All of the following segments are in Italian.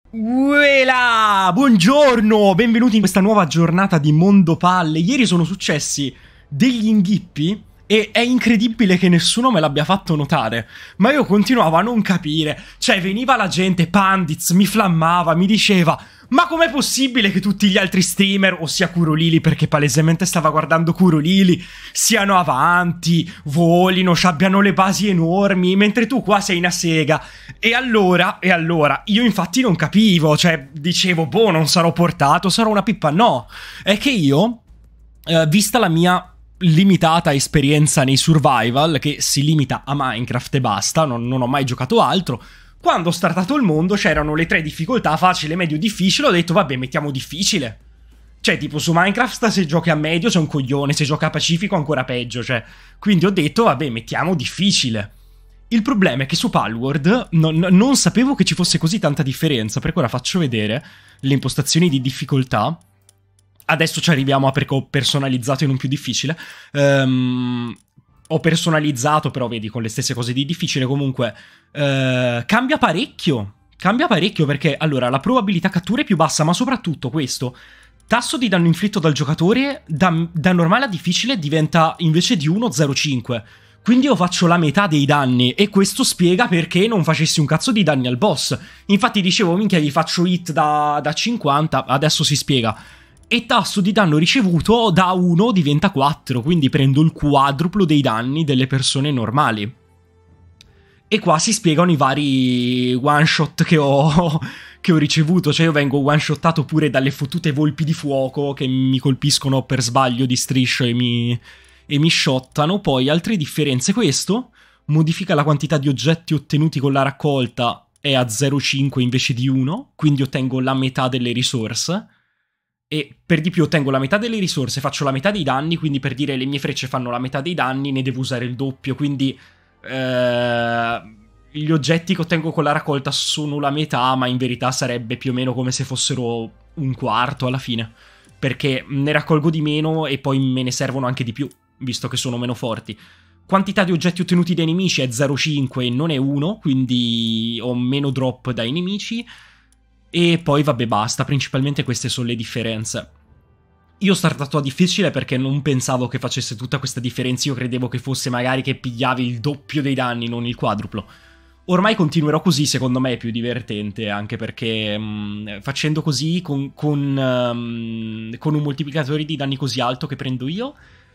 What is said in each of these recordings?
Uela! Buongiorno! Benvenuti in questa nuova giornata di Mondo Palle. Ieri sono successi degli inghippi e è incredibile che nessuno me l'abbia fatto notare. Ma io continuavo a non capire. Cioè, veniva la gente, Pandits, mi flammava, mi diceva: ma com'è possibile che tutti gli altri streamer, ossia Curolili, perché palesemente stava guardando Curolili, siano avanti, volino, abbiano le basi enormi, mentre tu qua sei una sega? E allora, io infatti non capivo, cioè dicevo, boh, non sarò portato, sarò una pippa. No, è che io, vista la mia limitata esperienza nei survival, che si limita a Minecraft e basta, non ho mai giocato altro, quando ho startato il mondo c'erano le tre difficoltà, facile, medio, difficile, ho detto vabbè mettiamo difficile. Cioè tipo su Minecraft se giochi a medio sei un coglione, se giochi a Pacifico ancora peggio, cioè. Quindi ho detto vabbè mettiamo difficile. Il problema è che su Palworld non sapevo che ci fosse così tanta differenza, perché ora faccio vedere le impostazioni di difficoltà. Adesso ci arriviamo a perché ho personalizzato in un più difficile. Ho personalizzato, però vedi, con le stesse cose di difficile. Comunque, cambia parecchio. Cambia parecchio perché, allora, la probabilità cattura è più bassa, ma soprattutto questo. Tasso di danno inflitto dal giocatore da normale a difficile diventa invece di 1, 0,5. Quindi io faccio la metà dei danni e questo spiega perché non facessi un cazzo di danni al boss. Infatti dicevo, minchia, gli faccio hit da 50, adesso si spiega. E tasso di danno ricevuto da 1 diventa 4, quindi prendo il quadruplo dei danni delle persone normali. E qua si spiegano i vari one shot che ho ricevuto, cioè io vengo one shottato pure dalle fottute volpi di fuoco che mi colpiscono per sbaglio di striscio e mi shottano. Poi altre differenze: questo modifica la quantità di oggetti ottenuti con la raccolta, è a 0,5 invece di 1, quindi ottengo la metà delle risorse. E per di più ottengo la metà delle risorse, faccio la metà dei danni, quindi per dire le mie frecce fanno la metà dei danni, ne devo usare il doppio, quindi gli oggetti che ottengo con la raccolta sono la metà, ma in verità sarebbe più o meno come se fossero un quarto alla fine, perché ne raccolgo di meno e poi me ne servono anche di più, visto che sono meno forti. Quantità di oggetti ottenuti dai nemici è 0,5 e non è 1, quindi ho meno drop dai nemici. E poi vabbè basta, principalmente queste sono le differenze. Io ho startato a difficile perché non pensavo che facesse tutta questa differenza, io credevo che fosse magari che pigliavi il doppio dei danni, non il quadruplo. Ormai continuerò così, secondo me è più divertente, anche perché facendo così con un moltiplicatore di danni così alto che prendo io,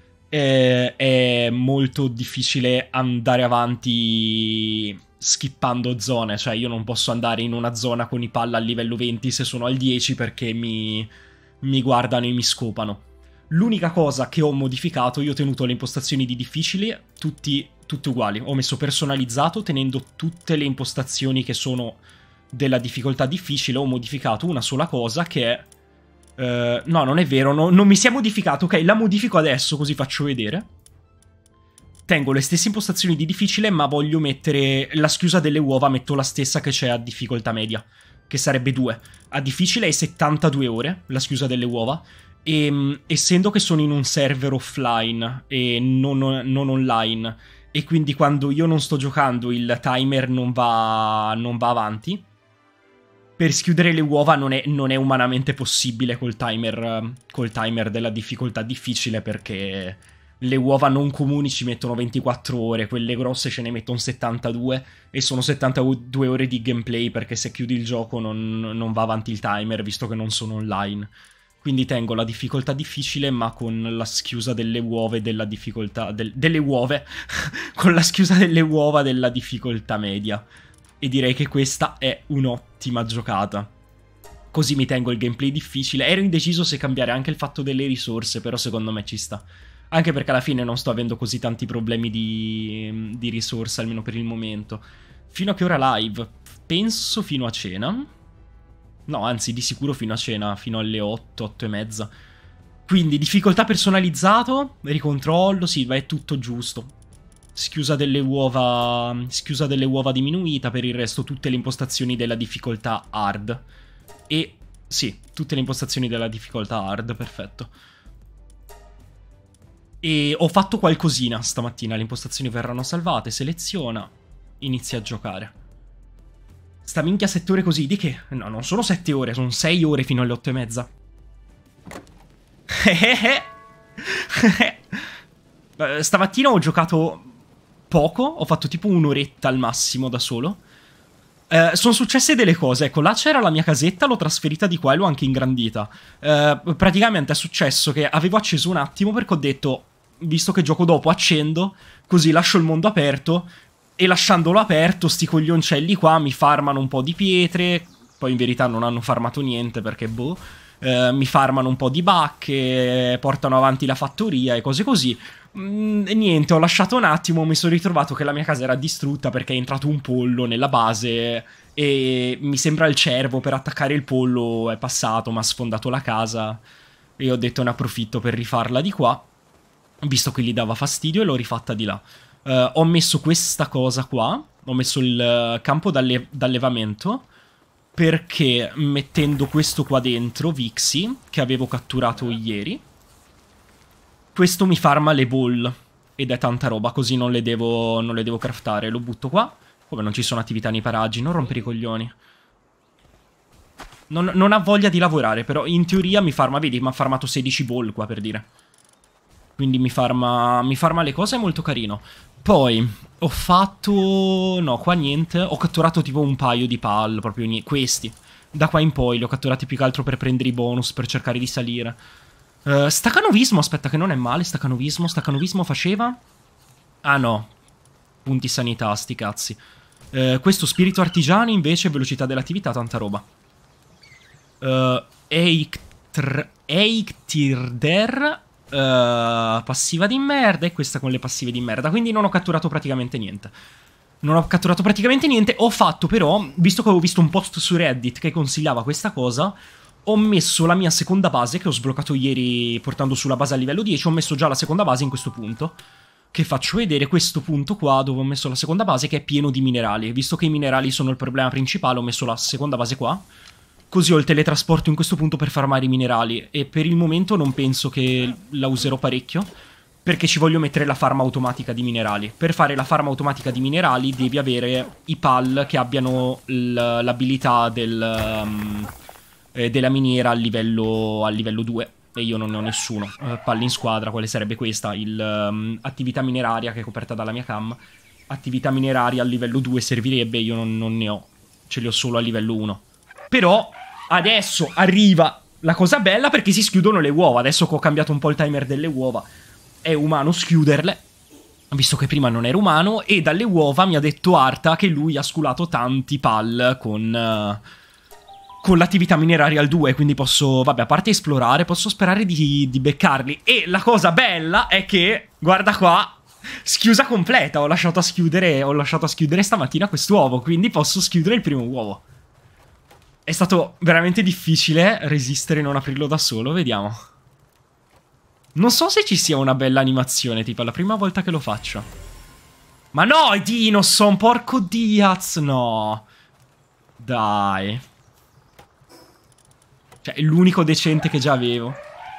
è molto difficile andare avanti skippando zone. Cioè io non posso andare in una zona con i palla al livello 20 se sono al 10 perché mi guardano e mi scopano. L'unica cosa che ho modificato, io ho tenuto le impostazioni di difficile tutte uguali. Ho messo personalizzato tenendo tutte le impostazioni che sono della difficoltà difficile. Ho modificato una sola cosa che è no, non è vero, non mi si è modificato. Ok, la modifico adesso, così faccio vedere. Tengo le stesse impostazioni di difficile, ma voglio mettere la schiusa delle uova, metto la stessa che c'è a difficoltà media, che sarebbe 2. A difficile è 72 ore, la schiusa delle uova, e essendo che sono in un server offline e non online, e quindi quando io non sto giocando il timer non va avanti, per schiudere le uova non è umanamente possibile col timer della difficoltà difficile, perché le uova non comuni ci mettono 24 ore, quelle grosse ce ne mettono 72 e sono 72 ore di gameplay, perché se chiudi il gioco non va avanti il timer, visto che non sono online. Quindi tengo la difficoltà difficile, ma con la schiusa delle uova della difficoltà delle uove con la schiusa delle uova della difficoltà media. E direi che questa è un'ottima giocata. Così mi tengo il gameplay difficile. Ero indeciso se cambiare anche il fatto delle risorse, però secondo me ci sta. Anche perché alla fine non sto avendo così tanti problemi di risorse, almeno per il momento. Fino a che ora live? Penso fino a cena. No, anzi, di sicuro fino a cena, fino alle 8, 8 e mezza. Quindi difficoltà personalizzato, ricontrollo, sì, va, è tutto giusto. Schiusa delle uova diminuita, per il resto tutte le impostazioni della difficoltà hard. E sì, tutte le impostazioni della difficoltà hard, perfetto. E ho fatto qualcosina stamattina, le impostazioni verranno salvate, seleziona, inizia a giocare. Sta minchia 7 ore così, di che? No, non sono 7 ore, sono 6 ore fino alle 8:30. Stamattina ho giocato poco, ho fatto tipo un'oretta al massimo da solo. Sono successe delle cose, ecco, là c'era la mia casetta, l'ho trasferita di qua e l'ho anche ingrandita. Praticamente è successo che avevo acceso un attimo perché ho detto, visto che gioco dopo, accendo, così lascio il mondo aperto, e lasciandolo aperto, sti coglioncelli qua mi farmano un po' di pietre, poi in verità non hanno farmato niente perché boh, mi farmano un po' di bacche, portano avanti la fattoria e cose così. E niente, ho lasciato un attimo, mi sono ritrovato che la mia casa era distrutta perché è entrato un pollo nella base e mi sembra il cervo per attaccare il pollo è passato, mi ha sfondato la casa e ho detto ne approfitto per rifarla di qua, visto che gli dava fastidio, e l'ho rifatta di là. Ho messo questa cosa qua, ho messo il campo d'allevamento, perché mettendo questo qua dentro, Vixi, che avevo catturato ieri, questo mi farma le ball, ed è tanta roba, così non le devo craftare. Lo butto qua, come non ci sono attività nei paraggi, non rompere i coglioni. Non ha voglia di lavorare, però in teoria mi farma, vedi, mi ha farmato 16 ball qua, per dire. Quindi mi farma le cose, è molto carino. Poi ho fatto... no, qua niente. Ho catturato tipo un paio di pal, proprio questi. Da qua in poi li ho catturati più che altro per prendere i bonus, per cercare di salire. Stacanovismo, aspetta che non è male. Stacanovismo faceva... ah no, punti sanità, sti cazzi. Questo spirito artigiano invece, velocità dell'attività, tanta roba. Eiktyrder... passiva di merda, e questa con le passive di merda. Quindi non ho catturato praticamente niente. Ho fatto però, visto che avevo visto un post su Reddit che consigliava questa cosa, ho messo la mia seconda base, che ho sbloccato ieri portando sulla base a livello 10. Ho messo già la seconda base in questo punto, che faccio vedere questo punto qua dove ho messo la seconda base, che è pieno di minerali. Visto che i minerali sono il problema principale, ho messo la seconda base qua. Così ho il teletrasporto in questo punto per farmare i minerali. E per il momento non penso che la userò parecchio, perché ci voglio mettere la farma automatica di minerali. Per fare la farma automatica di minerali devi avere i pal che abbiano l'abilità della miniera al livello 2. E io non ne ho nessuno. Pal in squadra, quale sarebbe questa? Attività mineraria, che è coperta dalla mia cam. Attività mineraria al livello 2 servirebbe, io non ne ho. Ce li ho solo a livello 1. Però adesso arriva la cosa bella, perché si schiudono le uova. Adesso che ho cambiato un po' il timer delle uova, è umano schiuderle, visto che prima non era umano. E dalle uova mi ha detto Arta che lui ha sculato tanti pal con l'attività mineraria al 2. Quindi posso, vabbè, a parte esplorare, posso sperare di beccarli. E la cosa bella è che, guarda qua, schiusa completa. Ho lasciato a schiudere stamattina quest'uovo, quindi posso schiudere il primo uovo. È stato veramente difficile resistere e non aprirlo da solo, vediamo. Non so se ci sia una bella animazione, tipo, è la prima volta che lo faccio. Ma no, è Dinoson, porco Diaz, no. Dai. Cioè, è l'unico decente che già avevo.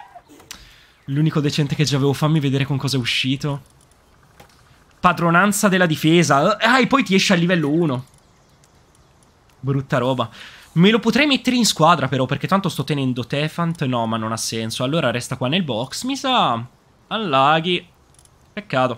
Fammi vedere con cosa è uscito. Padronanza della difesa. Ah, e poi ti esce a livello 1. Brutta roba. Me lo potrei mettere in squadra però, perché tanto sto tenendo Tefant. No, ma non ha senso. Allora resta qua nel box, mi sa. Allaghi. Peccato.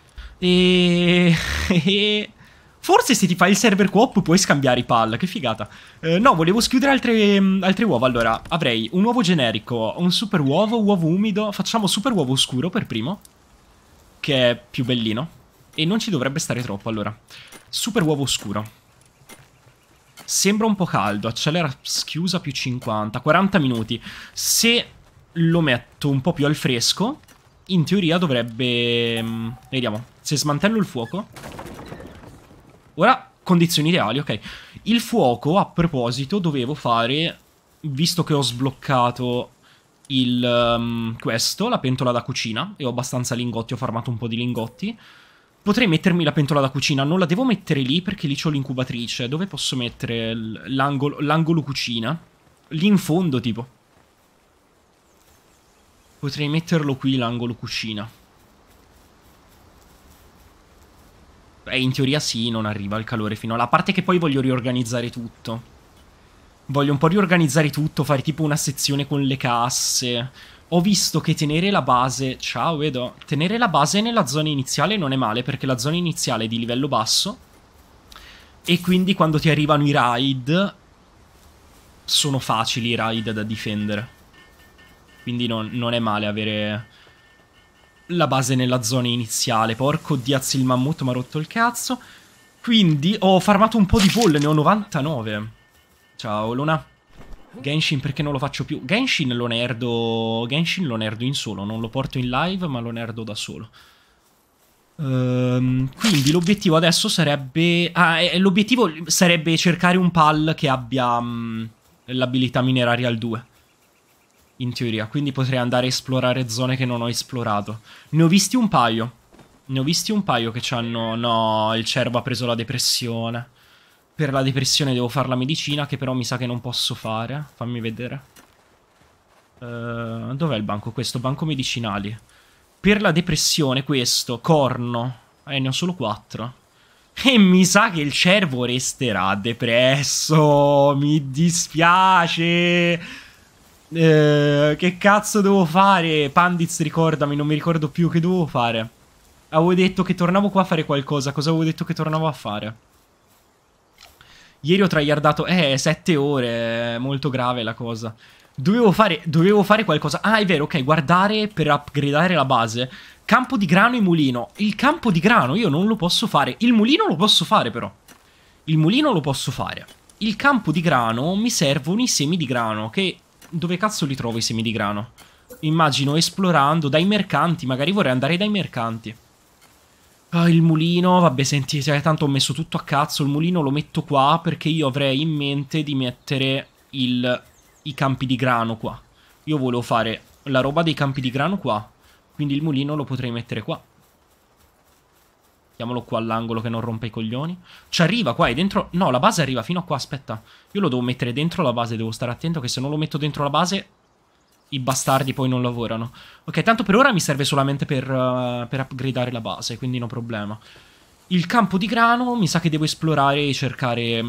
Forse se ti fai il server coop puoi scambiare i pal. Che figata. No, volevo schiudere altre uova. Allora, avrei un uovo generico, un super uovo, uovo umido. Facciamo super uovo scuro per primo, che è più bellino. E non ci dovrebbe stare troppo, allora. Super uovo scuro. Sembra un po' caldo, accelera schiusa più 50, 40 minuti. Se lo metto un po' più al fresco, in teoria dovrebbe... vediamo, se smantello il fuoco... Ora, condizioni ideali, ok. Il fuoco, a proposito, dovevo fare... visto che ho sbloccato questo, la pentola da cucina, e ho abbastanza lingotti, ho farmato un po' di lingotti... Potrei mettermi la pentola da cucina, non la devo mettere lì perché lì c'ho l'incubatrice. Dove posso mettere l'angolo cucina? Lì in fondo, tipo. Potrei metterlo qui, l'angolo cucina. In teoria sì, non arriva il calore fino alla... A parte che poi voglio riorganizzare tutto. Voglio un po' riorganizzare tutto, fare tipo una sezione con le casse. Ho visto che tenere la base... Ciao, vedo. Tenere la base nella zona iniziale non è male, perché la zona iniziale è di livello basso. E quindi quando ti arrivano i raid... Sono facili i raid da difendere. Quindi non è male avere... la base nella zona iniziale. Porco Diaz, il mammut mi ha rotto il cazzo. Quindi ho farmato un po' di bolle, ne ho 99. Ciao Luna. Genshin perché non lo faccio più? Genshin lo nerdo in solo. Non lo porto in live ma lo nerdo da solo. Quindi l'obiettivo adesso sarebbe... l'obiettivo sarebbe cercare un pal che abbia l'abilità mineraria al 2. In teoria, quindi potrei andare a esplorare zone che non ho esplorato. Ne ho visti un paio. Che c'hanno... No, il cervo ha preso la depressione. Per la depressione devo fare la medicina, che però mi sa che non posso fare. Fammi vedere. Dov'è il banco? Questo, banco medicinali. Per la depressione, questo, corno. Ne ho solo 4. E mi sa che il cervo resterà depresso. Mi dispiace. Che cazzo devo fare? Panditz, ricordami, non mi ricordo più che dovevo fare. Avevo detto che tornavo qua a fare qualcosa. Cosa avevo detto che tornavo a fare? Ieri ho tryhardato 7 ore. Molto grave la cosa. Dovevo fare qualcosa. Ah, è vero, ok, guardare per upgradare la base. Campo di grano e mulino. Il campo di grano io non lo posso fare. Il mulino lo posso fare però. Il mulino lo posso fare. Il campo di grano mi servono i semi di grano. Che... Dove cazzo li trovo i semi di grano? Immagino esplorando dai mercanti. Magari vorrei andare dai mercanti. Il mulino, vabbè, senti, tanto ho messo tutto a cazzo. Il mulino lo metto qua perché io avrei in mente di mettere i campi di grano qua. Io volevo fare la roba dei campi di grano qua. Quindi il mulino lo potrei mettere qua. Mettiamolo qua all'angolo che non rompe i coglioni. Ci arriva qua, è dentro... No, la base arriva fino a qua, aspetta. Io lo devo mettere dentro la base, devo stare attento che se non lo metto dentro la base... I bastardi poi non lavorano. Ok, tanto per ora mi serve solamente per upgradare la base, quindi no problema. Il campo di grano mi sa che devo esplorare e cercare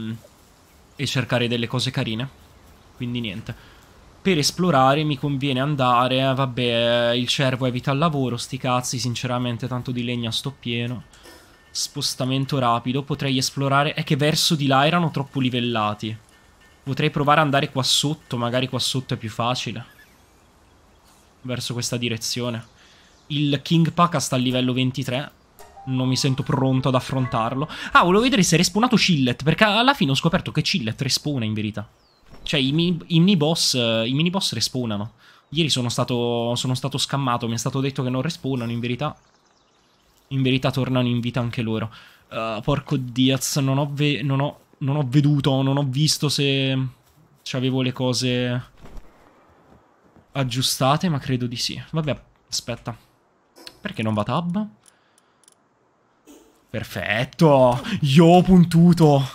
delle cose carine. Quindi niente. Per esplorare mi conviene andare... vabbè, il cervo evita il lavoro, sti cazzi, sinceramente tanto di legna sto pieno. Spostamento rapido, potrei esplorare... È che verso di là erano troppo livellati. Potrei provare ad andare qua sotto, magari qua sotto è più facile. Verso questa direzione. Il King Paka sta al livello 23. Non mi sento pronto ad affrontarlo. Ah, volevo vedere se è respawnato Chillet, perché alla fine ho scoperto che Chillet respawna in verità. Cioè i mini boss respawnano. Ieri sono stato scammato, mi è stato detto che non respawnano, in verità tornano in vita anche loro. Porco Diaz, non ho veduto, non ho visto se c'avevo le cose aggiustate, ma credo di sì. Vabbè, aspetta. Perché non va tab? Perfetto! Io ho puntuto!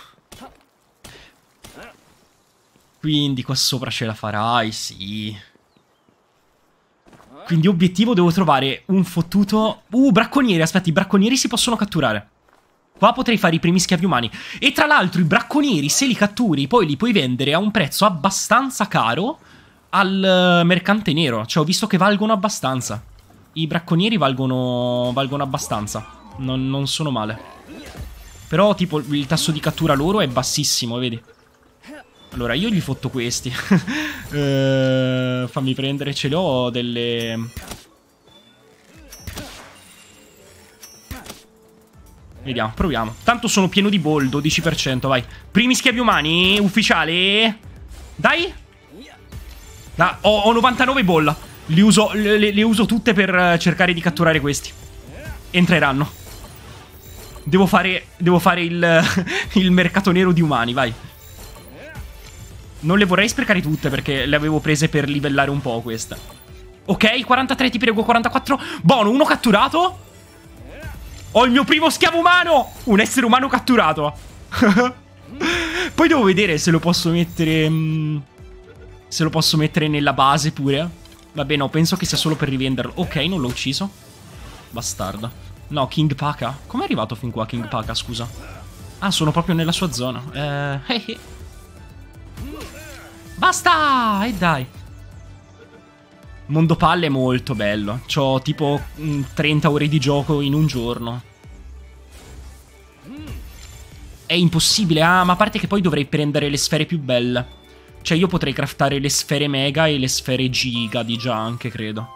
Quindi qua sopra ce la farai, sì. Quindi obiettivo devo trovare un fottuto... bracconieri, aspetta, i bracconieri si possono catturare. Qua potrei fare i primi schiavi umani. E tra l'altro i bracconieri, se li catturi, poi li puoi vendere a un prezzo abbastanza caro al mercante nero. Cioè ho visto che valgono abbastanza. I bracconieri valgono abbastanza. Non sono male. Però tipo il tasso di cattura loro è bassissimo, vedi? Allora io gli fotto questi. Fammi prendere, ce l'ho delle... Vediamo, proviamo. Tanto sono pieno di ball, 12%, vai. Primi schiavi umani, ufficiale. Dai. Ho 99 ball. Le uso tutte per cercare di catturare questi. Entreranno. Devo fare il mercato nero di umani, vai. Non le vorrei sprecare tutte perché le avevo prese per livellare un po' queste. Ok, 43, ti prego, 44. Buono, uno catturato. Ho il mio primo schiavo umano! Un essere umano catturato. Poi devo vedere se lo posso mettere... se lo posso mettere nella base pure. Vabbè, no, penso che sia solo per rivenderlo. Ok, non l'ho ucciso. Bastardo. No, King Paka. Com'è arrivato fin qua King Paka, scusa? Ah, sono proprio nella sua zona. Basta! E dai. Mondo palle è molto bello. C'ho tipo 30 ore di gioco in un giorno. È impossibile. Ah, ma a parte che poi dovrei prendere le sfere più belle. Cioè io potrei craftare le sfere mega e le sfere giga di già anche, credo.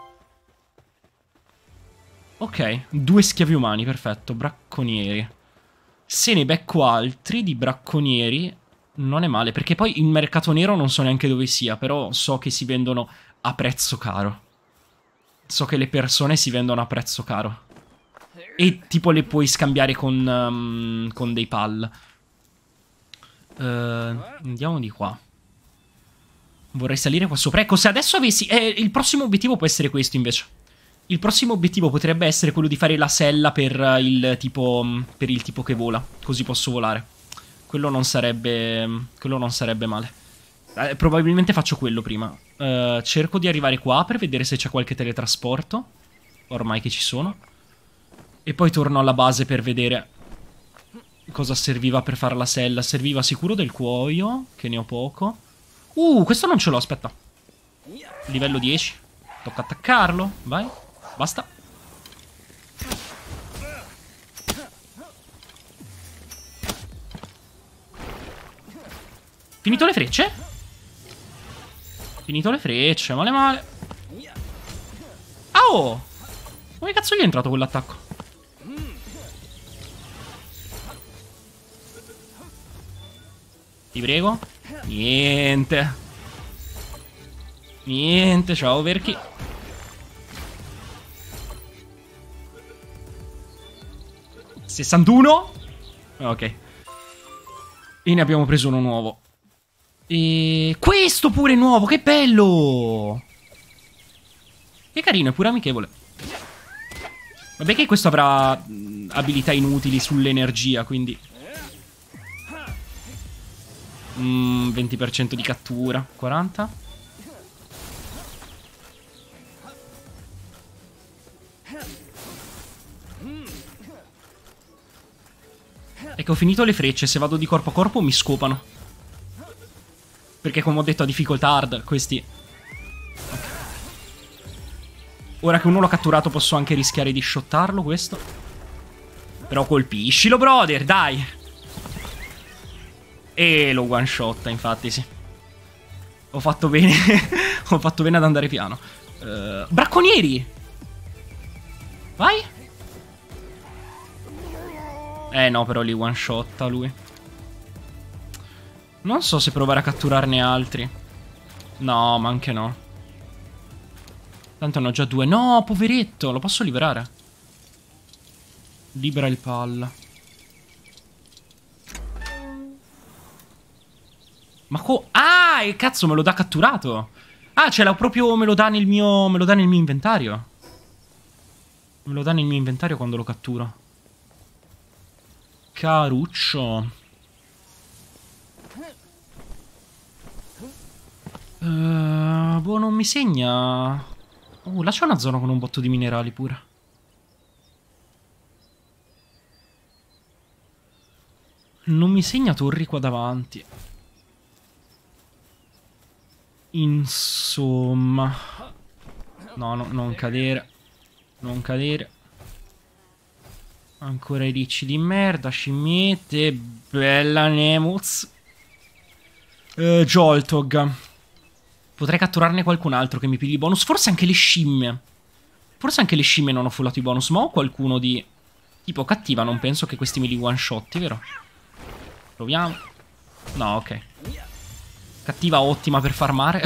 Ok, 2 schiavi umani, perfetto. Bracconieri. Se ne becco altri di bracconieri non è male, perché poi il mercato nero non so neanche dove sia, però so che si vendono a prezzo caro. So che le persone si vendono a prezzo caro. E tipo le puoi scambiare con dei pal. Andiamo di qua. Vorrei salire qua sopra. Ecco, se adesso avessi... il prossimo obiettivo può essere questo, invece. Il prossimo obiettivo potrebbe essere quello di fare la sella per il tipo... per il tipo che vola. Così posso volare. Quello non sarebbe male. Probabilmente faccio quello prima. Cerco di arrivare qua per vedere se c'è qualche teletrasporto. Ormai che ci sono. E poi torno alla base per vedere cosa serviva per fare la sella. Serviva sicuro del cuoio, che ne ho poco. Questo non ce l'ho, aspetta. Livello 10. Tocca attaccarlo, vai. Basta. Finito le frecce? Finito le frecce, male male. Oh! Come cazzo gli è entrato quell'attacco? Ti prego. Niente. Niente, ciao Verchi. (61) Ok. E ne abbiamo preso uno nuovo. E questo pure è nuovo, che bello! Che carino, è pure amichevole. Vabbè che questo avrà abilità inutili sull'energia, quindi 20% di cattura. 40. Ecco, ho finito le frecce. Se vado di corpo a corpo mi scopano. Perché come ho detto a difficoltà hard questi... Okay. Ora che uno l'ho catturato posso anche rischiare di shottarlo questo. Però colpiscilo, brother, dai. E lo one shot, infatti, sì. Ho fatto bene. Ho fatto bene ad andare piano. Bracconieri! Vai. No, però li one shotta lui. Non so se provare a catturarne altri. No, ma anche no. Tanto ne ho già 2. No, poveretto, lo posso liberare. Libera il pal. Ma ah, e cazzo, me lo dà catturato. Ah, ce l'ha proprio, me lo dà nel mio inventario. Me lo dà nel mio inventario quando lo catturo. Caruccio. Boh, non mi segna. Là c'è una zona con un botto di minerali pure. Non mi segna torri qua davanti. Insomma. No, no, non cadere. Non cadere. Ancora i ricci di merda, scimmiette. Bella Nemuz. Joltog. Potrei catturarne qualcun altro che mi pigli bonus. Forse anche le scimmie. Forse anche le scimmie non ho fullato i bonus. Ma ho qualcuno di... tipo cattiva, non penso che questi me li one shotti, vero? Proviamo. No, ok. Cattiva ottima per farmare.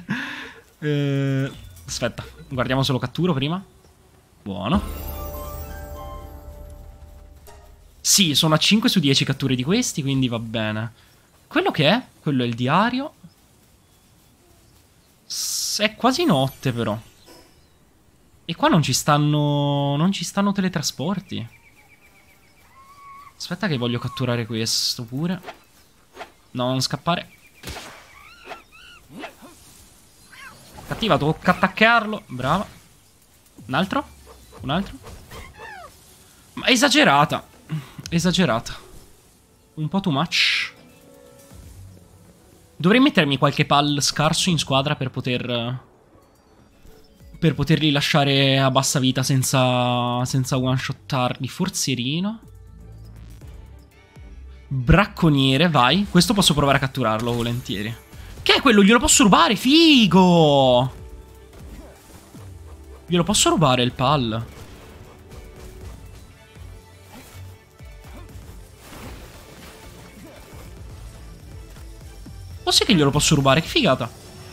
Aspetta, guardiamo se lo catturo prima. Buono. Sì, sono a 5 su 10 catture di questi, quindi va bene. Quello che è? Quello è il diario. È quasi notte, però. E qua non ci stanno... non ci stanno teletrasporti. Aspetta che voglio catturare questo pure. No, non scappare. Cattiva, tocca attaccarlo. Brava. Un altro? Un altro? Esagerata. Esagerata. Un po' too much. Dovrei mettermi qualche pal scarso in squadra per poterli lasciare a bassa vita senza one-shottarli. Forzierino. Bracconiere, vai. Questo posso provare a catturarlo volentieri. Che è quello? Glielo posso rubare? Figo! Glielo posso rubare il pal? O sì che glielo posso rubare? Che figata.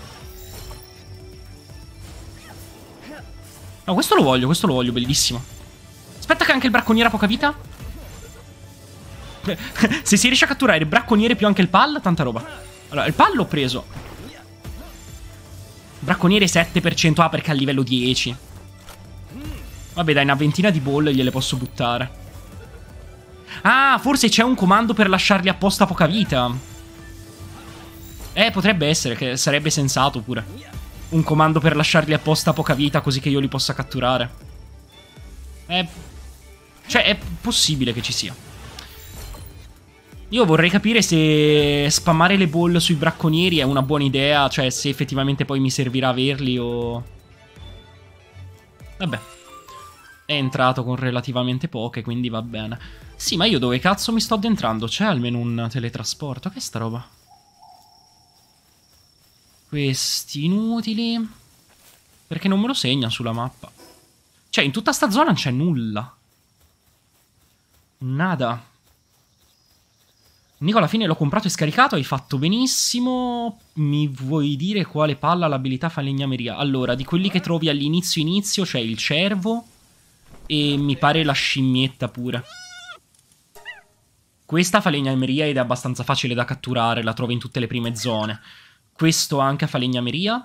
No, questo lo voglio, bellissimo. Aspetta che anche il bracconiere ha poca vita. Se si riesce a catturare il bracconiere più anche il pal, tanta roba. Allora, il pal l'ho preso. Bracconiere 7%, ah, perché è a livello 10. Vabbè, dai, una ventina di ball gliele posso buttare. Ah, forse c'è un comando per lasciargli apposta poca vita. Potrebbe essere, che sarebbe sensato pure. Un comando per lasciargli apposta poca vita così che io li possa catturare. Cioè, è possibile che ci sia. Io vorrei capire se spammare le ball sui bracconieri è una buona idea. Cioè, se effettivamente poi mi servirà averli o... Vabbè. È entrato con relativamente poche, quindi va bene. Sì, ma io dove cazzo mi sto addentrando? C'è almeno un teletrasporto? Che è sta roba? Questi inutili. Perché non me lo segna sulla mappa. Cioè, in tutta sta zona non c'è nulla. Nada. Nico, alla fine l'ho comprato e scaricato, hai fatto benissimo. Mi vuoi dire quale palla ha l'abilità falegnameria? Allora, di quelli che trovi all'inizio c'è il cervo e mi pare la scimmietta pure. Questa falegnameria ed è abbastanza facile da catturare, la trovi in tutte le prime zone. Questo anche a falegnameria.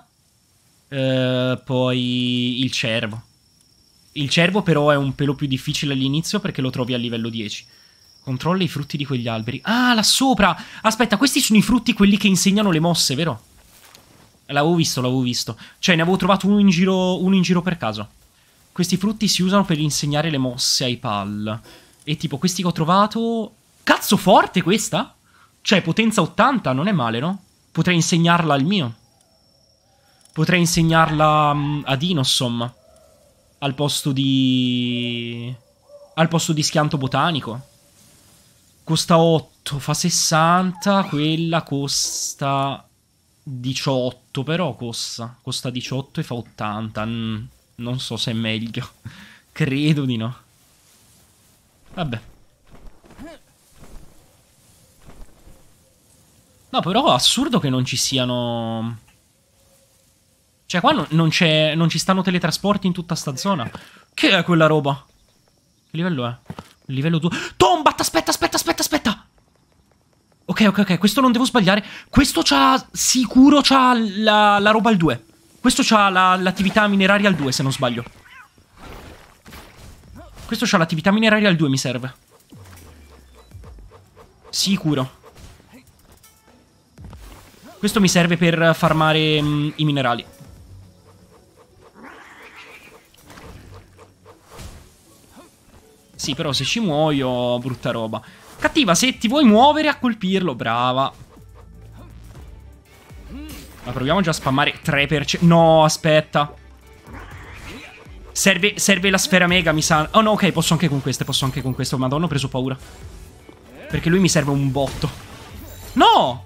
Poi il cervo. Il cervo però è un pelo più difficile all'inizio perché lo trovi a livello 10. Controlla i frutti di quegli alberi. Ah, là sopra! Aspetta, questi sono i frutti quelli che insegnano le mosse, vero? L'avevo visto. Cioè, ne avevo trovato uno in giro per caso. Questi frutti si usano per insegnare le mosse ai pal. E tipo, questi che ho trovato... Cazzo, forte questa? Cioè, potenza 80, non è male, no? Potrei insegnarla al mio. Potrei insegnarla a Dinossom. Al posto di schianto botanico. Costa 8, fa 60. Quella costa 18, però costa 18 e fa 80. Non so se è meglio. Credo di no. Vabbè. No, però è assurdo che non ci siano... Cioè, qua non ci stanno teletrasporti in tutta sta zona. Che è quella roba? Che livello è? Livello 2. Tombat, aspetta. Ok, questo non devo sbagliare. Questo sicuro c'ha la roba al 2. Questo c'ha l'attività mineraria al 2, se non sbaglio. Questo c'ha l'attività mineraria al 2, mi serve. Sicuro. Questo mi serve per farmare i minerali. Sì, però se ci muoio, brutta roba. Cattiva, se ti vuoi muovere a colpirlo, brava. Ma proviamo già a spammare 3%. No, aspetta. Serve la sfera mega, mi sa. Oh no, ok, posso anche con queste, Madonna, ho preso paura. Perché lui mi serve un botto. No!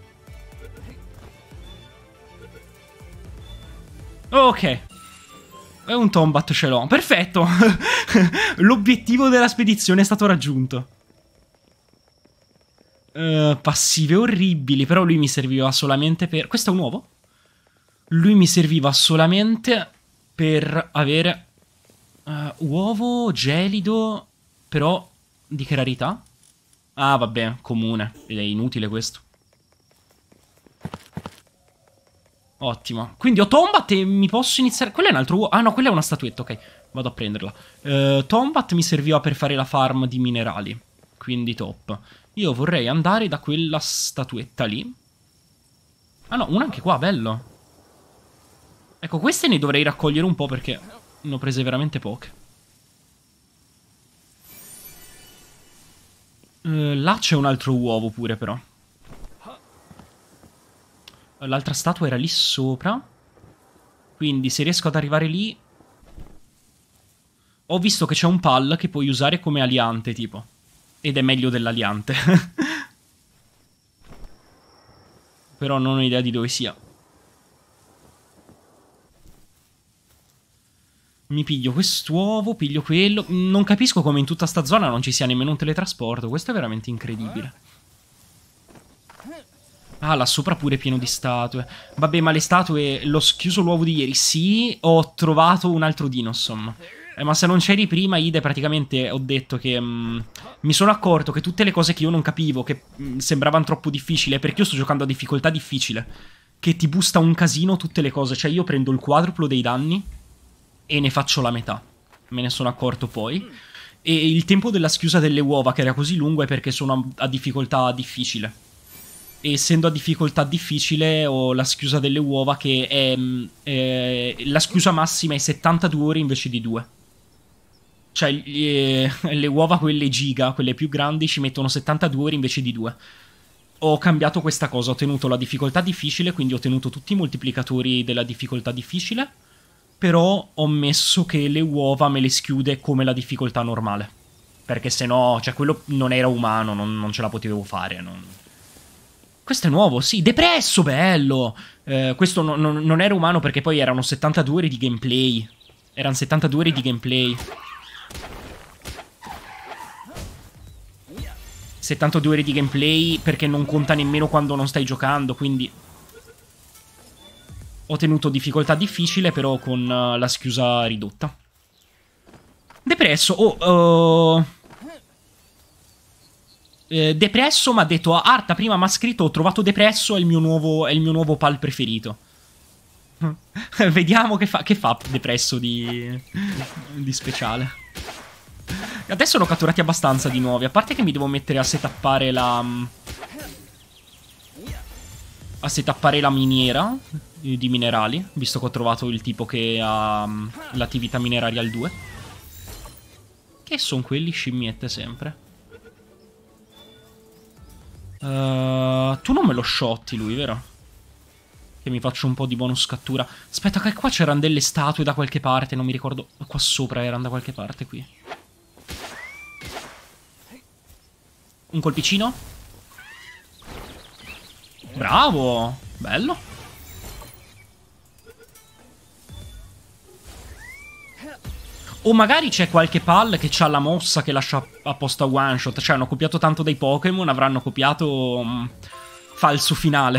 Ok. E un Tombat ce l'ho. Perfetto. L'obiettivo della spedizione è stato raggiunto. Passive orribili. Però lui mi serviva solamente per... Questo è un uovo? Lui mi serviva solamente per avere... uovo gelido. Però di che rarità? Ah, vabbè, comune. Ed è inutile questo. Ottimo. Quindi ho Tombat e mi posso iniziare... Quello è un altro uovo. Ah no, quella è una statuetta, ok. Vado a prenderla. Tombat mi serviva per fare la farm di minerali. Quindi top. Io vorrei andare da quella statuetta lì. Ah no, una anche qua, bello. Ecco, queste ne dovrei raccogliere un po' perché ne ho prese veramente poche. Là c'è un altro uovo pure, però. L'altra statua era lì sopra. Quindi se riesco ad arrivare lì... Ho visto che c'è un pal che puoi usare come aliante, tipo. Ed è meglio dell'aliante. Però non ho idea di dove sia. Mi piglio quest'uovo, piglio quello. Non capisco come in tutta sta zona non ci sia nemmeno un teletrasporto. Questo è veramente incredibile. Ah, là sopra pure è pieno di statue. Vabbè, ma le statue... L'ho schiuso l'uovo di ieri. Sì, ho trovato un altro Dinosaur. Ma se non c'eri prima, Ide, praticamente ho detto che... mi sono accorto che tutte le cose che io non capivo, che sembravano troppo difficili, è perché io sto giocando a difficoltà difficile. Che ti busta un casino tutte le cose. Cioè io prendo il quadruplo dei danni e ne faccio la metà. Me ne sono accorto poi. E il tempo della schiusa delle uova, che era così lungo, è perché sono a difficoltà difficile. E essendo a difficoltà difficile ho la schiusa delle uova che è la schiusa massima è 72 ore invece di 2. Cioè le uova quelle giga, quelle più grandi, ci mettono 72 ore invece di 2. Ho cambiato questa cosa, ho tenuto la difficoltà difficile, quindi ho tenuto tutti i moltiplicatori della difficoltà difficile, però ho messo che le uova me le schiude come la difficoltà normale. Perché se no, cioè quello non era umano, non ce la potevo fare, non... Questo è nuovo, sì, depresso, bello! Questo non era umano perché poi erano 72 ore di gameplay. Erano 72 ore di gameplay. 72 ore di gameplay perché non conta nemmeno quando non stai giocando, quindi... Ho tenuto difficoltà difficile però con la schiusa ridotta. Depresso, Depresso mi ha detto Arta prima mi ha scritto ho trovato Depresso, è il mio nuovo pal preferito. Vediamo che fa Depresso di speciale. Adesso ne ho catturati abbastanza di nuovi. A parte che mi devo mettere a setappare la miniera di minerali, visto che ho trovato il tipo che ha l'attività mineraria al 2. Che sono quelli scimmiette sempre. Tu non me lo shotti lui, vero? Che mi faccio un po' di bonus cattura. Aspetta, che qua c'erano delle statue da qualche parte, non mi ricordo. Qua sopra erano da qualche parte, qui. Un colpicino? Bravo! Bello. O magari c'è qualche pal che ha la mossa che lascia apposta one shot. Cioè hanno copiato tanto dei Pokémon, avranno copiato falso finale.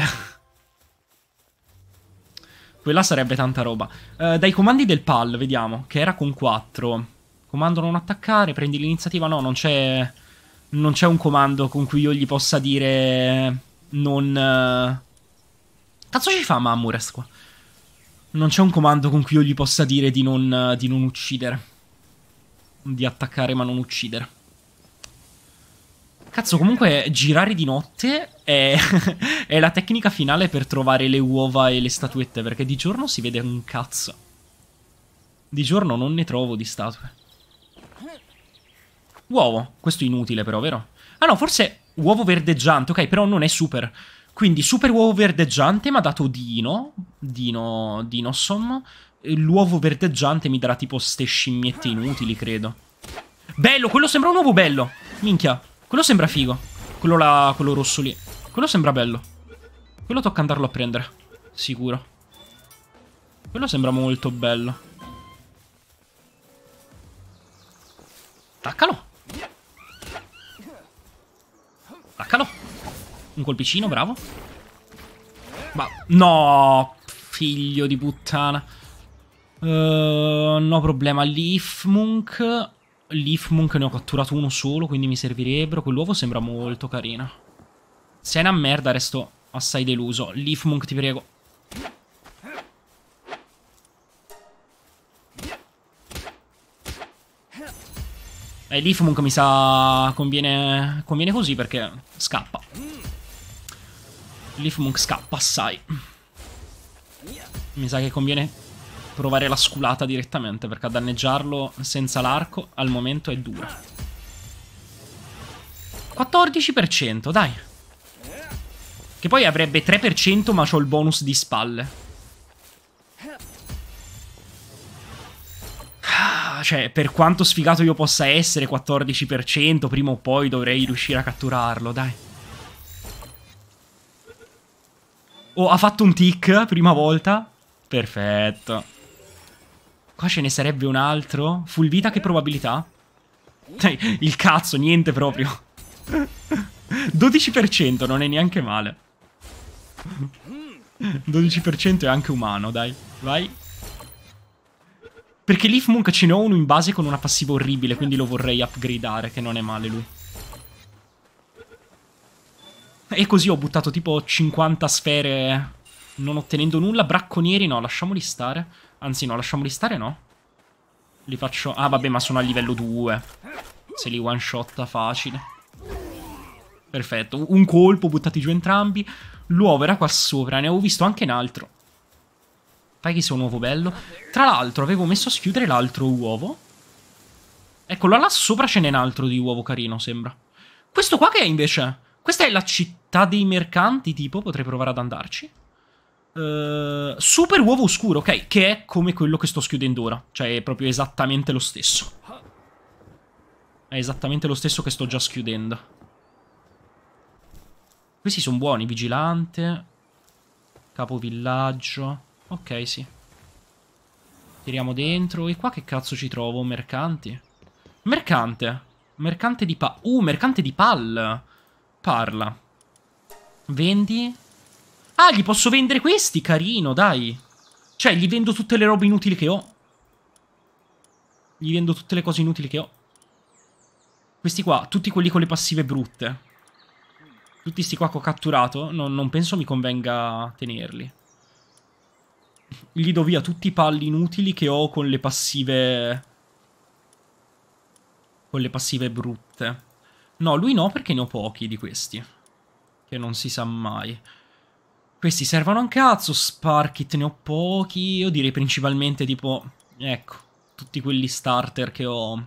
Quella sarebbe tanta roba. Dai comandi del pal, vediamo. Che era con 4. Comando non attaccare, prendi l'iniziativa. No, non c'è un comando con cui io gli possa dire non... Cazzo ci fa Mammures qua? Non c'è un comando con cui io gli possa dire di non uccidere. Di attaccare ma non uccidere. Cazzo, comunque girare di notte è è la tecnica finale per trovare le uova e le statuette, perché di giorno si vede un cazzo. Di giorno non ne trovo di statue. Uovo. Questo è inutile però, vero? Ah no, forse uovo verdeggiante. Ok, però non è super. Quindi super uovo verdeggiante mi ha dato Dinosom. L'uovo verdeggiante mi darà tipo ste scimmiette inutili, credo. Bello, quello sembra un uovo bello. Minchia, quello sembra figo. Quello rosso lì. Quello sembra bello. Quello tocca andarlo a prendere. Sicuro. Quello sembra molto bello. Attaccalo. Attaccalo. Un colpicino, bravo. Ma no, figlio di puttana. No problema. Leafmunk. Leafmunk ne ho catturato uno solo, quindi mi servirebbero. Quell'uovo sembra molto carino. Se è una merda resto assai deluso. Leafmunk, ti prego. Leafmunk mi sa conviene così perché scappa. Leafmunk scappa assai. Mi sa che conviene provare la sculata direttamente, perché a danneggiarlo senza l'arco al momento è dura. 14%, dai. Che poi avrebbe 3%, ma c'ho il bonus di spalle. Cioè, per quanto sfigato io possa essere, 14%, prima o poi dovrei riuscire a catturarlo, dai. Oh, ha fatto un tick, prima volta. Perfetto. Qua ce ne sarebbe un altro. Full vita, che probabilità? Il cazzo, niente proprio. 12%, non è neanche male. 12% è anche umano, dai. Vai. Perché Leaf Monk ce ne ho uno in base con una passiva orribile, quindi lo vorrei upgradare, che non è male lui. E così ho buttato tipo 50 sfere non ottenendo nulla. Bracconieri no, lasciamoli stare. Anzi no, lasciamoli stare no. Li faccio... Ah vabbè, ma sono a livello 2. Se li one shotta facile. Perfetto, un colpo, buttati giù entrambi. L'uovo era qua sopra, ne avevo visto anche un altro. Fai che sia un uovo bello. Tra l'altro avevo messo a schiudere l'altro uovo. Eccolo, là sopra ce n'è un altro di uovo carino, sembra. Questo qua che è invece? Questa è la città dei mercanti, tipo, potrei provare ad andarci. Super uovo oscuro, ok, che è come quello che sto schiudendo ora. Cioè è proprio esattamente lo stesso. È esattamente lo stesso che sto già schiudendo. Questi sono buoni, vigilante. Capovillaggio. Ok, sì. Tiriamo dentro. E qua che cazzo ci trovo? Mercanti. Mercante. Mercante di mercante di pal. Parla. Vendi. Ah, gli posso vendere questi? Carino, dai. Cioè, gli vendo tutte le robe inutili che ho. Gli vendo tutte le cose inutili che ho. Questi qua, tutti quelli con le passive brutte. Tutti sti qua che ho catturato. Non penso mi convenga tenerli. Gli do via tutti i palli inutili che ho con le passive... Con le passive brutte. No, lui no, perché ne ho pochi di questi. Che non si sa mai. Questi servono a un cazzo. Sparkit ne ho pochi. Io direi principalmente tipo... Ecco, tutti quelli starter che ho.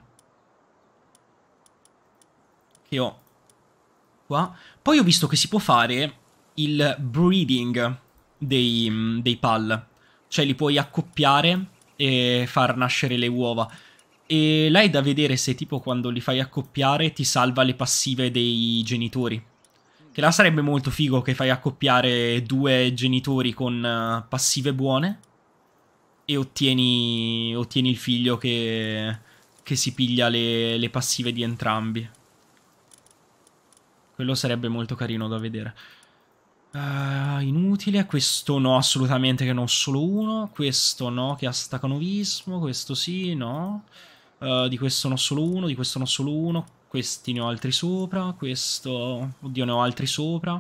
Qua. Poi ho visto che si può fare il breeding dei pal. Cioè li puoi accoppiare e far nascere le uova. E là è da vedere se tipo quando li fai accoppiare ti salva le passive dei genitori. Che là sarebbe molto figo che fai accoppiare 2 genitori con passive buone. E ottieni il figlio che si piglia le passive di entrambi. Quello sarebbe molto carino da vedere. Inutile. Questo no, assolutamente, che ne ho solo uno. Questo no, che ha stacanovismo. Questo sì, no. Di questo ne ho solo uno, di questo ne ho solo uno. Questi ne ho altri sopra. Questo... Oddio, ne ho altri sopra.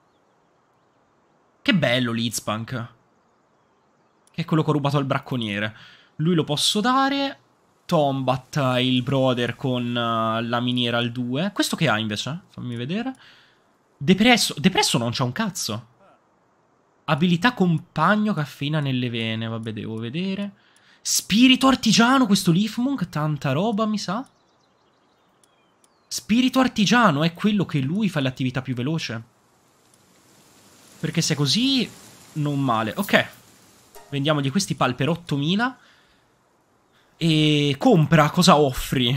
Che bello Litzpunk. Che è quello che ho rubato al bracconiere. Lui lo posso dare. Tombat, il brother con la miniera al 2. Questo che ha invece? Fammi vedere. Depresso. Depresso non c'ha un cazzo. Abilità compagno, caffeina nelle vene. Vabbè, devo vedere. Spirito artigiano, questo Leafmonk. Tanta roba, mi sa. Spirito artigiano è quello che lui fa l'attività più veloce. Perché se è così, non male. Ok. Vendiamogli questi pal per 8000. E compra, cosa offri?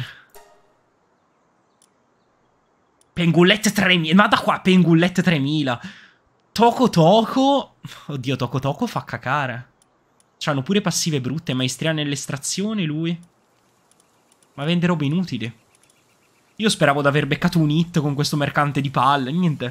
Pengullette 3000. Ma da qua, Pengullette 3000. Toco Toco. Oddio, Toco Toco fa cacare. C'hanno pure passive brutte. Maestria nell'estrazione, lui. Ma vende robe inutili. Io speravo di aver beccato un hit con questo mercante di palle. Niente.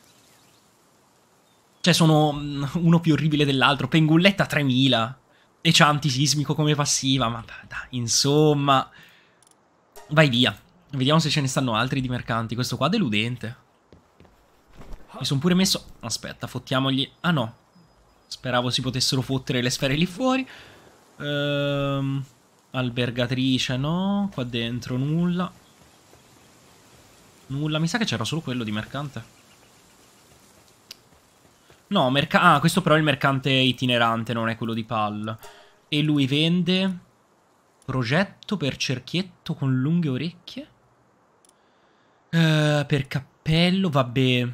Cioè, sono uno più orribile dell'altro. Pengulletta 3000. E c'ha antisismico come passiva. Ma dai, insomma. Vai via. Vediamo se ce ne stanno altri di mercanti. Questo qua è deludente. Mi sono pure messo... Aspetta, fottiamogli... Ah no. Speravo si potessero fottere le sfere lì fuori. Albergatrice, no. Qua dentro nulla. Nulla. Mi sa che c'era solo quello di mercante. No, questo però è il mercante itinerante, non è quello di pal. E lui vende... Progetto per cerchietto con lunghe orecchie? Per cappello, vabbè.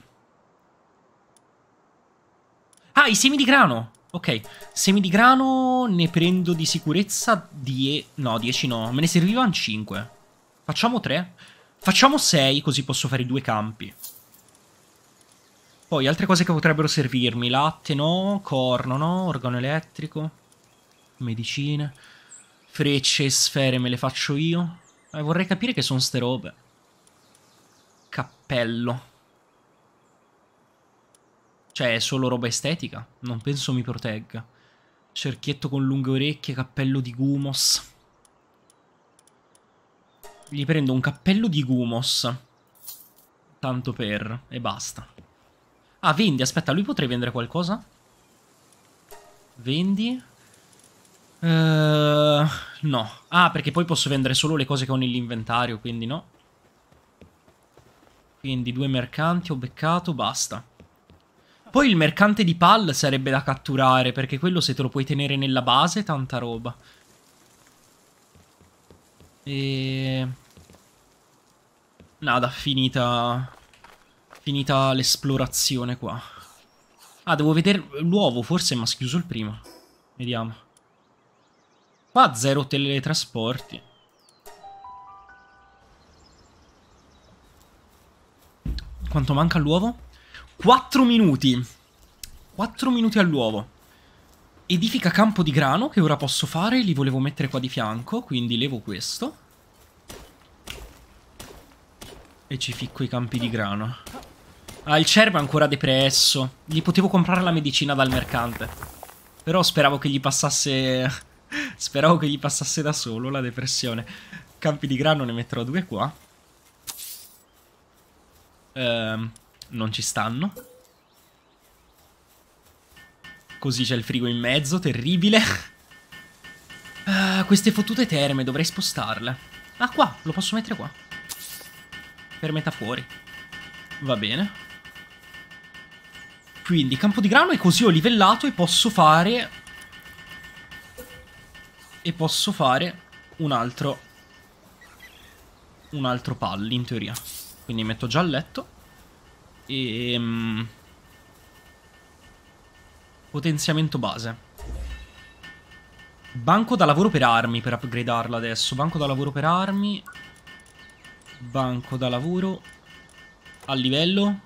Ah, i semi di grano! Ok, semi di grano ne prendo di sicurezza 10. No, 10 no, me ne servivano 5. Facciamo 3. Facciamo 6, così posso fare i 2 campi. Poi altre cose che potrebbero servirmi. Latte no, corno no, organo elettrico, medicine, frecce e sfere me le faccio io. Vorrei capire che sono ste robe. Cappello. Cioè, è solo roba estetica? Non penso mi protegga. Cerchietto con lunghe orecchie, cappello di Gumos. Gli prendo un cappello di Gumos. Tanto per... e basta. Ah, vendi, aspetta, lui potrei vendere qualcosa? Vendi? No. Ah, perché poi posso vendere solo le cose che ho nell'inventario, quindi no. Quindi 2 mercanti, ho beccato, basta. Poi il mercante di Pal sarebbe da catturare, perché quello se te lo puoi tenere nella base, tanta roba. E... nada, finita l'esplorazione qua. Ah, devo vedere l'uovo, forse mi ha schiuso il primo. Vediamo. Qua 0 teletrasporti. Quanto manca all'uovo? 4 minuti. 4 minuti all'uovo. Edifica campo di grano, che ora posso fare. Li volevo mettere qua di fianco, quindi levo questo. E ci ficco i campi di grano. Ah, il cervo è ancora depresso. Gli potevo comprare la medicina dal mercante. Però speravo che gli passasse... speravo che gli passasse da solo la depressione. Campi di grano ne metterò 2 qua. Non ci stanno. Così c'è il frigo in mezzo, terribile. Queste fottute terme, dovrei spostarle. Ah, qua, lo posso mettere qua. Per metà fuori. Va bene. Quindi campo di grano, e così ho livellato e posso fare... e posso fare un altro pal, in teoria. Quindi metto già il letto. E... potenziamento base. Banco da lavoro per armi, per upgradarla adesso. Banco da lavoro per armi. Banco da lavoro. A livello...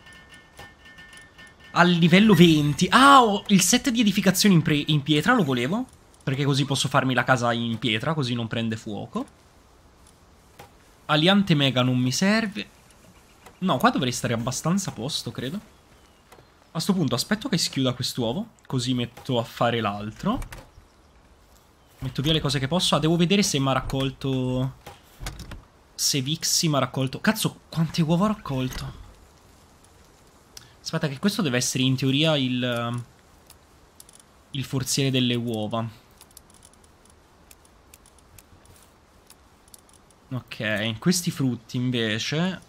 al livello 20. Ah, ho il set di edificazioni in pietra, lo volevo. Perché così posso farmi la casa in pietra, così non prende fuoco. Aliante mega non mi serve. No, qua dovrei stare abbastanza a posto, credo. A sto punto aspetto che si chiuda quest'uovo, così metto a fare l'altro. Metto via le cose che posso. Ah, devo vedere se mi ha raccolto... se Vixi mi ha raccolto... Cazzo, quante uova ho raccolto? Aspetta, che questo deve essere in teoria il forziere delle uova. Ok, questi frutti invece...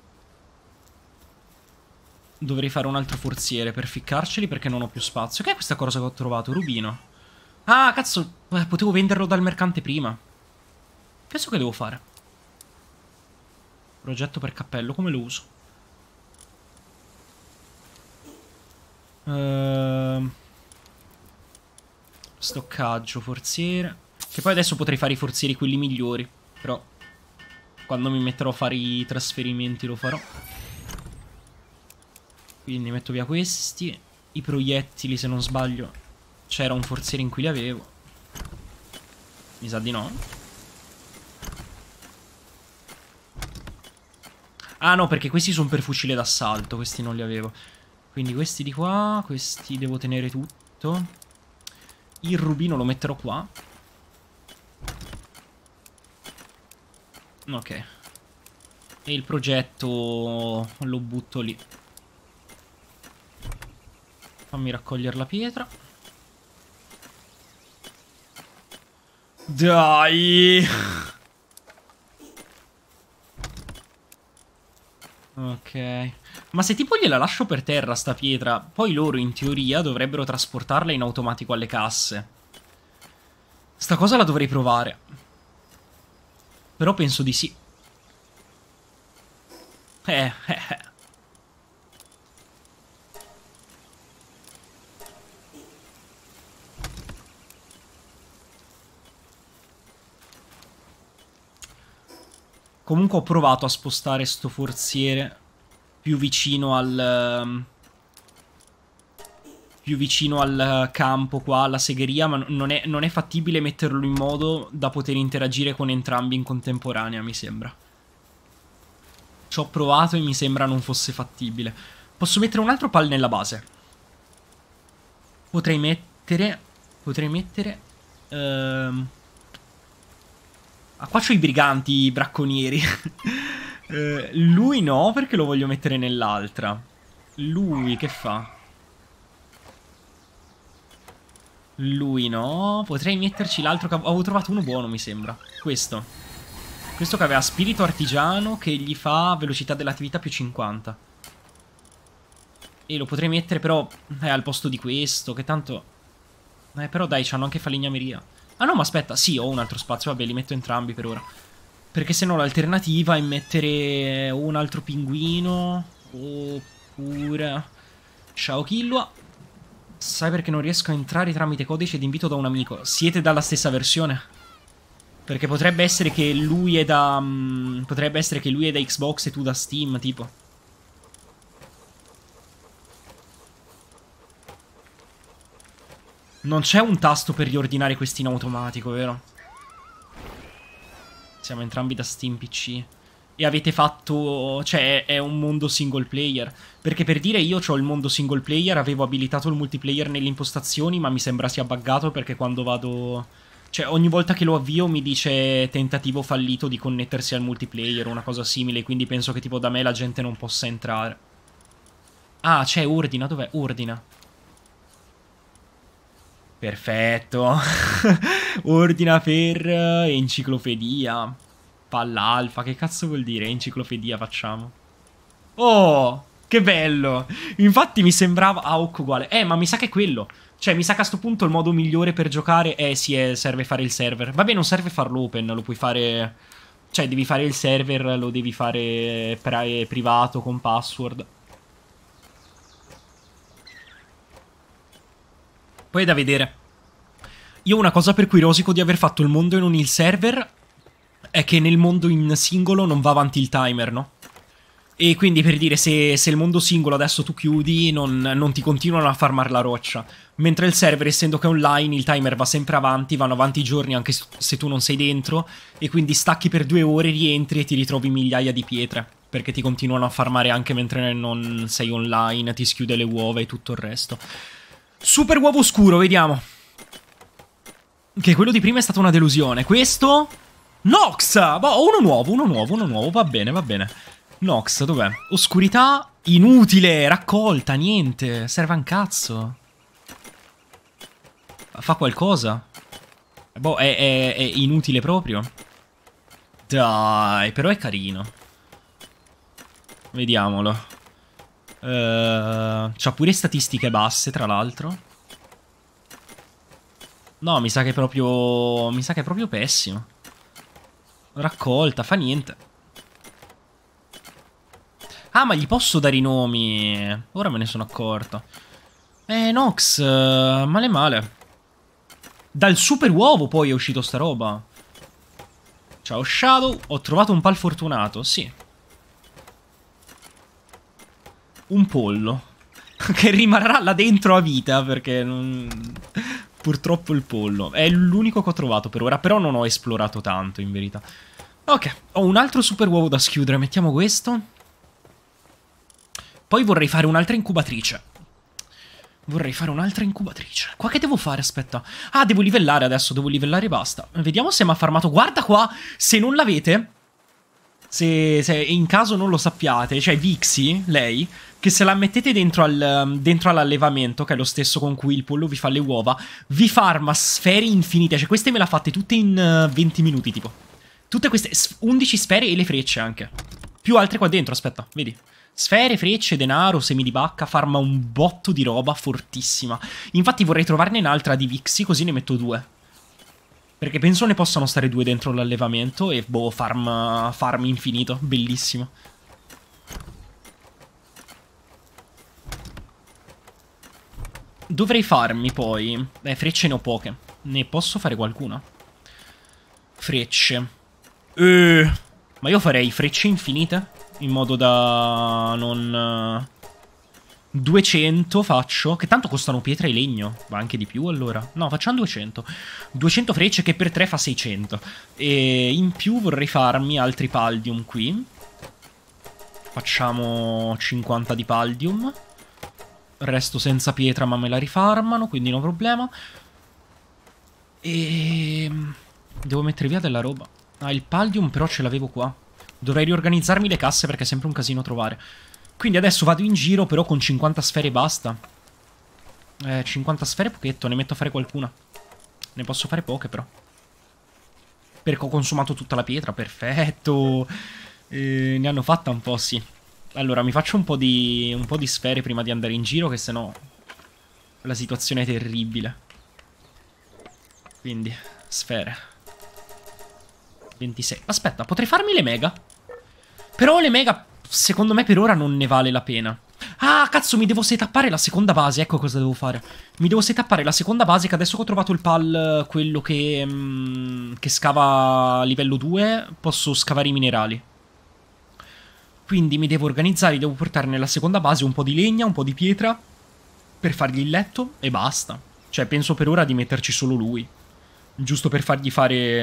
dovrei fare un altro forziere per ficcarceli perché non ho più spazio. Che è questa cosa che ho trovato? Rubino. Ah, cazzo, potevo venderlo dal mercante prima. Penso che devo fare. Progetto per cappello, come lo uso? Stoccaggio, forziere. Che poi adesso potrei fare i forzieri quelli migliori. Però quando mi metterò a fare i trasferimenti lo farò. Quindi metto via questi. I proiettili, se non sbaglio, c'era un forziere in cui li avevo. Mi sa di no. Ah no, perché questi sono per fucile d'assalto. Questi non li avevo. Quindi questi di qua. Questi devo tenere tutto. Il rubino lo metterò qua. Ok. E il progetto lo butto lì. Fammi raccogliere la pietra. Dai! Ok. Ma se tipo gliela lascio per terra sta pietra, poi loro in teoria dovrebbero trasportarla in automatico alle casse. Sta cosa la dovrei provare. Però penso di sì. Eh. Comunque ho provato a spostare sto forziere più vicino al... più vicino al campo qua, alla segheria, ma non è fattibile metterlo in modo da poter interagire con entrambi in contemporanea, mi sembra. Ci ho provato e mi sembra non fosse fattibile. Posso mettere un altro pal nella base. Potrei mettere... Ah, qua c'ho i briganti, i bracconieri. Lui no, perché lo voglio mettere nell'altra. Lui che fa? Lui no. Potrei metterci l'altro che... Avevo trovato uno buono, mi sembra. Questo. Questo che aveva spirito artigiano, che gli fa velocità dell'attività più 50. E lo potrei mettere però al posto di questo, che tanto... però dai, c'hanno anche falegnameria. Ah no, ma aspetta, sì, ho un altro spazio, vabbè, li metto entrambi per ora. Perché se no l'alternativa è mettere un altro pinguino, oppure... Ciao Killua. Sai perché non riesco a entrare tramite codice di invito da un amico? Siete dalla stessa versione? Perché potrebbe essere che lui è da... potrebbe essere che lui è da Xbox e tu da Steam, tipo. Non c'è un tasto per riordinare questi in automatico, vero? Siamo entrambi da Steam PC. E avete fatto... cioè, è un mondo single player. Perché per dire, io ho il mondo single player, avevo abilitato il multiplayer nelle impostazioni, ma mi sembra sia buggato perché quando vado... cioè, ogni volta che lo avvio mi dice tentativo fallito di connettersi al multiplayer o una cosa simile, quindi penso che tipo da me la gente non possa entrare. Ah, c'è ordina, dov'è? Ordina. Perfetto. Ordina per enciclopedia. Palla alfa, che cazzo vuol dire? Enciclopedia facciamo. Oh, che bello. Infatti mi sembrava... Ah, ok, uguale. Ma mi sa che è quello. Cioè, mi sa che a sto punto il modo migliore per giocare sì, serve fare il server. Vabbè, non serve farlo open, lo puoi fare... cioè, devi fare il server, lo devi fare privato con password. Poi è da vedere. Io una cosa per cui rosico di aver fatto il mondo e non il server è che nel mondo in singolo non va avanti il timer, no? E quindi per dire, se il mondo singolo adesso tu chiudi, non ti continuano a farmare la roccia. Mentre il server, essendo che è online, il timer va sempre avanti, vanno avanti i giorni anche se tu non sei dentro, e quindi stacchi per 2 ore, rientri e ti ritrovi migliaia di pietre. Perché ti continuano a farmare anche mentre non sei online, ti schiude le uova e tutto il resto. Super uovo scuro, vediamo. Che quello di prima è stata una delusione. Questo... Nox! Boh, uno nuovo, va bene, va bene. Nox, dov'è? Oscurità inutile, raccolta, niente. Serve a un cazzo. Fa qualcosa? Boh, è inutile proprio. Dai, però è carino. Vediamolo. C'ha pure statistiche basse, tra l'altro. No, mi sa che è proprio... mi sa che è proprio pessimo. Raccolta, fa niente. Ah, ma gli posso dare i nomi. Ora me ne sono accorto. Nox, male male. Dal super uovo poi è uscito sta roba. Ciao Shadow, ho trovato un pal fortunato, sì. Un pollo. Che rimarrà là dentro a vita, perché non... Purtroppo il pollo. È l'unico che ho trovato per ora, però non ho esplorato tanto, in verità. Ok, ho un altro super uovo da schiudere, mettiamo questo. Poi vorrei fare un'altra incubatrice. Qua che devo fare? Aspetta. Ah, devo livellare adesso, devo livellare e basta. Vediamo se mi ha farmato. Guarda qua, se non l'avete... Se in caso non lo sappiate, cioè Vixie, lei, che se la mettete dentro all'allevamento, che è lo stesso con cui il pollo vi fa le uova, vi farma sfere infinite. Cioè queste me le ha fatte tutte in 20 minuti, tipo. Tutte queste, 11 sfere e le frecce anche. Più altre qua dentro, aspetta, vedi. Sfere, frecce, denaro, semi di bacca, farma un botto di roba fortissima. Infatti vorrei trovarne un'altra di Vixie, così ne metto 2. Perché penso ne possano stare 2 dentro l'allevamento e boh, farm infinito, bellissimo. Dovrei farmi poi... frecce ne ho poche. Ne posso fare qualcuna? Frecce. Ma io farei frecce infinite. In modo da non... 200 faccio. Che tanto costano pietra e legno. Ma anche di più allora. No, facciamo 200. 200 frecce che per 3 fa 600. E in più vorrei farmi altri paldium qui. Facciamo 50 di paldium. Resto senza pietra ma me la rifarmano, quindi no problema. E... devo mettere via della roba. Ah, il paldium però ce l'avevo qua. Dovrei riorganizzarmi le casse perché è sempre un casino trovare. Quindi adesso vado in giro però con 50 sfere e basta. 50 sfere pochetto, ne metto a fare qualcuna. Ne posso fare poche però. Perché ho consumato tutta la pietra, perfetto. Ne hanno fatta un po', sì. Allora, mi faccio un po' di sfere prima di andare in giro, che sennò la situazione è terribile. Quindi, sfere. 26. Aspetta, potrei farmi le mega? Però le mega, secondo me, per ora non ne vale la pena. Ah, cazzo, mi devo setappare la seconda base. Ecco cosa devo fare. Mi devo setappare la seconda base, che adesso che ho trovato il pal, quello che scava a livello 2, posso scavare i minerali. Quindi mi devo organizzare, devo portare nella seconda base un po' di legna, un po' di pietra, per fargli il letto e basta. Cioè, penso per ora di metterci solo lui. Giusto per fargli fare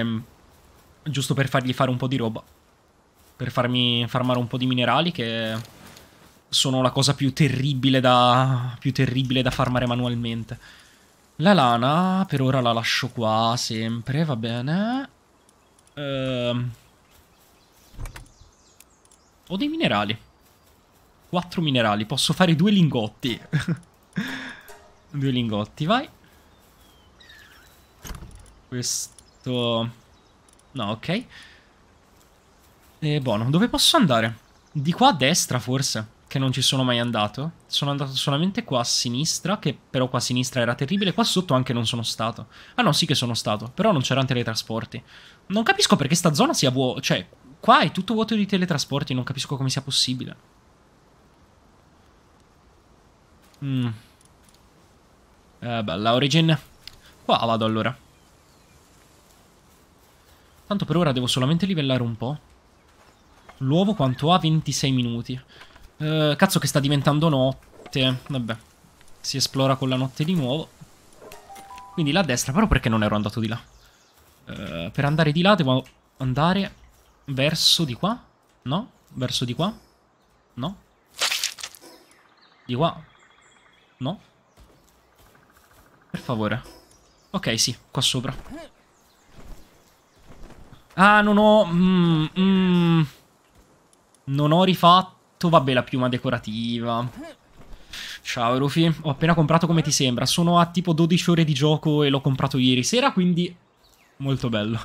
un po' di roba. Per farmi farmare un po' di minerali, che sono la cosa più terribile da farmare manualmente. La lana, per ora la lascio qua, sempre, va bene. Ho dei minerali. 4 minerali. Posso fare 2 lingotti. 2 lingotti, vai. Questo... no, ok. E buono. Dove posso andare? Di qua a destra, forse. Che non ci sono mai andato. Sono andato solamente qua a sinistra. Che però qua a sinistra era terribile. Qua sotto anche non sono stato. Ah no, sì che sono stato. Però non c'erano teletrasporti. Non capisco perché sta zona sia vuota. Cioè... qua è tutto vuoto di teletrasporti, non capisco come sia possibile. Bella Origin. Qua vado allora. Tanto per ora devo solamente livellare un po'. L'uovo quanto ha? 26 minuti. Cazzo che sta diventando notte. Vabbè. Si esplora con la notte di nuovo. Quindi là a destra, però perché non ero andato di là? Per andare di là devo andare... verso di qua? No? Verso di qua? No? Di qua? No? Per favore. Ok, sì, qua sopra. Ah, non ho... non ho rifatto... vabbè, la piuma decorativa. Ciao, Rufi. Ho appena comprato come ti sembra. Sono a tipo 12 ore di gioco e l'ho comprato ieri sera, quindi... molto bello.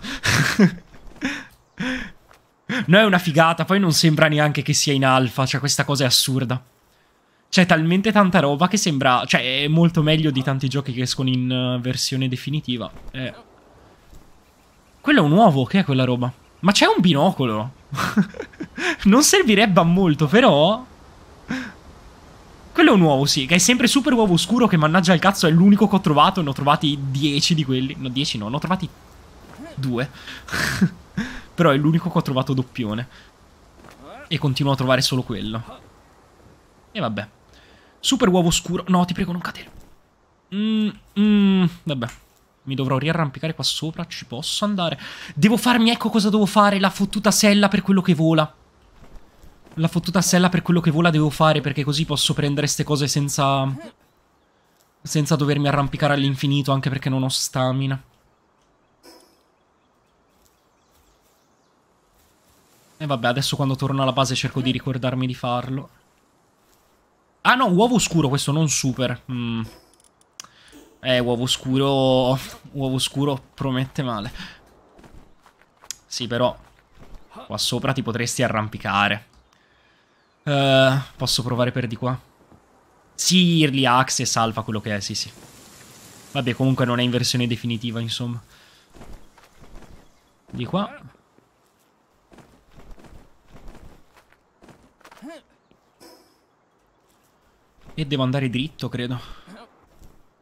No, è una figata, poi non sembra neanche che sia in alfa, cioè questa cosa è assurda. C'è talmente tanta roba che sembra... cioè, è molto meglio di tanti giochi che escono in versione definitiva. Quello è un uovo, che è quella roba? Ma c'è un binocolo! Non servirebbe a molto, però... quello è un uovo, sì, che è sempre super uovo scuro, che mannaggia il cazzo è l'unico che ho trovato, ne ho trovati 10 di quelli. No, 10 no, ne ho trovati 2. Però è l'unico che ho trovato doppione. E continuo a trovare solo quello. E vabbè. Super uovo scuro. No, ti prego, non cadere. Vabbè. Mi dovrò riarrampicare qua sopra. Ci posso andare. Devo farmi, ecco cosa devo fare. La fottuta sella per quello che vola. La fottuta sella per quello che vola devo fare, perché così posso prendere ste cose senza... senza dovermi arrampicare all'infinito, anche perché non ho stamina. E vabbè, adesso quando torno alla base cerco di ricordarmi di farlo. Ah no, uovo scuro, questo non super. Uovo scuro... uovo scuro promette male. Sì, però... qua sopra ti potresti arrampicare. Posso provare per di qua? Sì, Early Access, alfa, quello che è, sì, sì. Vabbè, comunque non è in versione definitiva, insomma. Di qua... e devo andare dritto, credo.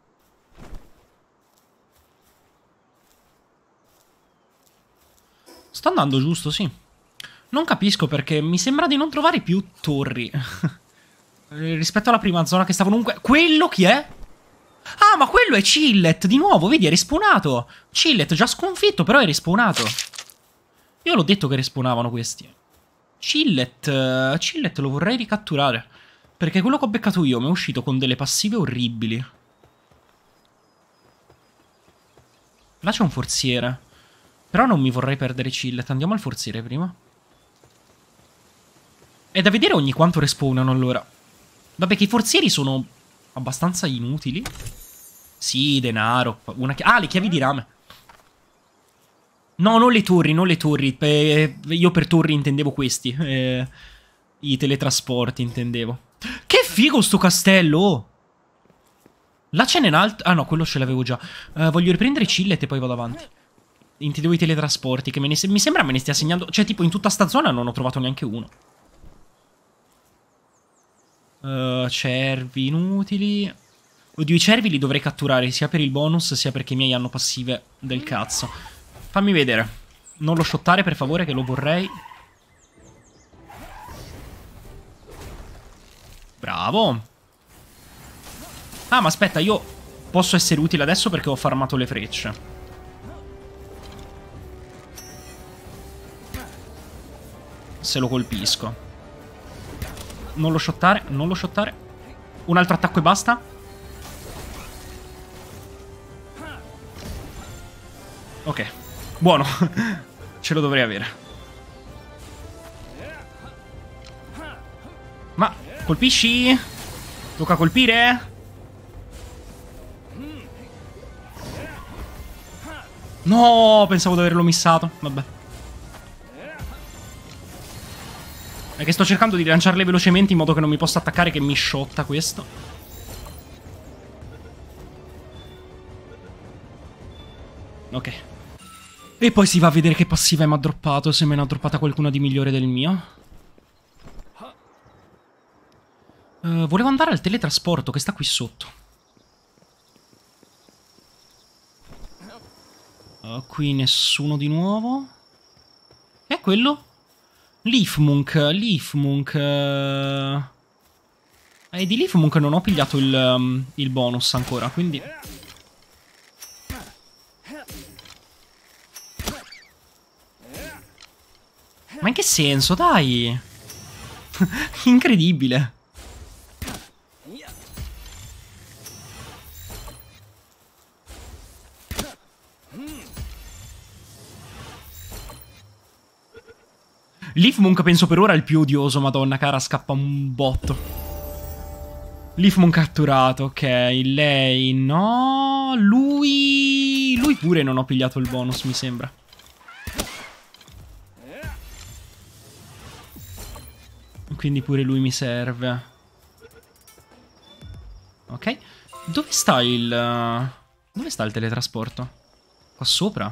Sto andando giusto, sì. Non capisco perché mi sembra di non trovare più torri. Rispetto alla prima zona che stavo comunque... Quello chi è? Ah, ma quello è Chillet, di nuovo, vedi, è respawnato. Chillet già sconfitto, però è respawnato. Io l'ho detto che respawnavano questi. Chillet lo vorrei ricatturare. Perché quello che ho beccato io mi è uscito con delle passive orribili. Là c'è un forziere. Però non mi vorrei perdere Chillet. Andiamo al forziere prima. È da vedere ogni quanto respawnano allora. Vabbè che i forzieri sono abbastanza inutili. Sì, denaro. Ah, le chiavi di rame. No, non le torri, non le torri. Io per torri intendevo questi. I teletrasporti intendevo. Che figo sto castello! Là ce n'è un altro... Ah no, quello ce l'avevo già. Voglio riprendere Chillet e poi vado avanti. Intendevo i teletrasporti, che mi sembra me ne stia segnando... Cioè, tipo, in tutta sta zona non ho trovato neanche uno. Cervi inutili. Oddio, i cervi li dovrei catturare sia per il bonus sia perché i miei hanno passive del cazzo. Fammi vedere. Non lo shottare per favore che lo vorrei. Bravo. Ah, ma aspetta, io posso essere utile adesso perché ho farmato le frecce. Se lo colpisco. Non lo shottare, non lo shottare. Un altro attacco e basta. Ok, buono. Ce lo dovrei avere. Ma, colpisci? Tocca colpire? No, pensavo di averlo missato. Vabbè. È che sto cercando di lanciarle velocemente in modo che non mi possa attaccare, che mi shotta questo. Ok. E poi si va a vedere che passiva mi ha droppato, se me ne ha droppata qualcuna di migliore del mio. Volevo andare al teletrasporto che sta qui sotto. Qui nessuno di nuovo. Che è quello? Leafmunk. Leafmunk. Di Leafmunk non ho pigliato il bonus ancora, quindi... Ma in che senso, dai? Incredibile. Leafmunk penso per ora è il più odioso, madonna cara, scappa un botto. Leafmunk catturato, ok, lei no, lui pure non ho pigliato il bonus, mi sembra. Quindi pure lui mi serve. Ok, dove sta il teletrasporto? Qua sopra?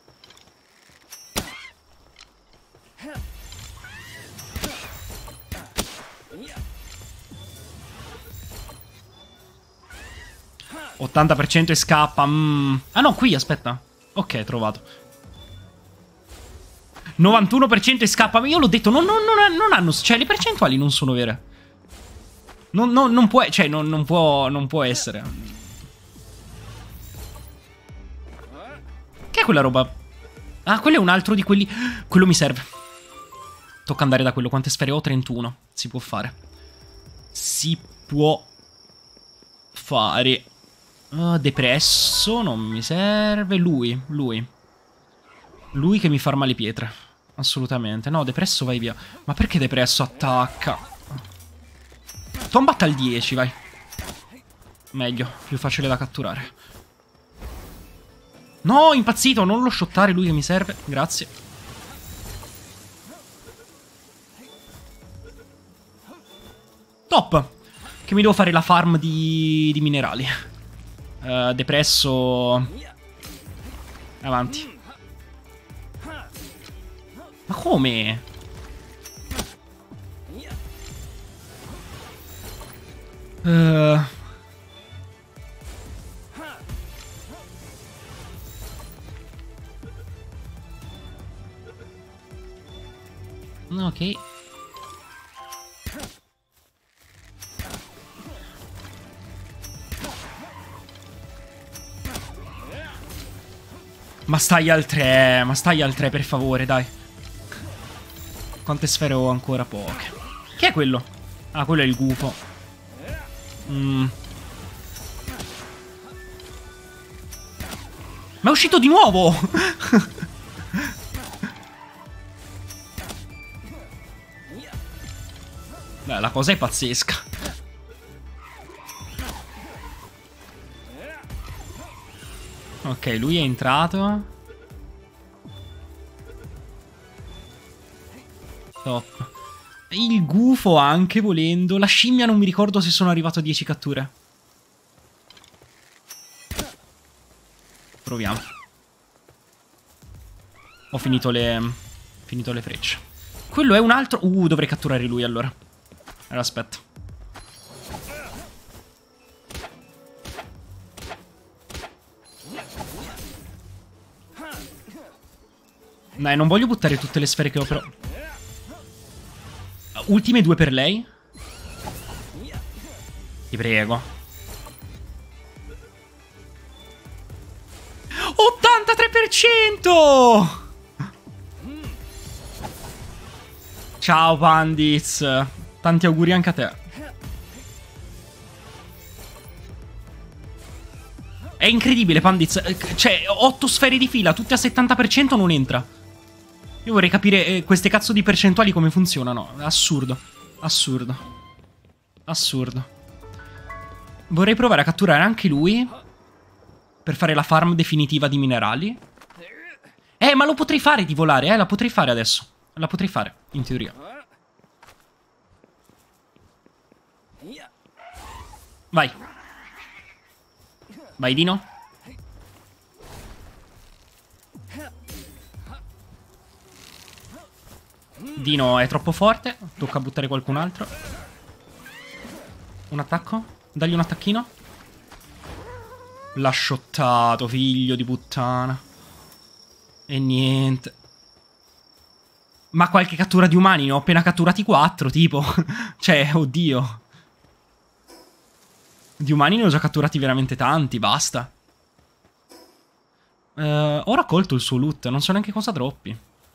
%80% e scappa. Ah no, qui, aspetta. Ok, trovato. 91% e scappa. Io l'ho detto, non hanno... Cioè, le percentuali non sono vere. Non può... Cioè, non può essere. Che è quella roba? Ah, quello è un altro di quelli... Quello mi serve. Tocca andare da quello. Quante sfere ho? 31. Si può fare. Si può fare. Depresso, non mi serve. Lui che mi farma le pietre. Assolutamente. No, depresso vai via. Ma perché depresso attacca? Tombat al 10, vai. Meglio, più facile da catturare. No, impazzito, non lo shottare lui che mi serve. Grazie. Top. Che mi devo fare la farm di minerali. Depresso. Avanti. Ma come? Ok. Ma stai al 3, ma stai al 3 per favore, dai. Quante sfere ho ancora? Poche. Che è quello? Ah, quello è il gufo. Ma è uscito di nuovo! Beh, la cosa è pazzesca. Ok, lui è entrato. Top. Il gufo anche, volendo. La scimmia non mi ricordo se sono arrivato a 10 catture. Proviamo. Ho finito le frecce. Quello è un altro... dovrei catturare lui allora. Allora, aspetta. Dai, non voglio buttare tutte le sfere che ho, però. Ultime 2 per lei. Ti prego. 83%! Ciao, Pandits. Tanti auguri anche a te. È incredibile, Pandits. Cioè, 8 sfere di fila, tutte a 70% non entra. Io vorrei capire queste cazzo di percentuali come funzionano. Assurdo. Assurdo. Assurdo. Vorrei provare a catturare anche lui per fare la farm definitiva di minerali. Ma lo potrei fare di volare, la potrei fare adesso. La potrei fare, in teoria. Vai. Vai, Dino. Dino è troppo forte. Tocca buttare qualcun altro. Un attacco? Dagli un attacchino. L'ha shottato, figlio di puttana. E niente. Ma qualche cattura di umani? Ne ho appena catturati 4, tipo. Cioè, oddio. Di umani ne ho già catturati veramente tanti, basta. Ho raccolto il suo loot, non so neanche cosa droppi.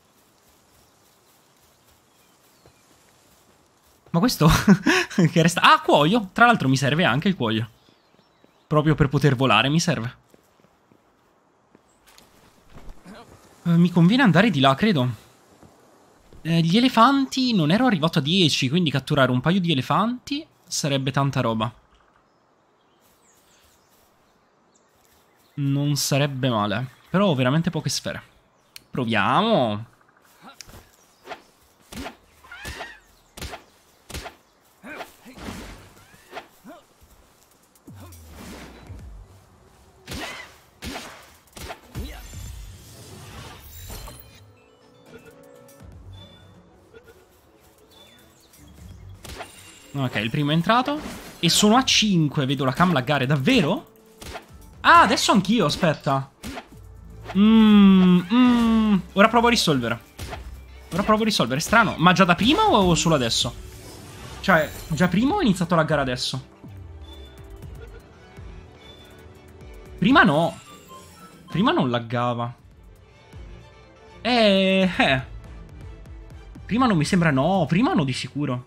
Ma questo che resta... Ah, cuoio! Tra l'altro mi serve anche il cuoio. Proprio per poter volare mi serve. Mi conviene andare di là, credo. Gli elefanti non ero arrivato a 10, quindi catturare un paio di elefanti sarebbe tanta roba. Non sarebbe male. Però ho veramente poche sfere. Proviamo. Ok, il primo è entrato. E sono a 5, vedo la cam laggare. Davvero? Ah, adesso anch'io, aspetta. Ora provo a risolvere. Strano. Ma già da prima o solo adesso? Cioè, già prima o ho iniziato a laggare adesso? Prima no. Prima non laggava. Prima non mi sembra... No, prima no di sicuro.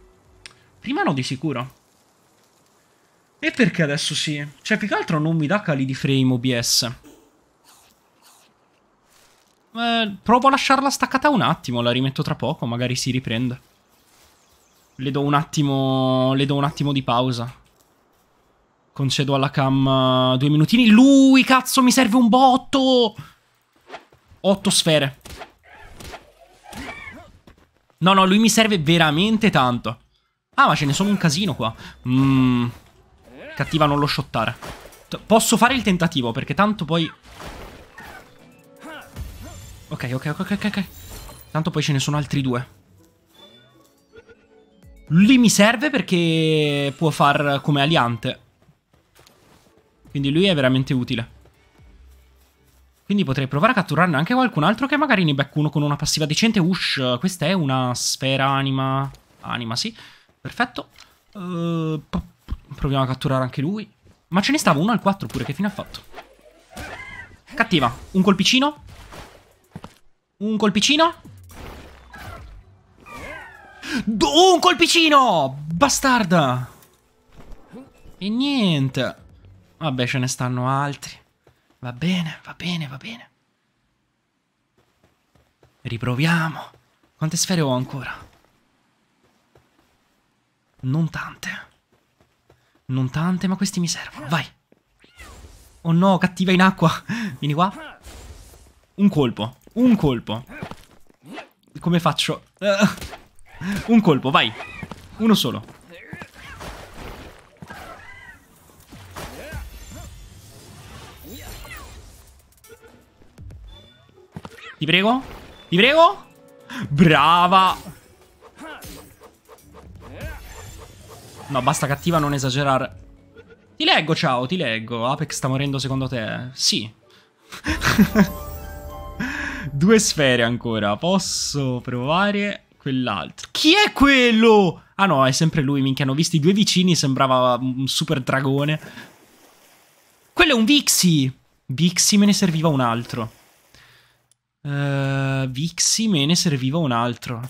E perché adesso sì? Cioè, più che altro non mi dà cali di frame OBS. Provo a lasciarla staccata un attimo, la rimetto tra poco, magari si riprende. Le do un attimo di pausa. Concedo alla cam 2 minutini. Lui, cazzo, mi serve un botto! 8 sfere. No, lui mi serve veramente tanto. Ah, ma ce ne sono un casino qua. Cattiva non lo shottare. Posso fare il tentativo, perché tanto poi... Ok. Tanto poi ce ne sono altri 2. Lui mi serve perché può far come aliante. Quindi lui è veramente utile. Quindi potrei provare a catturarne anche qualcun altro che magari ne becca uno con una passiva decente. Ush, questa è una sfera anima. Anima, sì. Perfetto. Proviamo a catturare anche lui. Ma ce ne stava uno al 4 pure, che fine ha fatto? Cattiva. Un colpicino. Un colpicino. Un colpicino! Bastarda! E niente. Vabbè, ce ne stanno altri. Va bene, va bene, va bene. Riproviamo. Quante sfere ho ancora? Non tante. Non tante, ma questi mi servono. Vai. Oh no, cattiva in acqua. Vieni qua. Un colpo. Un colpo. Come faccio? Un colpo, vai. Uno solo. Ti prego? Ti prego? Brava! No, basta cattiva, non esagerare. Ti leggo, ciao, ti leggo. Apex sta morendo secondo te? Sì. 2 sfere ancora. Posso provare quell'altro. Chi è quello? Ah no, è sempre lui, minchia. Hanno visto i 2 vicini, sembrava un super dragone. Quello è un Vixie. Vixie, me ne serviva un altro. Vixie, me ne serviva un altro.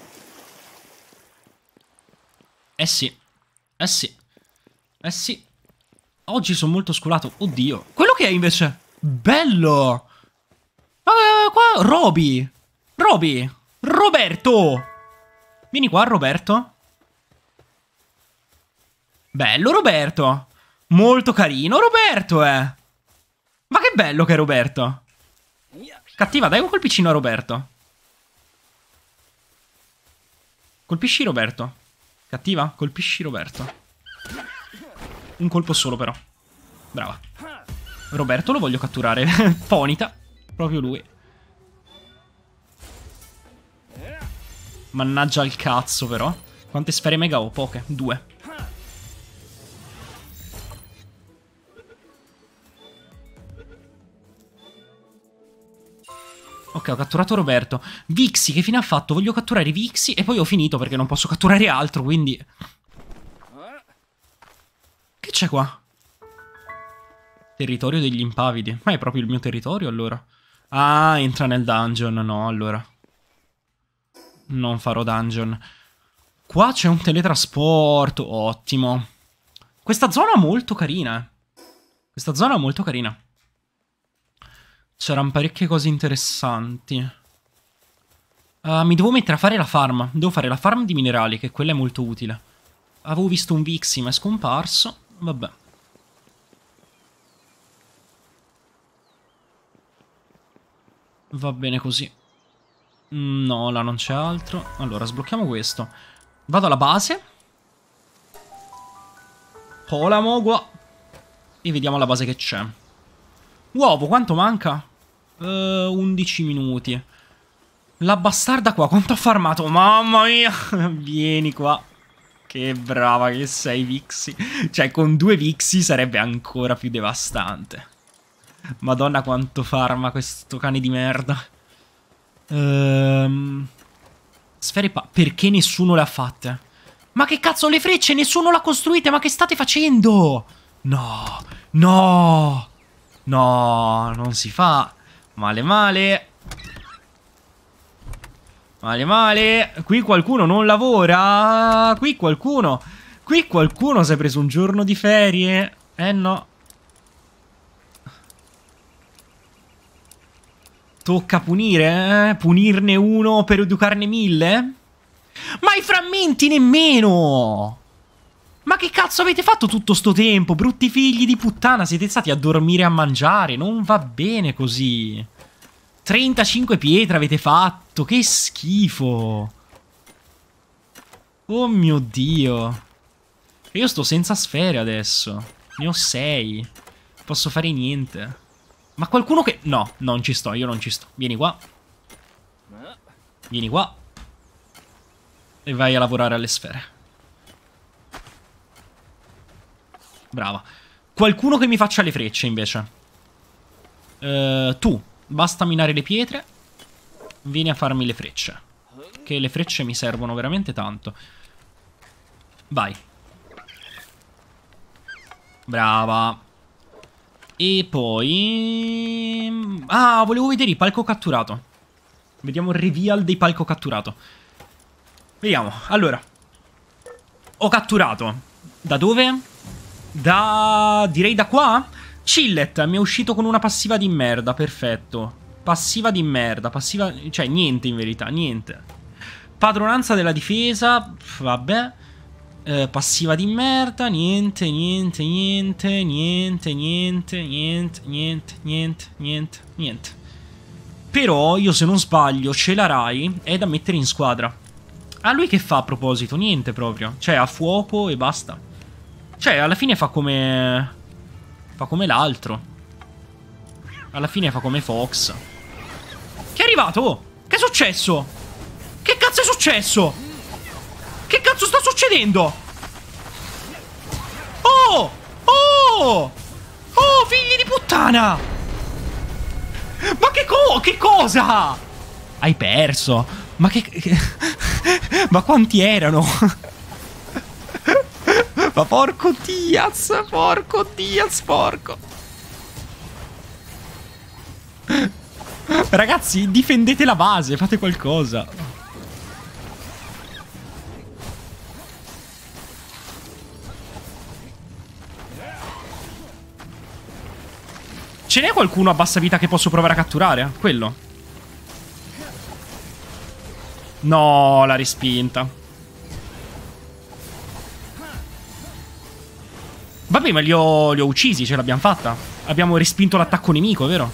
Eh sì. Eh sì. Eh sì. Oggi sono molto sculato. Oddio. Quello che è invece? Bello. Qua. Roby. Roby. Roberto. Vieni qua, Roberto. Bello, Roberto. Molto carino, Roberto, Ma che bello che è Roberto. Cattiva, dai un colpicino a Roberto. Colpisci Roberto. Cattiva, colpisci Roberto. Un colpo solo però. Brava. Roberto lo voglio catturare. Ponita. Proprio lui. Mannaggia il cazzo però. Quante sfere mega ho? Poche. 2. Ok, ho catturato Roberto. Vixie, che fine ha fatto? Voglio catturare Vixie e poi ho finito perché non posso catturare altro, quindi... Che c'è qua? Territorio degli impavidi. Ma è proprio il mio territorio, allora? Ah, entra nel dungeon. No, allora. Non farò dungeon. Qua c'è un teletrasporto. Ottimo. Questa zona è molto carina. Questa zona è molto carina. C'erano parecchie cose interessanti. Mi devo mettere a fare la farm. Devo fare la farm di minerali, che quella è molto utile. Avevo visto un Vixie, ma è scomparso. Vabbè. Va bene così. No, là non c'è altro. Allora, sblocchiamo questo. Vado alla base. Hola mogua. E vediamo la base che c'è. Uovo, quanto manca? 11 minuti. La bastarda qua, quanto ha farmato? Mamma mia. Vieni qua. Che brava che sei, Vixie. Cioè, con 2 Vixie sarebbe ancora più devastante. Madonna quanto farma questo cane di merda. Sfere perché nessuno le ha fatte? Ma che cazzo, le frecce nessuno le ha costruite? Ma che state facendo? No, no, no, non si fa. Male male. Male male. Qui qualcuno non lavora. Qui qualcuno si è preso un giorno di ferie. No. Tocca punire, Punirne uno per educarne 1000? Ma i frammenti nemmeno! Ma che cazzo avete fatto tutto sto tempo? Brutti figli di puttana, siete stati a dormire e a mangiare. Non va bene così. 35 pietre avete fatto, che schifo. Oh mio Dio. Io sto senza sfere adesso. Ne ho 6. Posso fare niente. Ma qualcuno che... No, non ci sto, io non ci sto. Vieni qua. Vieni qua. E vai a lavorare alle sfere. Brava. Qualcuno che mi faccia le frecce, invece. Tu. Basta minare le pietre. Vieni a farmi le frecce. Che le frecce mi servono veramente tanto. Vai. Brava. E poi... Ah, volevo vedere il palco catturato. Vediamo il reveal dei palco catturato. Vediamo, allora. Ho catturato. Da dove? Direi da qua? Chillet, mi è uscito con una passiva di merda, perfetto. Passiva di merda, passiva... Cioè, niente in verità, niente. Padronanza della difesa, vabbè. Passiva di merda, niente, niente, niente, niente, niente, niente, niente, niente, niente, niente. Però io se non sbaglio ce la Rai è da mettere in squadra. Ah, lui che fa a proposito? Niente proprio. Cioè ha fuoco e basta. Cioè alla fine fa come... Fa come l'altro. Alla fine fa come Fox. Che è arrivato? Oh, che è successo? Che cazzo è successo? Che cazzo sta succedendo? Oh! Oh! Oh, figli di puttana! Ma che cosa? Hai perso? Ma ma quanti erano? Ma porco Diaz! Porco Diaz, porco! Ragazzi, difendete la base, fate qualcosa. Ce n'è qualcuno a bassa vita che posso provare a catturare? Quello. No, l'ha respinta. Vabbè, ma li ho uccisi, ce l'abbiamo fatta. Abbiamo respinto l'attacco nemico, vero?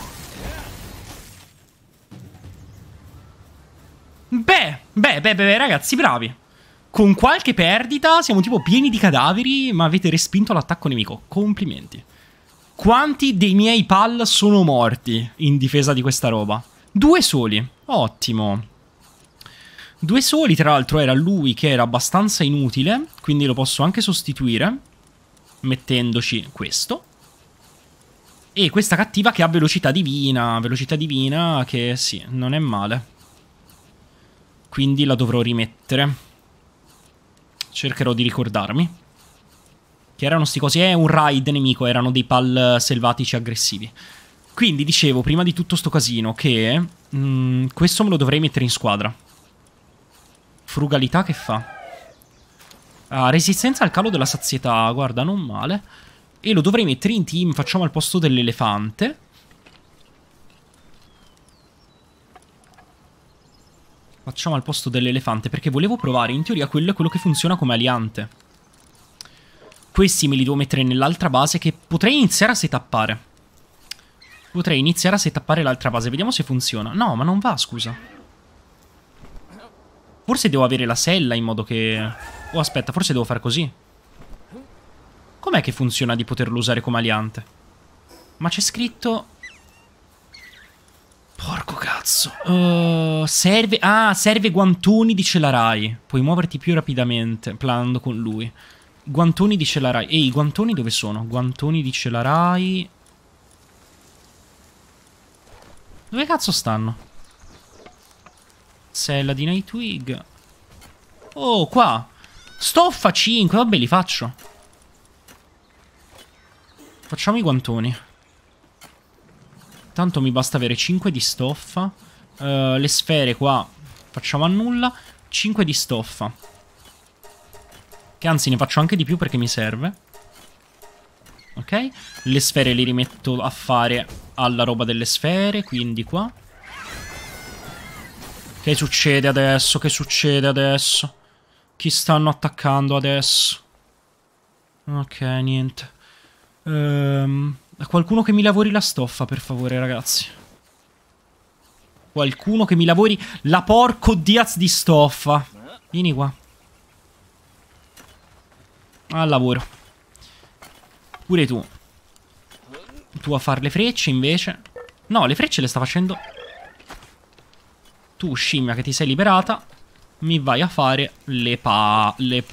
Beh, ragazzi, bravi. Con qualche perdita, siamo tipo pieni di cadaveri, ma avete respinto l'attacco nemico. Complimenti. Quanti dei miei pal sono morti in difesa di questa roba? 2 soli. Ottimo. 2 soli, tra l'altro era lui che era abbastanza inutile, quindi lo posso anche sostituire, mettendoci questo. E questa cattiva che ha velocità divina che sì, non è male. Quindi la dovrò rimettere. Cercherò di ricordarmi. Che erano sti cosi? È un raid nemico, erano dei pal selvatici aggressivi. Quindi dicevo, prima di tutto sto casino, che questo me lo dovrei mettere in squadra. Frugalità che fa? Resistenza al calo della sazietà, guarda, non male. E lo dovrei mettere in team, facciamo al posto dell'elefante. Facciamo al posto dell'elefante, perché volevo provare, in teoria quello è quello che funziona come aliante. Questi me li devo mettere nell'altra base che potrei iniziare a setappare. Potrei iniziare a setappare l'altra base. Vediamo se funziona. No, ma non va, scusa. Forse devo avere la sella in modo che... Oh, aspetta, forse devo fare così. Com'è che funziona di poterlo usare come aliante? Ma c'è scritto... Porco cazzo. Serve... Ah, serve guantoni di Celarai. Puoi muoverti più rapidamente planando con lui. Guantoni di Celarai. Ehi, i guantoni dove sono? Guantoni di Celarai. Dove cazzo stanno? Sella di Nightwing. Oh, qua. Stoffa 5. Vabbè, li faccio. Facciamo i guantoni. Tanto mi basta avere 5 di stoffa. Le sfere qua facciamo a nulla. 5 di stoffa. Che anzi ne faccio anche di più perché mi serve. Ok. Le sfere le rimetto a fare alla roba delle sfere. Quindi qua. Che succede adesso? Che succede adesso? Chi stanno attaccando adesso? Ok, niente. Qualcuno che mi lavori la stoffa, per favore, ragazzi. Qualcuno che mi lavori la porco Diaz di stoffa. Vieni qua. Al lavoro. Pure tu. Tu a fare le frecce invece. No, le frecce le sta facendo. Tu scimmia che ti sei liberata. Mi vai a fare le palle.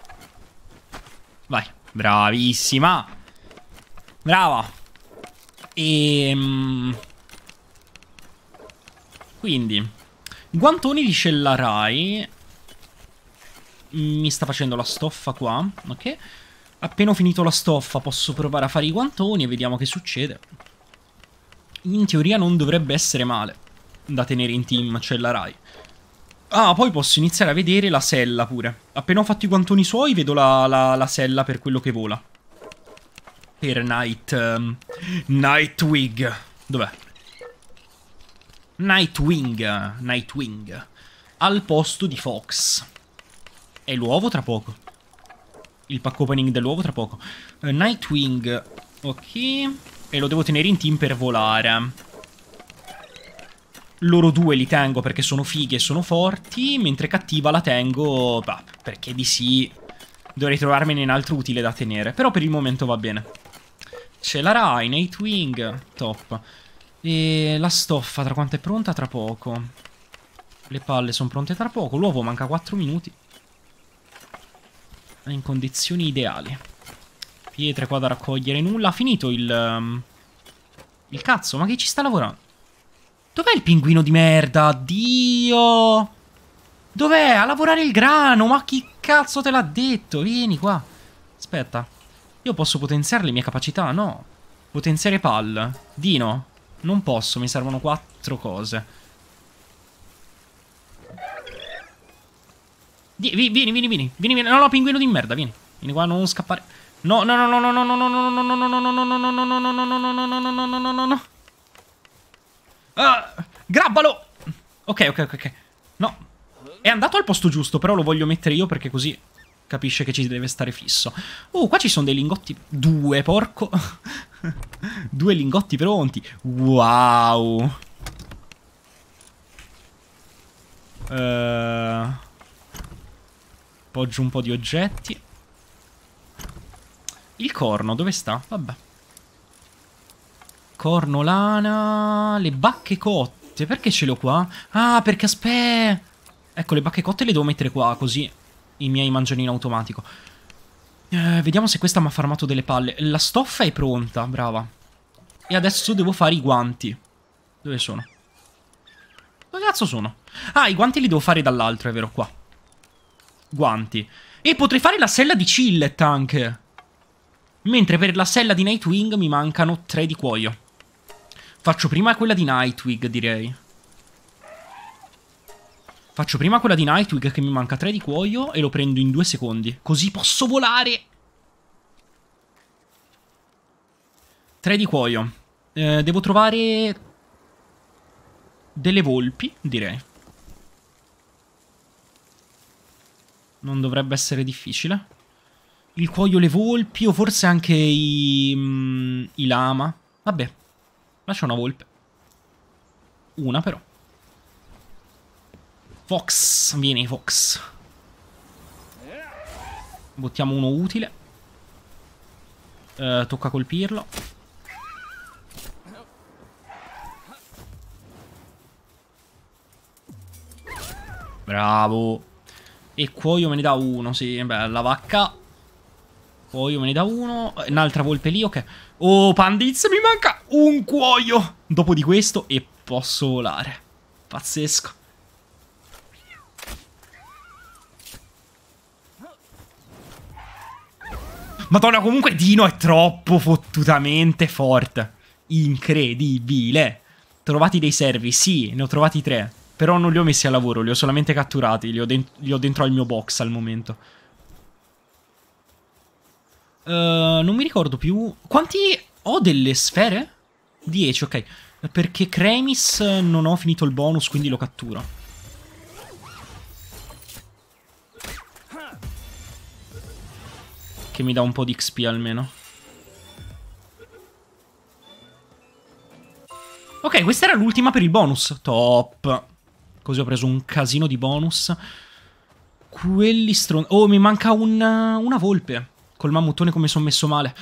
Vai. Bravissima. Brava. Quindi, guantoni di Cellarai. Mi sta facendo la stoffa qua, ok? Appena ho finito la stoffa posso provare a fare i guantoni e vediamo che succede. In teoria non dovrebbe essere male da tenere in team Cellarai. Ah, poi posso iniziare a vedere la sella pure. Appena ho fatto i guantoni suoi vedo la sella per quello che vola. Per Nightwing. Dov'è? Nightwing. Al posto di Fox. E l'uovo tra poco. Il pack opening dell'uovo tra poco. Nightwing. Ok. E lo devo tenere in team per volare. Loro due li tengo perché sono fighi e sono forti. Mentre cattiva la tengo perché di sì dovrei trovarmene un altro utile da tenere. Però per il momento va bene. Ce la Rai, Nightwing. Top. E la stoffa tra quanto è pronta? Tra poco. Le palle sono pronte tra poco. L'uovo manca 4 minuti. È in condizioni ideali. Pietre qua da raccogliere. Nulla. Ha finito il cazzo. Ma chi ci sta lavorando? Dov'è il pinguino di merda? Dio! Dov'è? A lavorare il grano. Ma chi cazzo te l'ha detto? Vieni qua. Aspetta. Io posso potenziare le mie capacità? No. Potenziare pal. Dino. Non posso. Mi servono 4 cose. Vieni. No, pinguino di merda, vieni. Vieni qua, non scappare. No. Grabbalo! Ok. No. È andato al posto giusto, però lo voglio mettere io perché così capisce che ci deve stare fisso. Qua ci sono dei lingotti. 2, porco. 2 lingotti pronti. Wow. Appoggio un po' di oggetti. Il corno, dove sta? Vabbè. Corno, lana. Le bacche cotte. Perché ce le ho qua? Ah, perché aspetta. Ecco, le bacche cotte le devo mettere qua, così i miei mangiano in automatico. Vediamo se questa mi ha farmato delle palle. La stoffa è pronta, brava. E adesso devo fare i guanti. Dove sono? Dove cazzo sono? Ah, i guanti li devo fare dall'altro, è vero, qua. Guanti. E potrei fare la sella di Chillet anche. Mentre per la sella di Nightwing mi mancano 3 di cuoio. Faccio prima quella di Nightwing, direi. Faccio prima quella di Nightwing che mi manca 3 di cuoio e lo prendo in 2 secondi. Così posso volare. 3 di cuoio. Devo trovare delle volpi, direi. Non dovrebbe essere difficile. Il cuoio, le volpi o forse anche i lama. Vabbè, lascia una volpe. Una però. Fox, vieni Fox. Buttiamo uno utile. Tocca colpirlo. Bravo. E cuoio me ne dà uno, sì, bella vacca. Cuoio me ne dà uno. Un'altra volpe lì, ok. Oh, Pandiz, mi manca un cuoio. Dopo di questo e posso volare. Pazzesco. Madonna, comunque Dino è troppo fottutamente forte. Incredibile. Trovati dei servi, sì, ne ho trovati 3. Però non li ho messi a lavoro, li ho solamente catturati. Li ho dentro al mio box al momento. Non mi ricordo più. Quanti ho delle sfere? 10, ok. Perché Cremis non ho finito il bonus, quindi lo catturo. Che mi dà un po' di XP almeno. Ok, questa era l'ultima per il bonus. Top. Così ho preso un casino di bonus. Quelli Oh, mi manca una volpe. Col mammutone come sono messo male.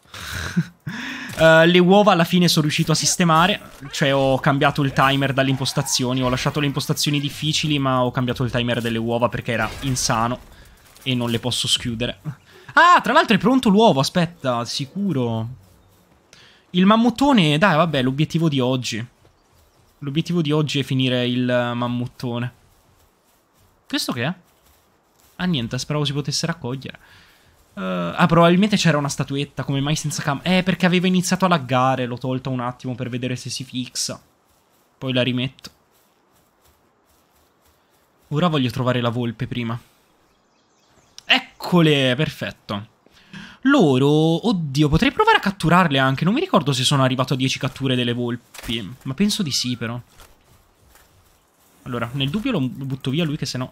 Le uova alla fine sono riuscito a sistemare. Cioè ho cambiato il timer dalle impostazioni. Ho lasciato le impostazioni difficili, ma ho cambiato il timer delle uova perché era insano. E non le posso schiudere. Ah, tra l'altro è pronto l'uovo, aspetta, sicuro. Il mammutone, dai, vabbè, l'obiettivo di oggi. L'obiettivo di oggi è finire il mammutone. Questo che è? Ah, niente, speravo si potesse raccogliere. Probabilmente c'era una statuetta, come mai senza perché aveva iniziato a laggare, l'ho tolta un attimo per vedere se si fixa. Poi la rimetto. Ora voglio trovare la volpe prima. Eccole, perfetto. Loro, oddio, potrei provare a catturarle anche. Non mi ricordo se sono arrivato a 10 catture delle volpi, ma penso di sì però. Allora, nel dubbio lo butto via lui che se no...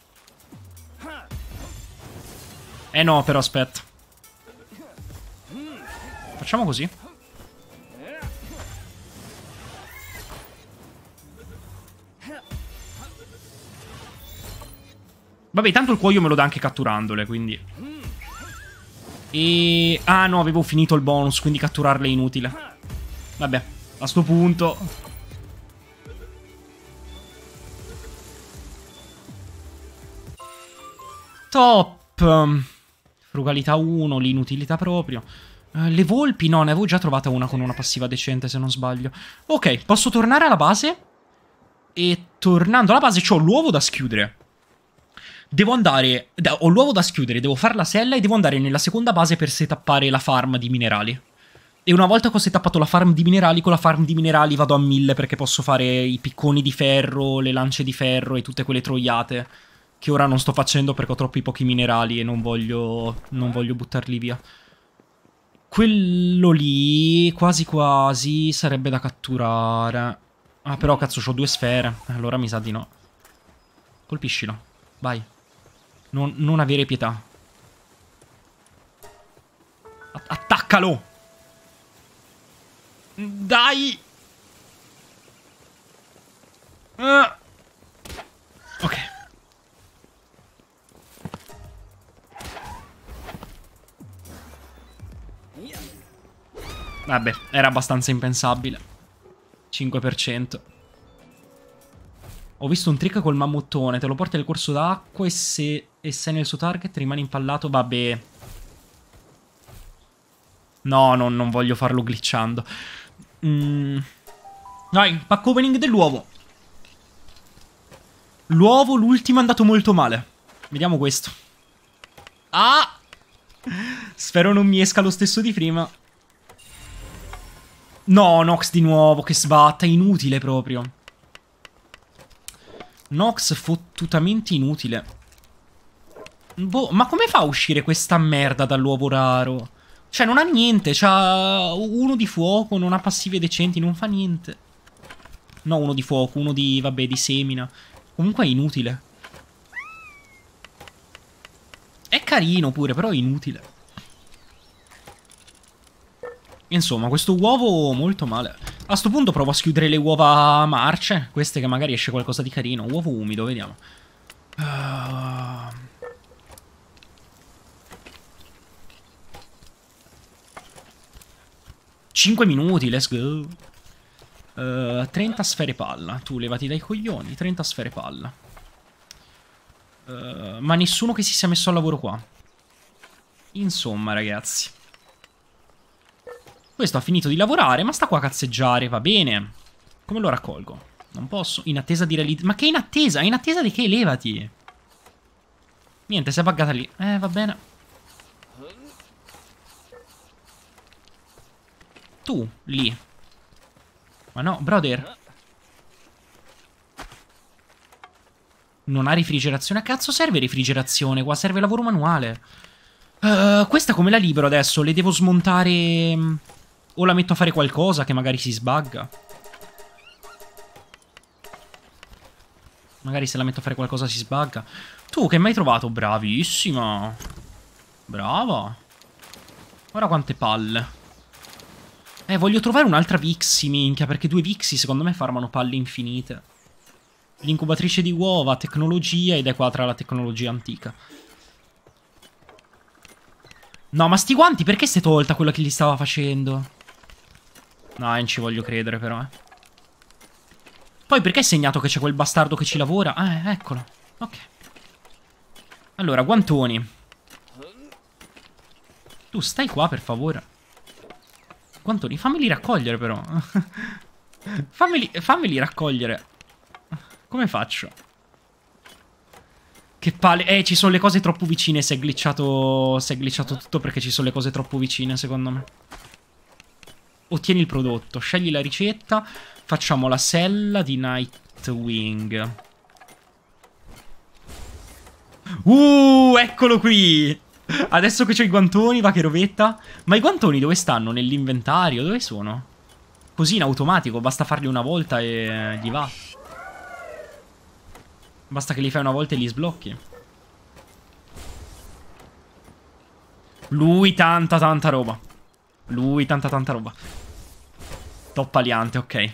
no, però aspetta. Facciamo così. Vabbè, tanto il cuoio me lo dà anche catturandole, quindi... Ah no, avevo finito il bonus, quindi catturarle è inutile. Vabbè, a sto punto... Top! Frugalità 1, l'inutilità proprio. Le volpi, no, ne avevo già trovata una con una passiva decente, se non sbaglio. Ok, posso tornare alla base. E tornando alla base c'ho l'uovo da schiudere. Devo andare... ho l'uovo da schiudere, devo fare la sella e devo andare nella seconda base per setappare la farm di minerali. E una volta che ho setappato la farm di minerali, con la farm di minerali vado a 1000 perché posso fare i picconi di ferro, le lance di ferro e tutte quelle troiate. Che ora non sto facendo perché ho troppi pochi minerali e non voglio buttarli via. Quello lì, quasi quasi, sarebbe da catturare. Ah, però cazzo, c'ho 2 sfere. Allora mi sa di no. Colpiscilo. Vai. Non avere pietà. Attaccalo! Dai! Ok. Vabbè, era abbastanza impensabile. 5%. Ho visto un trick col mammuttone. Te lo porti nel corso d'acqua e se sei nel suo target rimani impallato. Vabbè. No, non voglio farlo glitchando. Dai, pack opening dell'uovo. L'uovo, l'ultimo è andato molto male. Vediamo questo. Ah! Spero non mi esca lo stesso di prima. No, Nox di nuovo, che sbatta, inutile proprio. Nox fottutamente inutile. Boh, ma come fa a uscire questa merda dall'uovo raro? Cioè, non ha niente, c'ha uno di fuoco, non ha passive decenti, non fa niente. No, uno di fuoco, uno di, vabbè, di semina. Comunque è inutile. È carino pure, però è inutile. Insomma, questo uovo molto male. A sto punto provo a schiudere le uova marce. Queste che magari esce qualcosa di carino. Uovo umido, vediamo. 5 minuti, let's go. 30 sfere palla. Tu levati dai coglioni. 30 sfere palla. Ma nessuno che si sia messo al lavoro qua. Insomma, ragazzi. Questo ha finito di lavorare, ma sta qua a cazzeggiare, va bene. Come lo raccolgo? Non posso. In attesa di realizzare... Ma che in attesa? In attesa di che? Levati. Niente, si è buggata lì. Va bene. Tu, lì. Ma no, brother. Non ha refrigerazione? A cazzo serve refrigerazione? Qua serve lavoro manuale. Questa come la libero adesso? Le devo smontare... O la metto a fare qualcosa che magari si sbagga. Magari se la metto a fare qualcosa si sbagga. Tu che mi hai trovato? Bravissima. Brava. Ora quante palle. Voglio trovare un'altra Vixi, minchia, perché 2 Vixi secondo me farmano palle infinite. L'incubatrice di uova, tecnologia, ed è qua tra la tecnologia antica. No, ma sti guanti perché si è tolta quello che gli stava facendo? No, non ci voglio credere però, Poi perché è segnato che c'è quel bastardo che ci lavora? Eccolo. Ok. Allora, guantoni. Tu stai qua, per favore. Guantoni, fammeli raccogliere però. Fammeli raccogliere. Come faccio? Che palle. Ci sono le cose troppo vicine. Si è glitchato tutto perché ci sono le cose troppo vicine, secondo me. Ottieni il prodotto. Scegli la ricetta. Facciamo la sella di Nightwing. Eccolo qui. Adesso che c'ho i guantoni, va che rovetta. Ma i guantoni dove stanno? Nell'inventario? Dove sono? Così in automatico, basta farli una volta e gli va. Basta che li fai una volta e li sblocchi. Lui tanta roba. Lui tanta roba. Top aliante, ok.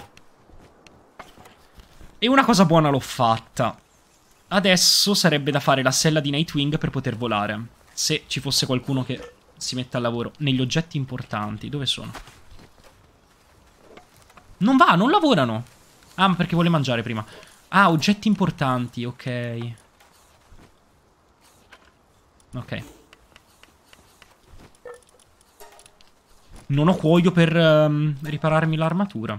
E una cosa buona l'ho fatta. Adesso sarebbe da fare la sella di Nightwing per poter volare. Se ci fosse qualcuno che si mette al lavoro. Negli oggetti importanti, dove sono? Non va, non lavorano. Ah, ma perché vuole mangiare prima. Ah, oggetti importanti, ok. Ok. Non ho cuoio per ripararmi l'armatura.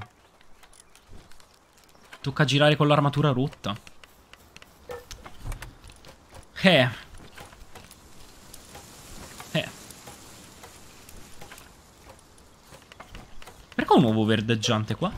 Tocca girare con l'armatura rotta. Perché ho un uovo verdeggiante qua?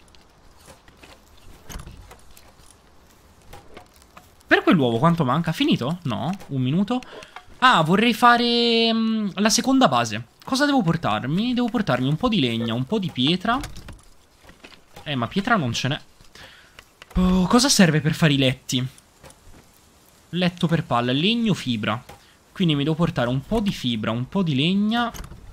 Per quell'uovo quanto manca? Finito? No, un minuto. Ah, vorrei fare la seconda base. Cosa devo portarmi? Devo portarmi un po' di legna, un po' di pietra. Ma pietra non ce n'è. Cosa serve per fare i letti? Letto per palla, legno, fibra. Quindi mi devo portare un po' di fibra, un po' di legna.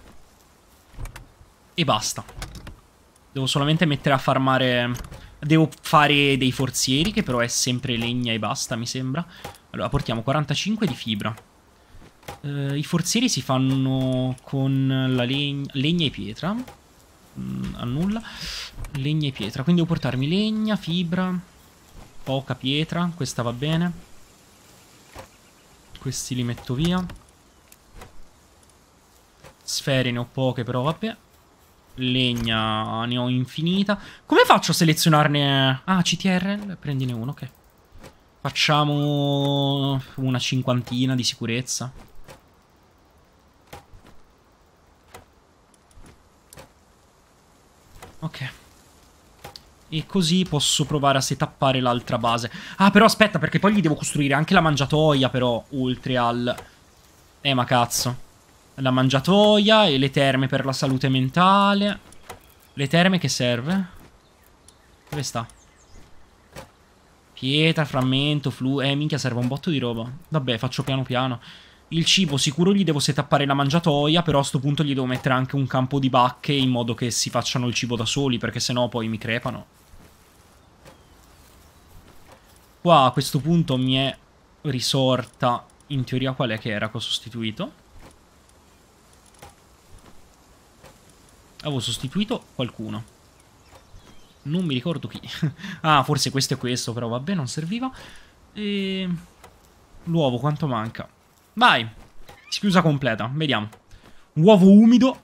E basta. Devo solamente mettere a farmare. Devo fare dei forzieri, che però è sempre legna e basta, mi sembra. Allora, portiamo 45 di fibra. I forzieri si fanno con la legna e pietra. Annulla. Legna e pietra. Quindi devo portarmi legna, fibra, poca pietra. Questa va bene. Questi li metto via. Sfere ne ho poche, però vabbè. Legna ne ho infinita. Come faccio a selezionarne? Ah, CTR? Prendine uno, ok. Facciamo una cinquantina di sicurezza. Ok. E così posso provare a setappare l'altra base. Ah, però aspetta, perché poi gli devo costruire anche la mangiatoia, però, oltre al... ma cazzo. La mangiatoia e le terme per la salute mentale. Le terme che serve? Dove sta? Pietra, frammento, minchia, serve un botto di roba. Vabbè, faccio piano piano. Il cibo sicuro gli devo setappare la mangiatoia, però a sto punto gli devo mettere anche un campo di bacche in modo che si facciano il cibo da soli, perché sennò poi mi crepano. Qua a questo punto mi è risorta, in teoria qual è che era che ho sostituito? Avevo sostituito qualcuno. Non mi ricordo chi. Ah, forse questo e questo, però vabbè, non serviva. E... l'uovo quanto manca? Vai. Schiusa completa, vediamo. Uovo umido.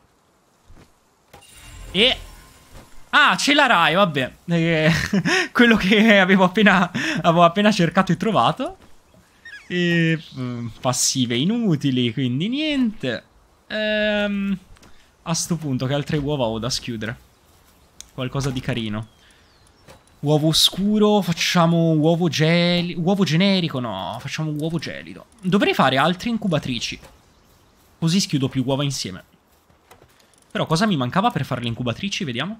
E... ah, ce l'hai, vabbè. Quello che avevo appena cercato e trovato. E... passive inutili, quindi niente. A sto punto che altre uova ho da schiudere. Qualcosa di carino. Uovo scuro, facciamo uovo gelido. Uovo generico, no, facciamo uovo gelido. Dovrei fare altre incubatrici. Così schiudo più uova insieme. Però cosa mi mancava per fare le incubatrici? Vediamo.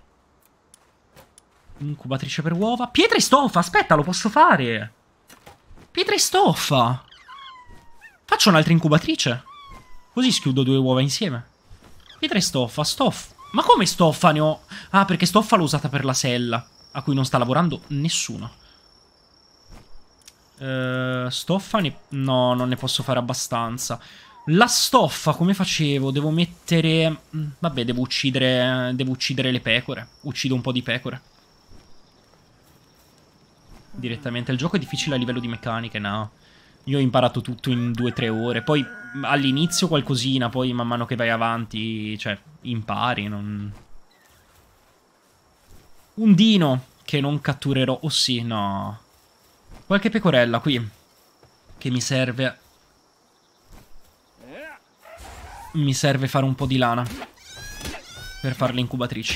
Incubatrice per uova. Pietra e stoffa, aspetta, lo posso fare. Pietra e stoffa. Faccio un'altra incubatrice. Così schiudo 2 uova insieme. Pietra e stoffa, Ma come stoffa ne ho? Ah, perché stoffa l'ho usata per la sella, a cui non sta lavorando nessuno. Stoffa no, non ne posso fare abbastanza. La stoffa, come facevo? Devo mettere... vabbè, devo uccidere le pecore. Uccido un po' di pecore. Direttamente. Il gioco è difficile a livello di meccaniche, no. Io ho imparato tutto in 2-3 ore. Poi all'inizio qualcosina, poi man mano che vai avanti, cioè, impari, non... Un dino che non catturerò. Oh sì, no. Qualche pecorella qui. Che mi serve. Mi serve fare un po' di lana. Per fare le incubatrici.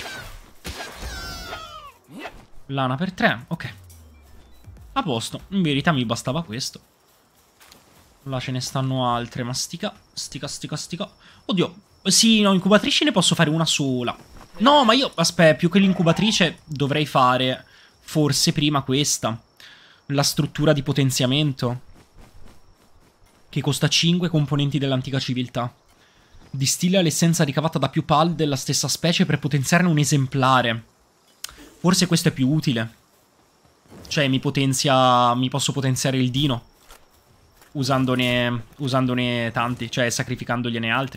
Lana per 3, ok. A posto, in verità mi bastava questo. Là ce ne stanno altre, ma stica. Oddio, sì, no, incubatrici ne posso fare una sola. No, ma io, aspetta, più che l'incubatrice dovrei fare forse prima questa. La struttura di potenziamento. Che costa 5 componenti dell'antica civiltà. Distilla l'essenza ricavata da più pal della stessa specie per potenziarne un esemplare. Forse questo è più utile. Cioè mi posso potenziare il dino. Usandone tanti. Cioè sacrificandogliene altri.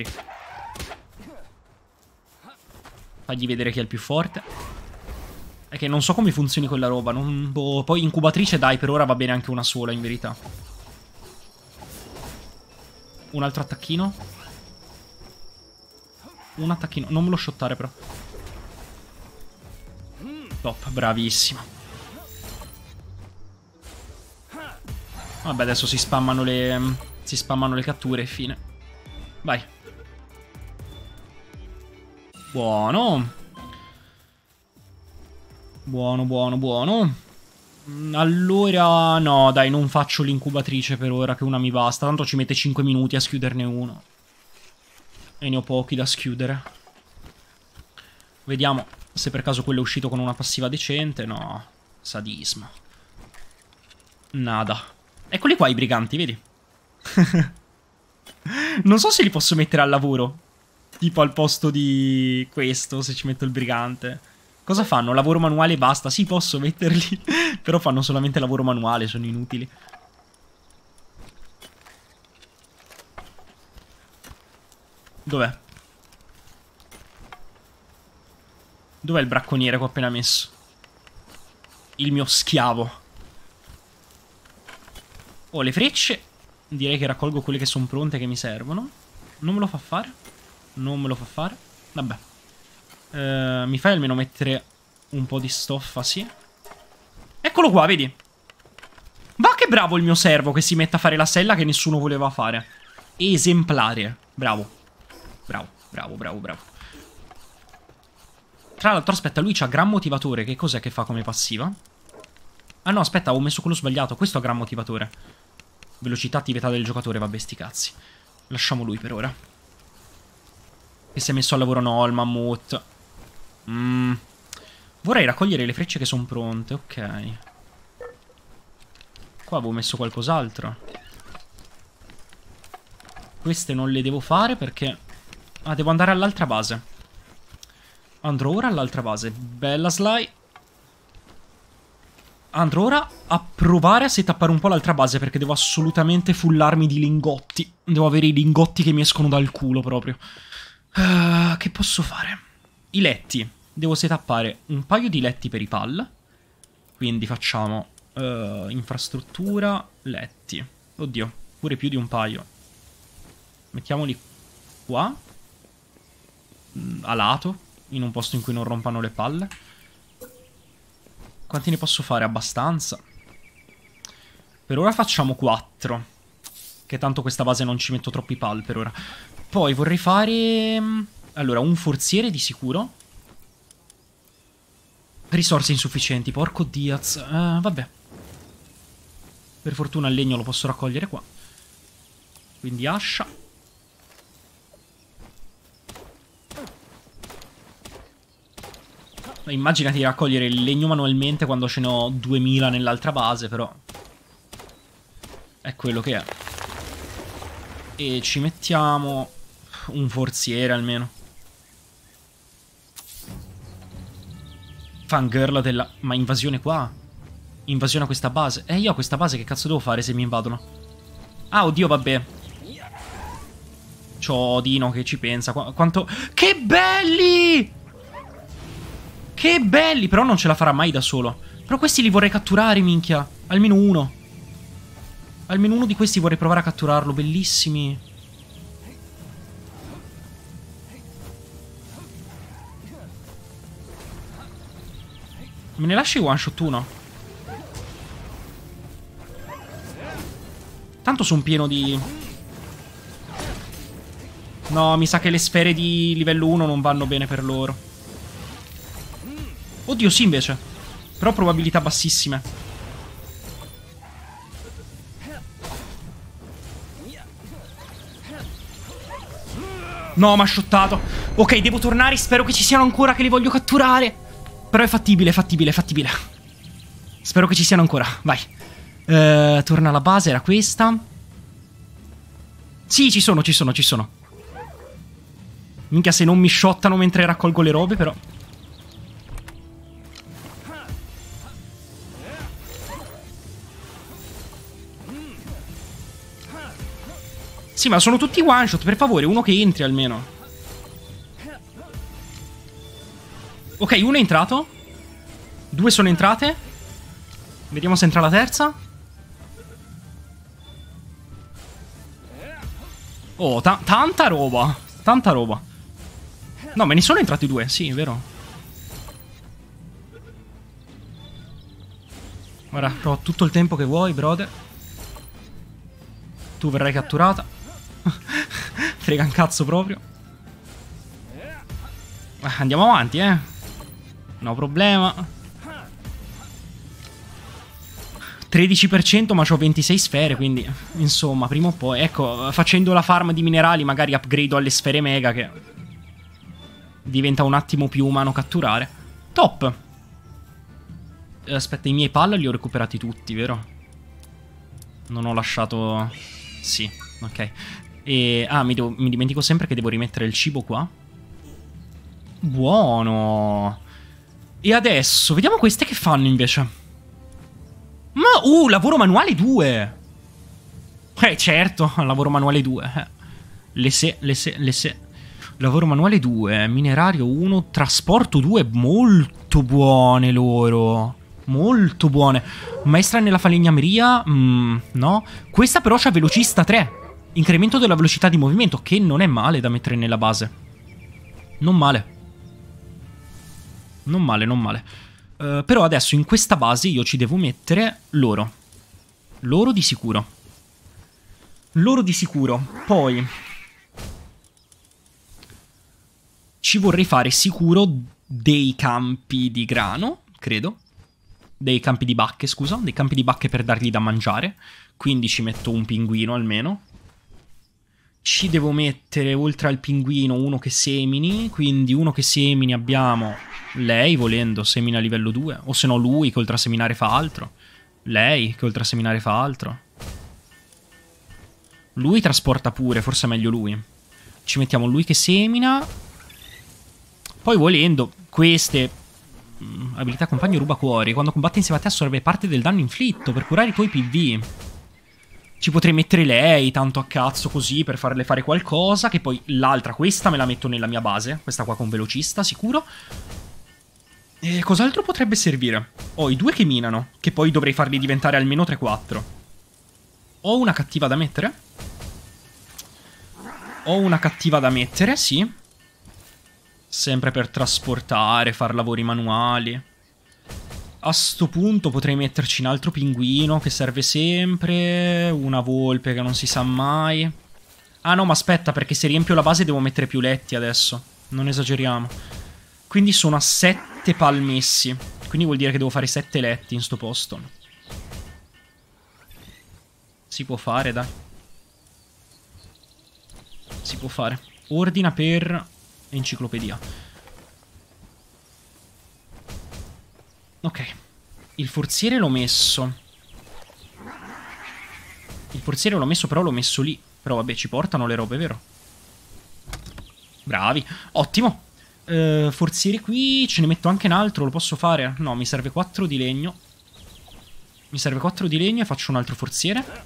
Fagli vedere chi è il più forte. È che non so come funzioni quella roba. Poi incubatrice dai, per ora va bene anche una sola in verità. Un altro attacchino. Un attacchino. Non me lo shottare però. Top, bravissimo. Vabbè, adesso si spammano le catture e fine. Vai. Buono. Buono. Allora, no, dai, non faccio l'incubatrice per ora, che una mi basta. Tanto ci mette 5 minuti a schiuderne uno. E ne ho pochi da schiudere. Vediamo se per caso quello è uscito con una passiva decente. No, sadismo. Nada. Eccoli qua i briganti, vedi? Non so se li posso mettere al lavoro. Tipo al posto di questo, se ci metto il brigante. Cosa fanno? Lavoro manuale e basta. Sì, posso metterli. Però fanno solamente lavoro manuale, sono inutili. Dov'è? Dov'è il bracconiere che ho appena messo? Il mio schiavo. Oh, le frecce. Direi che raccolgo quelle che sono pronte, che mi servono. Non me lo fa fare. Non me lo fa fare. Vabbè. Mi fai almeno mettere un po' di stoffa, sì. Eccolo qua, vedi? Va che bravo il mio servo che si mette a fare la sella che nessuno voleva fare. Esemplare. Bravo. Bravo. Tra l'altro, aspetta, lui c'ha gran motivatore. Che cos'è che fa come passiva? Ah no, aspetta, ho messo quello sbagliato. Questo ha gran motivatore. Velocità attività del giocatore, vabbè, sti cazzi. Lasciamo lui per ora. Che si è messo al lavoro, no, il mammut. Vorrei raccogliere le frecce che sono pronte, ok. Qua avevo messo qualcos'altro. Queste non le devo fare perché... Ah, devo andare all'altra base. Andrò ora all'altra base. Bella Sly. Andrò ora a provare a setappare un po' l'altra base perché devo assolutamente fullarmi di lingotti. Devo avere i lingotti che mi escono dal culo proprio. Che posso fare? I letti. Devo setappare un paio di letti per i pal. Quindi facciamo infrastruttura, letti. Oddio, pure più di un paio. Mettiamoli qua. A lato, in un posto in cui non rompano le palle. Quanti ne posso fare? Abbastanza. Per ora facciamo 4. Che tanto questa base non ci metto troppi pal per ora. Poi vorrei fare... Allora, un forziere di sicuro. Risorse insufficienti, porco Diaz. Vabbè. Per fortuna il legno lo posso raccogliere qua. Quindi ascia. Immaginati di raccogliere il legno manualmente quando ce ne ho 2000 nell'altra base, però... È quello che è. E ci mettiamo... un forziere almeno. Fangirl della... Ma invasione qua? Invasione a questa base? Io a questa base che cazzo devo fare se mi invadono? Ah, oddio, vabbè. C'ho Dino che ci pensa. Quanto... Che belli! Che belli! Però non ce la farà mai da solo. Però questi li vorrei catturare, minchia. Almeno uno. Almeno uno di questi vorrei provare a catturarlo. Bellissimi. Me ne lasci one shot uno? Tanto sono pieno di... No, mi sa che le sfere di livello 1 non vanno bene per loro. Oddio, sì invece. Però probabilità bassissime. No, mi ha shottato. Ok, devo tornare. Spero che ci siano ancora, che li voglio catturare. Però è fattibile, è fattibile, è fattibile. Spero che ci siano ancora. Vai. Torna alla base, era questa. Sì, ci sono, ci sono, ci sono. Minchia, se non mi shottano mentre raccolgo le robe, però. Sì, ma sono tutti one shot, per favore, uno che entri almeno. Ok, uno è entrato. Due sono entrate. Vediamo se entra la terza. Oh, tanta roba. Tanta roba. No, me ne sono entrati due, sì, è vero. Guarda, ho tutto il tempo che vuoi, brother. Tu verrai catturata. Frega un cazzo proprio. Andiamo avanti, no problema. 13%, ma c'ho 26 sfere, quindi insomma, prima o poi. Ecco, facendo la farm di minerali magari upgrado alle sfere mega, che diventa un attimo più umano catturare. Top. Aspetta, i miei pal li ho recuperati tutti, vero? Non ho lasciato... Sì, ok. E... Ah, mi dimentico sempre che devo rimettere il cibo qua. Buono. E adesso, vediamo queste che fanno invece. Ma, lavoro manuale 2. Certo, lavoro manuale 2. Le se. Lavoro manuale 2, minerario 1, trasporto 2. Molto buone loro. Molto buone. Maestra nella falegnameria, no. Questa però c'ha velocista 3. Incremento della velocità di movimento, che non è male da mettere nella base. Non male. Non male, non male. Però adesso in questa base io ci devo mettere l'oro. L'oro di sicuro. L'oro di sicuro. Poi ci vorrei fare sicuro dei campi di grano, credo. Dei campi di bacche, scusa. Dei campi di bacche per dargli da mangiare. Quindi ci metto un pinguino almeno. Ci devo mettere, oltre al pinguino, uno che semini. Quindi uno che semini abbiamo... Lei, volendo, semina a livello 2. O se no lui, che oltre a seminare fa altro. Lei, che oltre a seminare fa altro. Lui trasporta pure, forse è meglio lui. Ci mettiamo lui che semina. Poi, volendo, queste... abilità compagno ruba cuori. Quando combatte insieme a te assorbe parte del danno inflitto per curare i tuoi PV. Ci potrei mettere lei, tanto a cazzo così, per farle fare qualcosa. Che poi l'altra, questa me la metto nella mia base. Questa qua con velocista, sicuro. E cos'altro potrebbe servire? Ho i due che minano, che poi dovrei farli diventare almeno 3-4. Ho una cattiva da mettere? Ho una cattiva da mettere, sì. Sempre per trasportare, far lavori manuali. A sto punto potrei metterci un altro pinguino che serve sempre. Una volpe che non si sa mai. Ah no, ma aspetta, perché se riempio la base devo mettere più letti adesso. Non esageriamo. Quindi sono a 7 pal messi. Quindi vuol dire che devo fare 7 letti in sto posto. Si può fare, dai. Si può fare. Ordina per enciclopedia. Ok. Il forziere l'ho messo. Il forziere l'ho messo, però l'ho messo lì. Però vabbè, ci portano le robe, vero? Bravi. Ottimo. Forziere qui. Ce ne metto anche un altro. Lo posso fare? No, mi serve 4 di legno. Mi serve 4 di legno e faccio un altro forziere.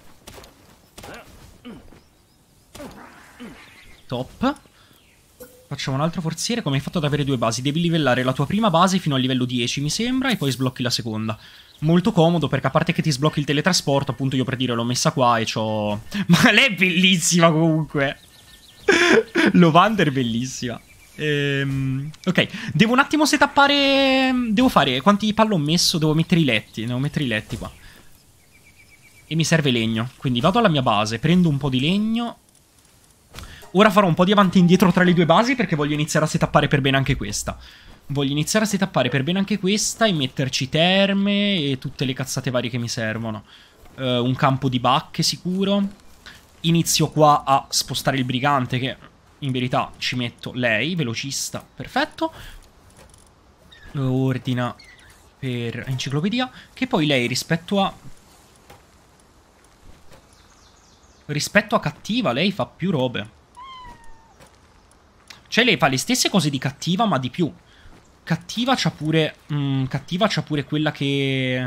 Top. Facciamo un altro forziere. Come hai fatto ad avere 2 basi? Devi livellare la tua prima base fino al livello 10, mi sembra, e poi sblocchi la seconda. Molto comodo, perché a parte che ti sblocchi il teletrasporto, appunto io per dire l'ho messa qua e c'ho... Ma lei è bellissima comunque. Lovander è bellissima. Ok, devo un attimo setappare... Devo fare... Quanti palla ho messo? Devo mettere i letti. Devo mettere i letti qua. E mi serve legno. Quindi vado alla mia base, prendo un po' di legno. Ora farò un po' di avanti e indietro tra le 2 basi perché voglio iniziare a setappare per bene anche questa. Voglio iniziare a setappare per bene anche questa e metterci terme e tutte le cazzate varie che mi servono. Un campo di bacche sicuro. Inizio qua a spostare il brigante che in verità ci metto lei, velocista, perfetto. Ordina per enciclopedia. Che poi lei rispetto a... Rispetto a cattiva lei fa più robe. Cioè lei fa le stesse cose di cattiva, ma di più. Cattiva c'ha pure... cattiva c'ha pure quella che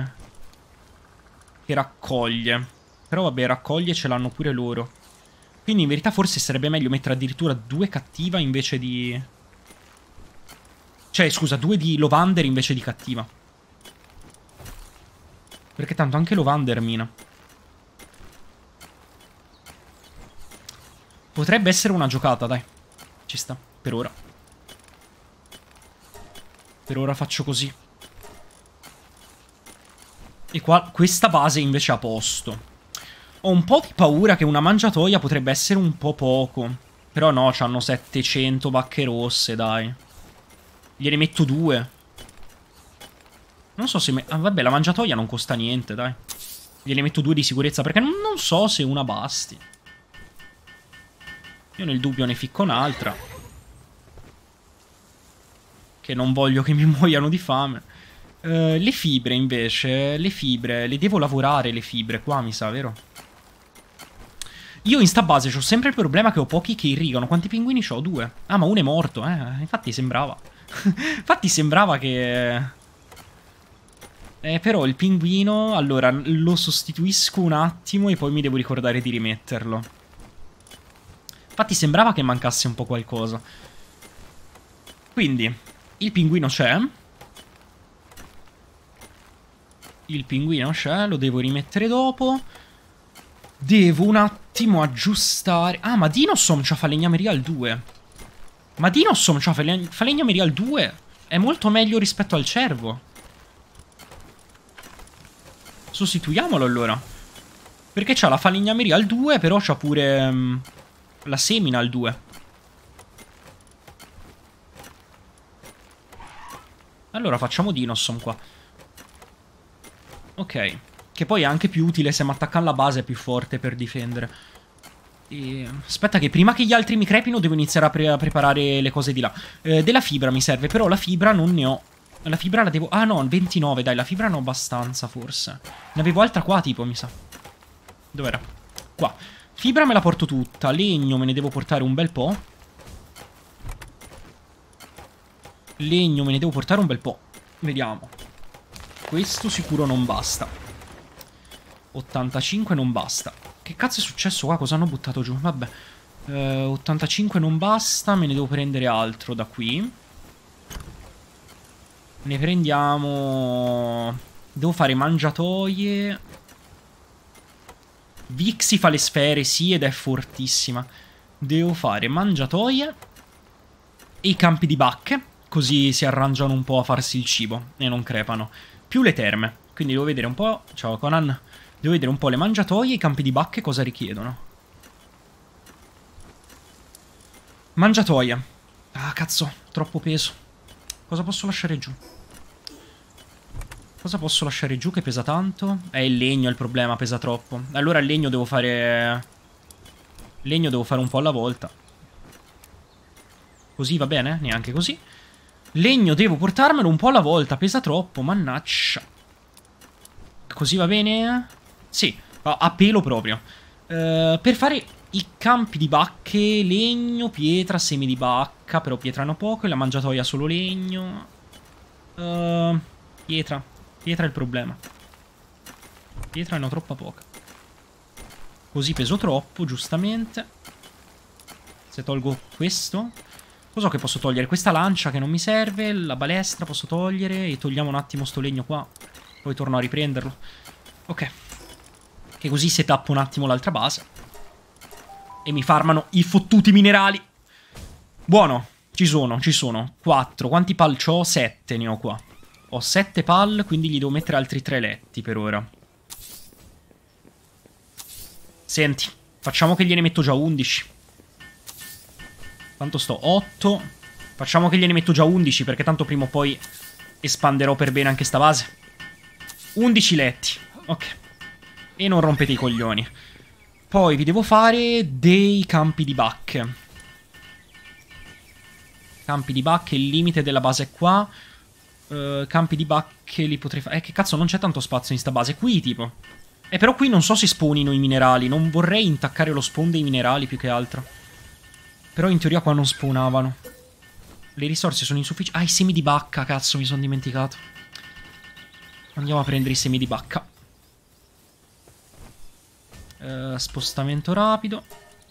raccoglie. Però vabbè, raccoglie ce l'hanno pure loro. Quindi in verità forse sarebbe meglio mettere addirittura 2 cattiva invece di... Cioè, scusa, 2 di Lovander invece di cattiva. Perché tanto anche Lovander mina. Potrebbe essere una giocata, dai. Ci sta, per ora. Per ora faccio così. E qua, questa base invece a posto. Ho un po' di paura che una mangiatoia potrebbe essere un po' poco. Però no, c'hanno 700 bacche rosse, dai. Gliene metto 2. Non so se... vabbè, la mangiatoia non costa niente, dai. Gliene metto 2 di sicurezza, perché non so se una basti. Io nel dubbio ne ficco un'altra. Che non voglio che mi muoiano di fame. Le fibre invece, le fibre, le devo lavorare le fibre qua, mi sa, vero? Io in sta base c'ho sempre il problema che ho pochi che irrigano. Quanti pinguini c'ho? 2. Ah, ma uno è morto, infatti sembrava. Infatti sembrava che... però il pinguino, allora, lo sostituisco un attimo e poi mi devo ricordare di rimetterlo. Infatti sembrava che mancasse un po' qualcosa. Quindi, il pinguino c'è. Il pinguino c'è, lo devo rimettere dopo. Devo un attimo aggiustare... Ah, ma Dinosom c'ha falegnameria al 2. Ma Dinosom c'ha falegnameria al 2. È molto meglio rispetto al cervo. Sostituiamolo allora. Perché c'ha la falegnameria al 2, però c'ha pure la semina al 2. Allora facciamo Dinosom qua. Ok. Che poi è anche più utile se mi attaccano la base, è più forte per difendere. Aspetta che prima che gli altri mi crepino devo iniziare a preparare le cose di là. Della fibra mi serve, però la fibra non ne ho. La fibra la devo... Ah no, 29, dai, la fibra ne ho abbastanza forse. Ne avevo altra qua tipo, mi sa. Dov'era? Qua. Fibra me la porto tutta, legno me ne devo portare un bel po'. Legno me ne devo portare un bel po'. Vediamo. Questo sicuro non basta. 85 non basta. Che cazzo è successo qua? Cosa hanno buttato giù? Vabbè. 85 non basta. Me ne devo prendere altro da qui. Ne prendiamo... Devo fare mangiatoie. Vixi fa le sfere, sì, ed è fortissima. Devo fare mangiatoie. E i campi di bacche. Così si arrangiano un po' a farsi il cibo. E non crepano. Più le terme. Quindi devo vedere un po'... Ciao Conan. Devo vedere un po' le mangiatoie e i campi di bacche cosa richiedono. Mangiatoie. Ah, cazzo, troppo peso. Cosa posso lasciare giù? Cosa posso lasciare giù che pesa tanto? Il legno è il problema, pesa troppo. Allora il legno devo fare... Legno devo fare un po' alla volta. Così va bene? Neanche così. Legno devo portarmelo un po' alla volta, pesa troppo, mannaggia. Così va bene? Sì, a pelo proprio. Per fare i campi di bacche, legno, pietra, semi di bacca. Però pietra hanno poco e la mangiatoia solo legno. Pietra. Pietra è il problema. Pietra ne ho troppa poca. Così peso troppo, giustamente. Se tolgo questo. Cos'ho che posso togliere? Questa lancia che non mi serve, la balestra posso togliere e togliamo un attimo sto legno qua. Poi torno a riprenderlo. Ok. Che così setappo un attimo l'altra base. E mi farmano i fottuti minerali. Buono. Ci sono, ci sono. 4. Quanti pal c'ho? 7 ne ho qua. Ho 7 pal, quindi gli devo mettere altri 3 letti per ora. Senti, facciamo che gliene metto già 11. Quanto sto? 8. Facciamo che gliene metto già 11, perché tanto prima o poi espanderò per bene anche sta base. 11 letti. Ok. E non rompete i coglioni. Poi vi devo fare dei campi di bacche. Campi di bacche, il limite della base è qua. Campi di bacche li potrei fare. Che cazzo, non c'è tanto spazio in sta base. Qui, tipo. Però qui non so se spawnino i minerali. Non vorrei intaccare lo spawn dei minerali più che altro. Però in teoria qua non spawnavano. Le risorse sono insufficienti. Ah, i semi di bacca, cazzo, mi sono dimenticato. Andiamo a prendere i semi di bacca. Spostamento rapido.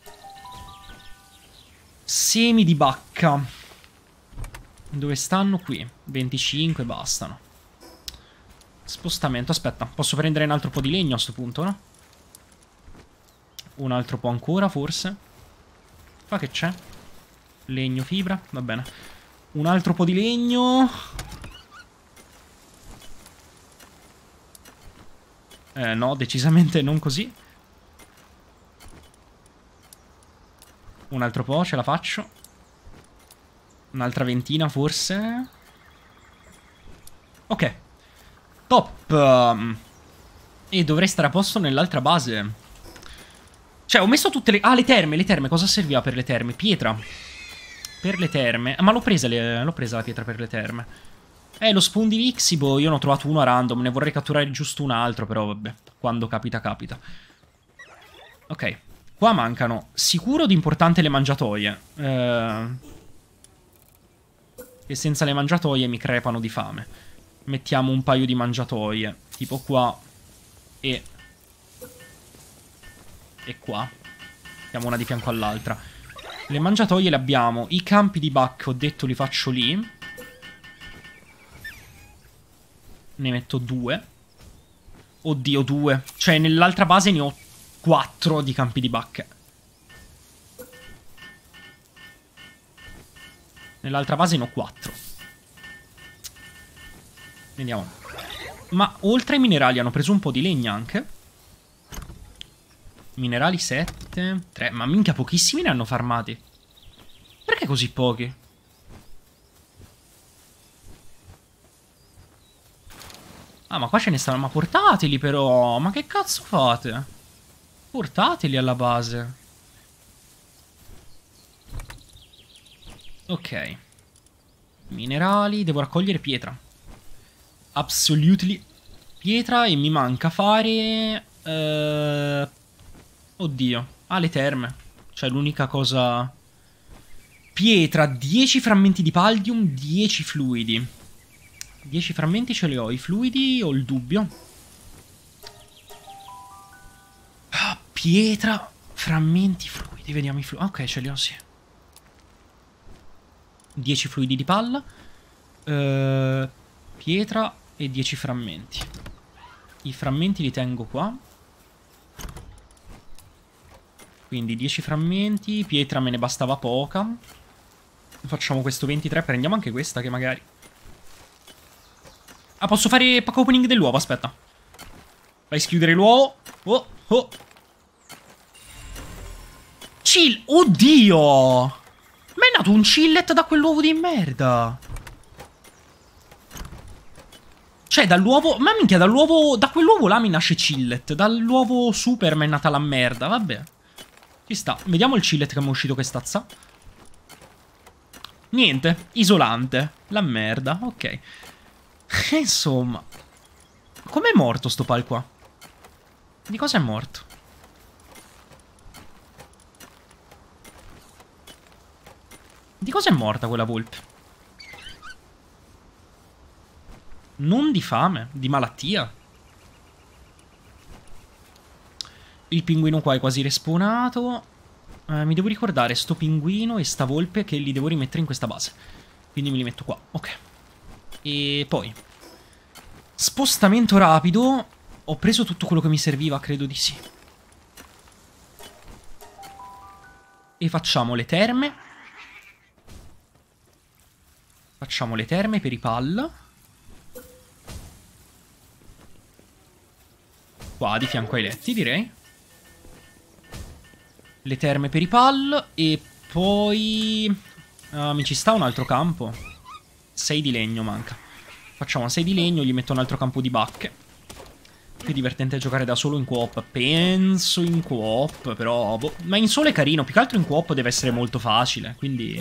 Semi di bacca. Dove stanno? Qui. 25, bastano. Spostamento, aspetta. Posso prendere un altro po' di legno a sto punto, no? Un altro po' ancora, forse. Qua che c'è? Legno, fibra, va bene. Un altro po' di legno. No, decisamente non così. Un altro po', ce la faccio. Un'altra ventina, forse. Ok. Top. E dovrei stare a posto nell'altra base. Cioè, ho messo tutte le... Ah, le terme. Cosa serviva per le terme? Pietra. Per le terme. Ma l'ho presa la pietra per le terme. Lo spawn di Vixibo, io ne ho trovato uno a random. Ne vorrei catturare giusto un altro, però vabbè. Quando capita, capita. Ok. Qua mancano sicuro di importante le mangiatoie. Che senza le mangiatoie mi crepano di fame. Mettiamo un paio di mangiatoie. Tipo qua. E qua. Mettiamo una di fianco all'altra. Le mangiatoie le abbiamo. I campi di bacche, ho detto, li faccio lì. Ne metto 2. Oddio, 2. Cioè, nell'altra base ne ho 4 di campi di bacche. Nell'altra base ne ho 4. Vediamo. Ma oltre ai minerali hanno preso un po' di legna anche. Minerali 7. 3. Ma minchia, pochissimi ne hanno farmati. Perché così pochi? Ah, ma qua ce ne stanno. Ma portateli però. Ma che cazzo fate? Portateli alla base. Ok. Minerali. Devo raccogliere pietra. Absolutely. Pietra e mi manca fare... Oddio. Ah, le terme. Cioè, l'unica cosa... Pietra, 10 frammenti di paldium, 10 fluidi. 10 frammenti ce li ho. I fluidi ho il dubbio. Ah, pietra, frammenti, fluidi. Vediamo i fluidi. Ok, ce li ho, sì. 10 fluidi di palla. Pietra e 10 frammenti. I frammenti li tengo qua. Quindi 10 frammenti. Pietra me ne bastava poca. Facciamo questo 23. Prendiamo anche questa che magari... Ah, posso fare pack opening dell'uovo, aspetta. Vai a schiudere l'uovo. Oh, oh. Chill. Oddio. Ma è nato un chillet da quell'uovo di merda. Cioè, dall'uovo... Ma minchia, dall'uovo... Da quell'uovo là mi nasce chillet. Dall'uovo super mi è nata la merda, vabbè. Ci sta. Vediamo il chillet che mi è uscito quest'azza. Niente. Isolante. La merda, ok. Insomma. Com'è morto sto pal qua? Di cosa è morto? Di cosa è morta quella volpe? Non di fame, di malattia. Il pinguino qua è quasi respawnato. Mi devo ricordare sto pinguino e sta volpe che li devo rimettere in questa base. Quindi me li metto qua, ok. E poi spostamento rapido. Ho preso tutto quello che mi serviva, credo di sì. E facciamo le terme. Facciamo le terme per i pal. Qua di fianco ai letti, direi. Le terme per i pal. E poi mi ci sta un altro campo. 6 di legno manca. Facciamo 6 di legno, gli metto un altro campo di bacche. Più divertente giocare da solo in co-op. Penso in co-op, però boh. Ma in solo è carino. Più che altro in co-op deve essere molto facile, quindi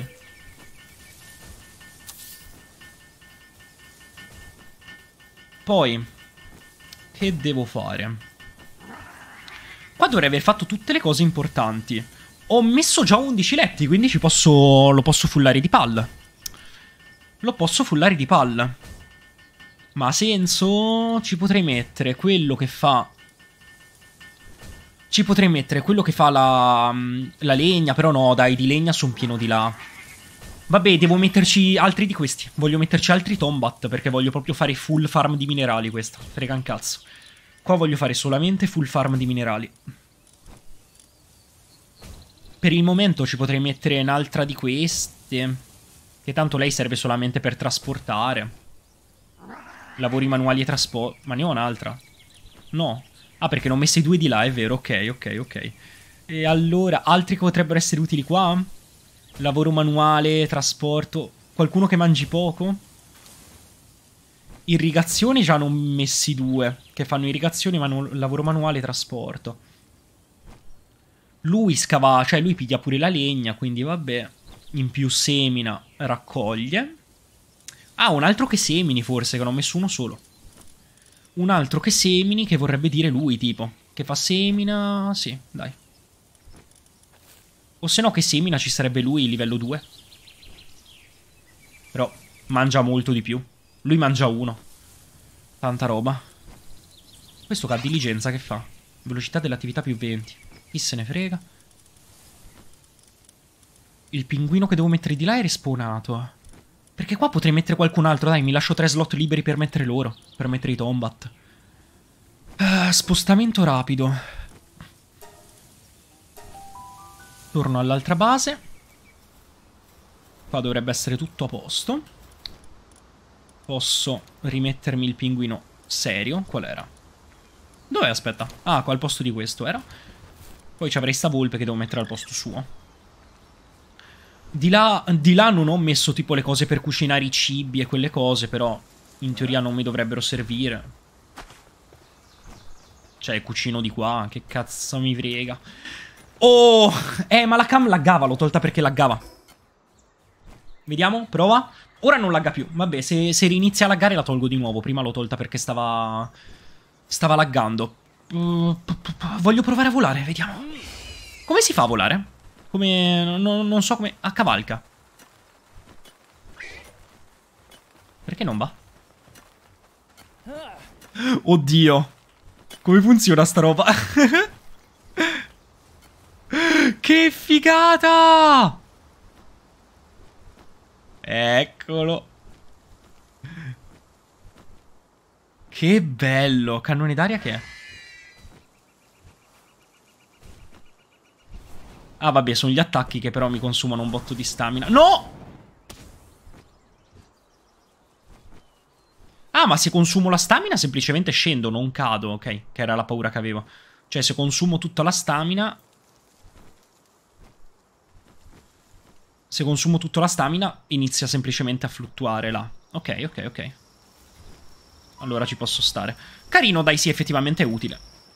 poi che devo fare? Qua dovrei aver fatto tutte le cose importanti. Ho messo già 11 letti, quindi lo posso fullare di pal. Lo posso fullare di pal. Ma ha senso? Ci potrei mettere quello che fa... Ci potrei mettere quello che fa la legna, però no, dai, di legna sono pieno di là. Vabbè, devo metterci altri di questi. Voglio metterci altri Tombat, perché voglio proprio fare full farm di minerali questa. Frega un cazzo. Qua voglio fare solamente full farm di minerali. Per il momento ci potrei mettere un'altra di queste, che tanto lei serve solamente per trasportare. Lavori manuali e trasporto. Ma ne ho un'altra. No. Ah, perché ne ho messe 2 di là, è vero. Ok, ok, ok. E allora, altri che potrebbero essere utili qua? Lavoro manuale, trasporto. Qualcuno che mangi poco? Irrigazione già ne ho messi 2. Che fanno irrigazione, lavoro manuale e trasporto. Lui scava, cioè lui piglia pure la legna, quindi vabbè. In più semina, raccoglie. Ah, un altro che semini forse, che non ho messo uno solo. Un altro che semini, che vorrebbe dire lui, tipo. Che fa semina... Sì, dai. O se no che semina ci sarebbe lui, livello 2. Però mangia molto di più. Lui mangia 1. Tanta roba. Questo che ha diligenza che fa? Velocità dell'attività più 20. Chi se ne frega? Il pinguino che devo mettere di là è respawnato. Perché qua potrei mettere qualcun altro. Dai, mi lascio 3 slot liberi per mettere loro. Per mettere i Tombat. Spostamento rapido. Torno all'altra base. Qua dovrebbe essere tutto a posto. Posso rimettermi il pinguino serio. Qual era? Dov'è? Aspetta. Ah, qua al posto di questo era. Poi ci avrei sta volpe che devo mettere al posto suo. Di là non ho messo tipo le cose per cucinare i cibi e quelle cose, però in teoria non mi dovrebbero servire. Cioè, cucino di qua, che cazzo mi frega. Oh! Ma la cam laggava, l'ho tolta perché laggava. Vediamo, prova. Ora non lagga più. Vabbè, se rinizia a laggare la tolgo di nuovo. Prima l'ho tolta perché stava laggando. Voglio provare a volare, vediamo. Come si fa a volare? Come... non so come... Ah, cavalca. Perché non va? Oddio. Come funziona sta roba? Che figata! Eccolo. Che bello. Cannone d'aria che è? Ah, vabbè, sono gli attacchi che però mi consumano un botto di stamina. No! Ah, ma se consumo la stamina semplicemente scendo, non cado, ok? Che era la paura che avevo. Cioè, se consumo tutta la stamina... Se consumo tutta la stamina, inizia semplicemente a fluttuare là. Ok, ok, ok. Allora ci posso stare. Carino, dai, sì, effettivamente è utile.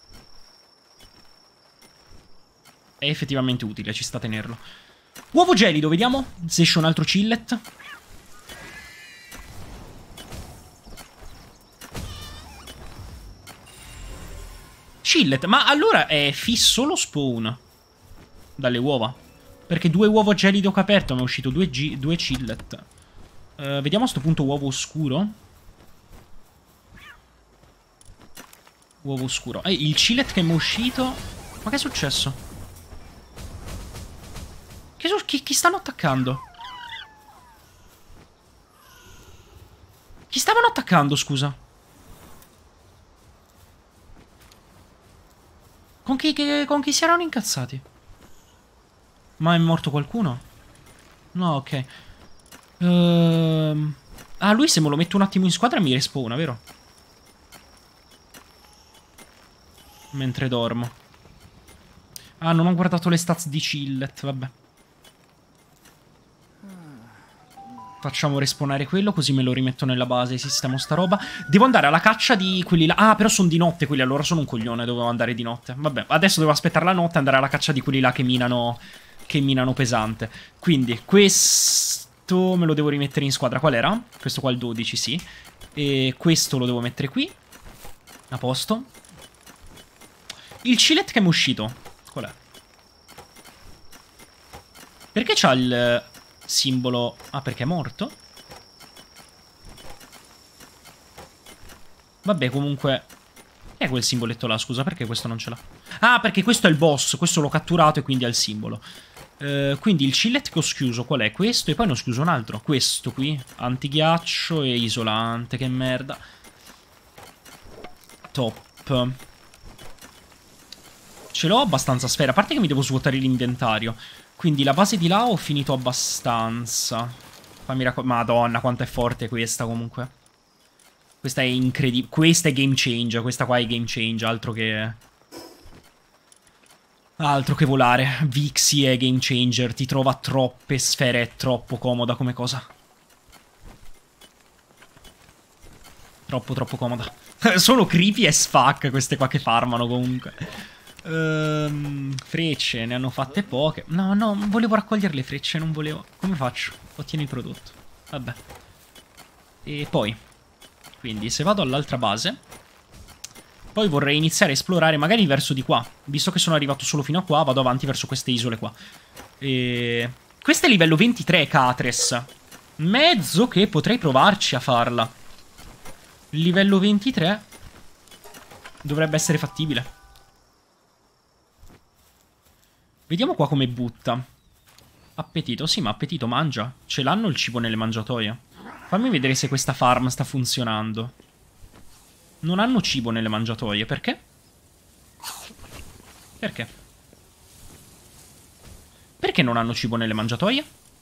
È effettivamente utile, ci sta a tenerlo. Uovo gelido, vediamo se esce un altro chillet. Chillet, ma allora è fisso lo spawn dalle uova. Perché 2 uovo gelido che ho aperto mi è uscito 2 chillet. Vediamo a sto punto uovo oscuro. Uovo oscuro. Il chillet che mi è uscito... Ma che è successo? Chi stanno attaccando? Chi stavano attaccando, scusa? Con chi si erano incazzati? Ma è morto qualcuno? No, ok. Ah, lui se me lo metto un attimo in squadra mi respawna, vero? Mentre dormo. Ah, non ho guardato le stats di Chillet, vabbè. Facciamo respawnare quello, così me lo rimetto nella base e sistemo sta roba. Devo andare alla caccia di quelli là. Ah, però sono di notte quelli, allora sono un coglione, dovevo andare di notte. Vabbè, adesso devo aspettare la notte e andare alla caccia di quelli là che minano pesante. Quindi, questo me lo devo rimettere in squadra. Qual era? Questo qua il 12, sì. E questo lo devo mettere qui. A posto. Il Chillet che mi è uscito. Qual è? Perché c'ha il simbolo... Ah, perché è morto? Vabbè, comunque... Che è quel simboletto là, scusa? Perché questo non ce l'ha? Ah, perché questo è il boss. Questo l'ho catturato e quindi ha il simbolo. Quindi il Chillet che ho schiuso, qual è? Questo, e poi ne ho schiuso un altro. Questo qui. Antighiaccio e isolante. Che merda. Top. Ce l'ho abbastanza sfera. A parte che mi devo svuotare l'inventario. Quindi la base di là ho finito abbastanza. Fammi raccomandare. Madonna, quanto è forte questa comunque. Questa è incredibile. Questa è game changer. Questa qua è game changer. Altro che volare. Vixie è game changer. Ti trova troppe sfere. È troppo comoda come cosa. Troppo comoda. Sono creepy as fuck queste qua che farmano comunque. Frecce, ne hanno fatte poche. No, volevo raccogliere le frecce, non volevo. Come faccio? Ottieni il prodotto. Vabbè. E poi, quindi se vado all'altra base, poi vorrei iniziare a esplorare magari verso di qua. Visto che sono arrivato solo fino a qua, vado avanti verso queste isole qua. E... questo è livello 23, Catres. Mezzo che potrei provarci a farla. Livello 23 dovrebbe essere fattibile. Vediamo qua come butta. Appetito, sì, ma appetito mangia. Ce l'hanno il cibo nelle mangiatoie. Fammi vedere se questa farm sta funzionando. Non hanno cibo nelle mangiatoie, perché? Perché? Perché non hanno cibo nelle mangiatoie?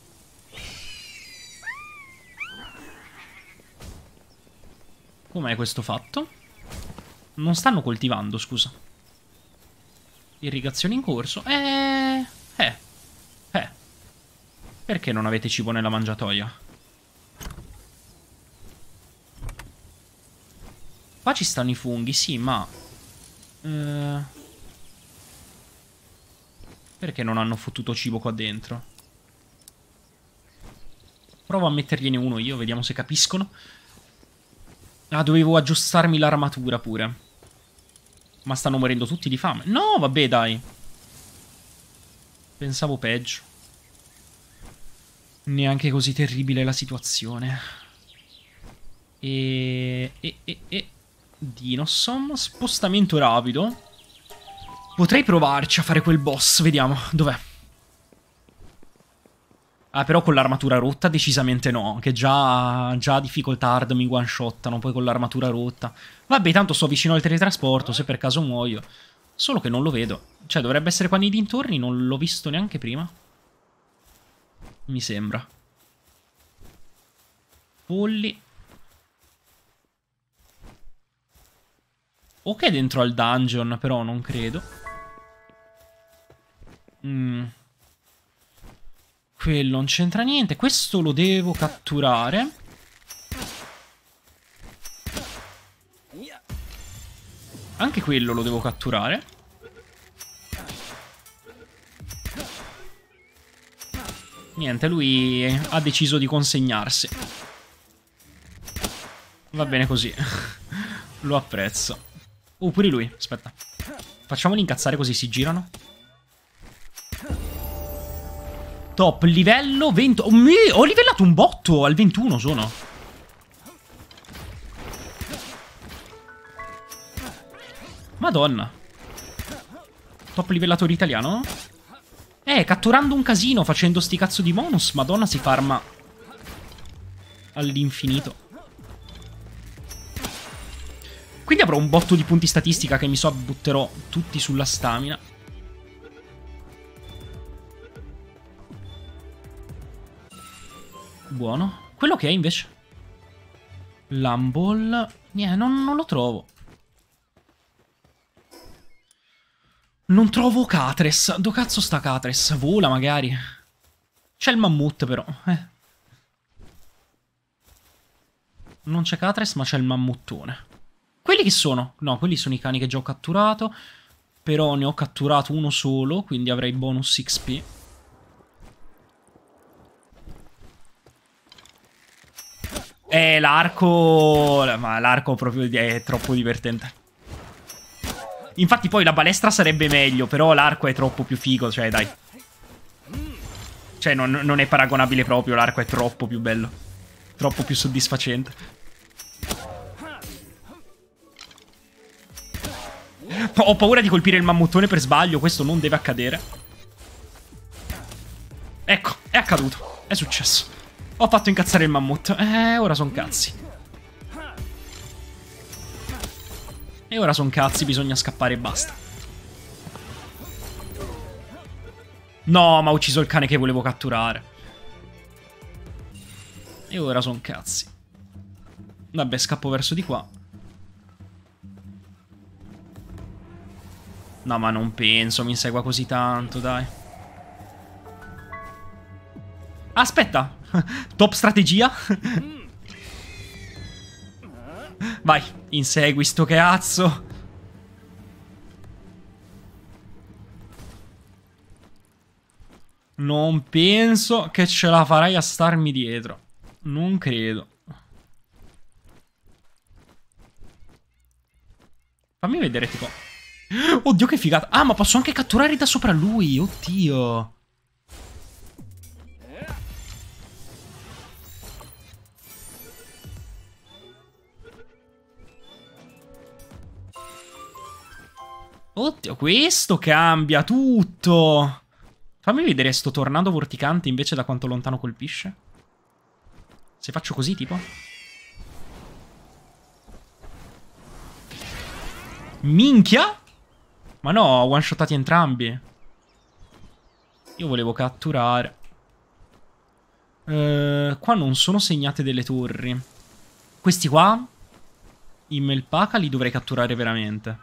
Com'è questo fatto? Non stanno coltivando, scusa. Irrigazione in corso. Perché non avete cibo nella mangiatoia? Qua ci stanno i funghi, sì, ma... perché non hanno fottuto cibo qua dentro? Provo a mettergliene uno io, vediamo se capiscono. Ah, dovevo aggiustarmi l'armatura pure. Ma stanno morendo tutti di fame. No, vabbè, dai. Pensavo peggio. Neanche così terribile la situazione. Dinosom, spostamento rapido. Potrei provarci a fare quel boss, vediamo. Dov'è? Ah, però con l'armatura rotta decisamente no. Che già difficoltà hard mi one-shottano, poi con l'armatura rotta. Vabbè, tanto sto vicino al teletrasporto, se per caso muoio. Solo che non lo vedo. Cioè, dovrebbe essere qua nei dintorni, non l'ho visto neanche prima. Mi sembra. Polli. Ok, è dentro al dungeon, però non credo. Quello non c'entra niente. Questo lo devo catturare. Anche quello lo devo catturare. Niente, lui ha deciso di consegnarsi. Va bene così. Lo apprezzo. Pure lui, aspetta. Facciamoli incazzare così si girano. Top, livello 20. Oh, ho livellato un botto, al 21 sono. Madonna. Top livellatori italiano? Catturando un casino, facendo sti cazzo di bonus, madonna, si farma all'infinito. Quindi avrò un botto di punti statistica che mi so butterò tutti sulla stamina. Buono. Quello che è invece? L'Humble. Niente, non lo trovo. Non trovo Catres. Dove cazzo sta Catres? Vola magari. C'è il mammut però. Non c'è Catres ma c'è il mammuttone. Quelli che sono? No, quelli sono i cani che già ho catturato. Però ne ho catturato uno solo, quindi avrei bonus XP. L'arco... Ma l'arco proprio è troppo divertente. Infatti poi la balestra sarebbe meglio, però l'arco è troppo più figo, cioè dai. Cioè non è paragonabile proprio, l'arco è troppo più bello. Troppo più soddisfacente. Ho paura di colpire il mammuttone per sbaglio, questo non deve accadere. Ecco, è accaduto, è successo. Ho fatto incazzare il mammut. Ora son cazzi. E ora son cazzi, bisogna scappare e basta. No, ma ho ucciso il cane che volevo catturare. E ora son cazzi. Vabbè, scappo verso di qua. No, ma non penso mi insegua così tanto, dai. Aspetta. Top strategia. Vai, insegui sto cazzo. Non penso che ce la farai a starmi dietro. Non credo. Fammi vedere tipo. Oddio che figata. Ah, ma posso anche catturare da sopra lui. Oddio. Oddio, questo cambia tutto. Fammi vedere sto tornado vorticante invece da quanto lontano colpisce. Se faccio così, tipo. Minchia! Ma no, ho one-shotati entrambi. Io volevo catturare. Qua non sono segnate delle torri. Questi qua, i Melpaka li dovrei catturare veramente.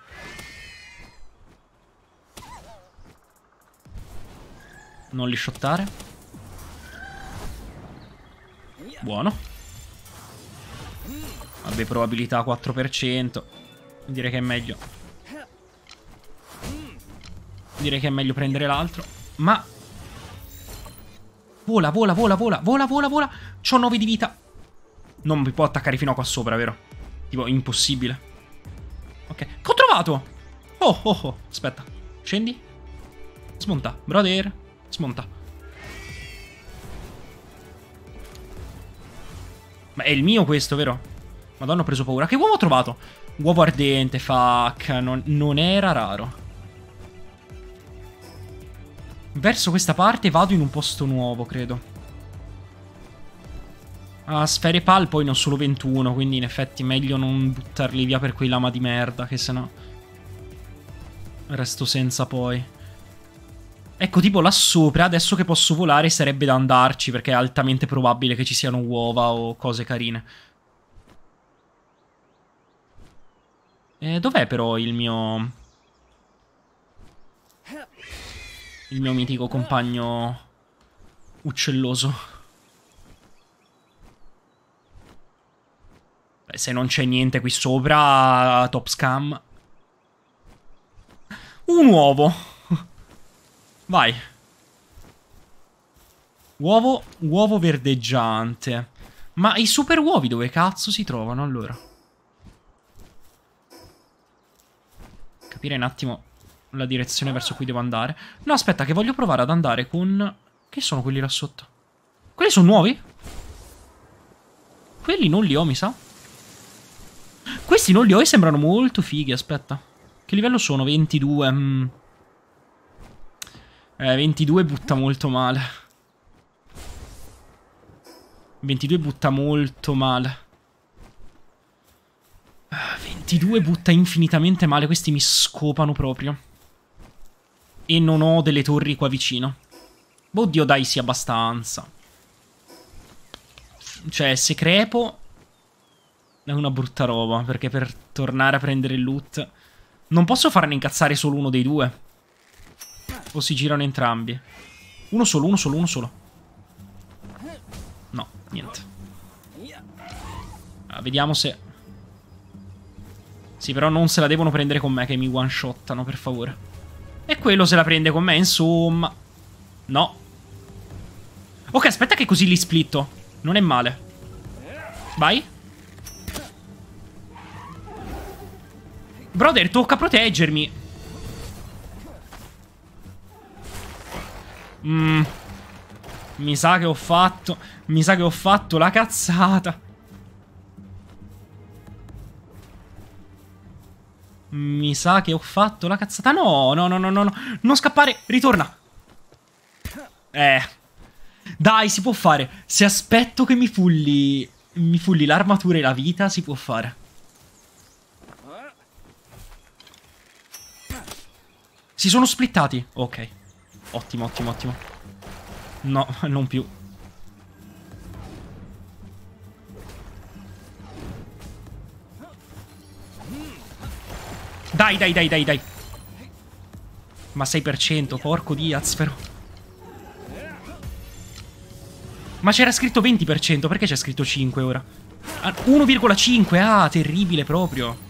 Non li shottare. Buono. Vabbè, probabilità 4%. Direi che è meglio. Direi che è meglio prendere l'altro. Ma... Vola, vola, vola, vola, vola, vola, vola. C'ho 9 di vita. Non mi può attaccare fino a qua sopra, vero? Tipo, impossibile. Ok. Che ho trovato! Oh, oh, oh. Aspetta. Scendi. Smonta. Brother. Smonta. Ma è il mio questo, vero? Madonna, ho preso paura. Che uovo ho trovato? Uovo ardente, fuck. Non era raro. Verso questa parte vado in un posto nuovo, credo. Ah, sfere pal poi ne ho solo 21, quindi in effetti meglio non buttarli via per quei lama di merda, che sennò resto senza poi. Ecco, tipo là sopra, adesso che posso volare sarebbe da andarci, perché è altamente probabile che ci siano uova o cose carine. Dov'è però il mio... Il mio mitico compagno uccelloso? Beh, se non c'è niente qui sopra, top scam. Un uovo. Vai. Uovo verdeggiante. Ma i super uovi dove cazzo si trovano allora? Capire un attimo la direzione verso cui devo andare. No, aspetta, che voglio provare ad andare con... Che sono quelli là sotto? Quelli sono nuovi? Quelli non li ho, mi sa. Questi non li ho e sembrano molto fighi, aspetta. Che livello sono? 22. 22 butta molto male. 22 butta molto male. 22 butta infinitamente male. Questi mi scopano proprio. E non ho delle torri qua vicino. Oddio, dai, sì, abbastanza. Cioè, se crepo è una brutta roba, perché per tornare a prendere il loot non posso farne incazzare solo uno dei due. O si girano entrambi. Uno solo, uno solo, uno solo. No, niente. Vediamo se... Sì, però non se la devono prendere con me, che mi one-shottano, per favore. E quello se la prende con me, insomma. No. Ok, aspetta che così li splitto. Non è male. Vai. Brother, tocca proteggermi. Mi sa che ho fatto... Mi sa che ho fatto la cazzata. Mi sa che ho fatto la cazzata. No, no, no, no, no, no. Non scappare, ritorna. Dai, si può fare. Se aspetto che mi fulli l'armatura e la vita, si può fare. Si sono splittati. Ok. Ottimo, ottimo, ottimo. No, non più. Dai, dai, dai, dai, dai. Ma 6%, porco Diaz, però. Ma c'era scritto 20%, perché c'è scritto 5 ora? 1,5, ah, terribile proprio.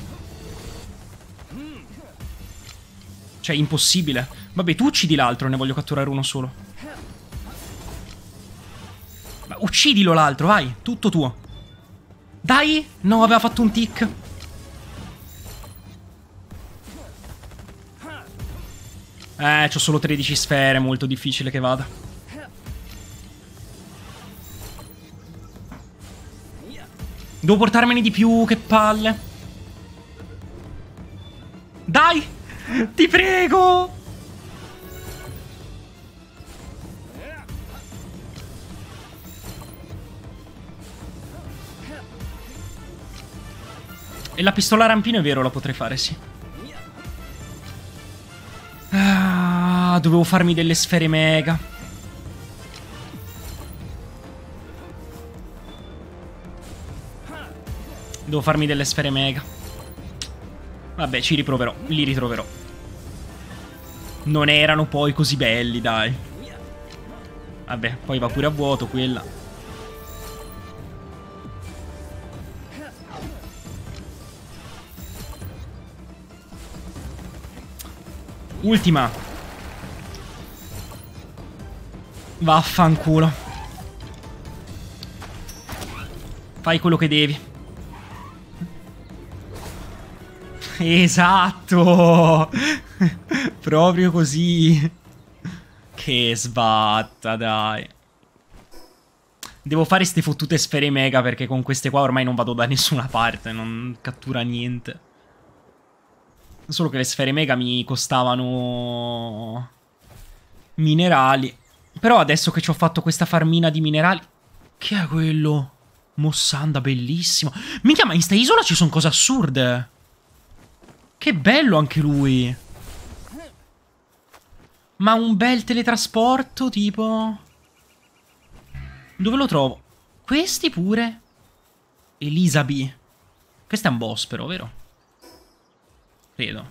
Cioè, impossibile. Vabbè, tu uccidi l'altro, ne voglio catturare uno solo. Ma uccidilo l'altro, vai, tutto tuo. Dai! No, aveva fatto un tic. C'ho solo 13 sfere, molto difficile che vada. Devo portarmene di più, che palle. Dai! Ti prego! E la pistola rampino è vero, la potrei fare, sì. Ah, dovevo farmi delle sfere mega. Devo farmi delle sfere mega. Vabbè, ci riproverò. Li ritroverò. Non erano poi così belli, dai. Vabbè, poi va pure a vuoto quella. Ultima. Vaffanculo. Fai quello che devi. Esatto. Proprio così. Che sbatta, dai. Devo fare ste fottute sfere mega, perché con queste qua ormai non vado da nessuna parte. Non cattura niente. Solo che le sfere mega mi costavano minerali. Però adesso che ci ho fatto questa farmina di minerali... Che è quello? Mossanda, bellissimo. Minchia, ma in sta isola ci sono cose assurde. Che bello anche lui. Ma un bel teletrasporto, tipo... Dove lo trovo? Questi pure. Elisa B. Questo è un boss però, vero? Credo.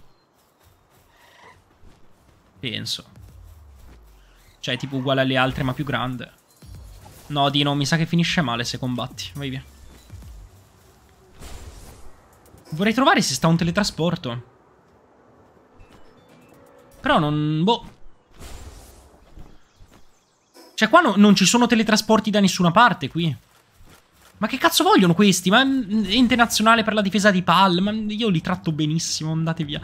Penso. Cioè, tipo uguale alle altre, ma più grande. No, Dino, mi sa che finisce male se combatti. Vai via. Vorrei trovare se sta un teletrasporto. Però non... Boh. Cioè, qua non ci sono teletrasporti da nessuna parte, qui. Ma che cazzo vogliono questi? Ma ente nazionale per la difesa di PAL. Ma io li tratto benissimo, andate via.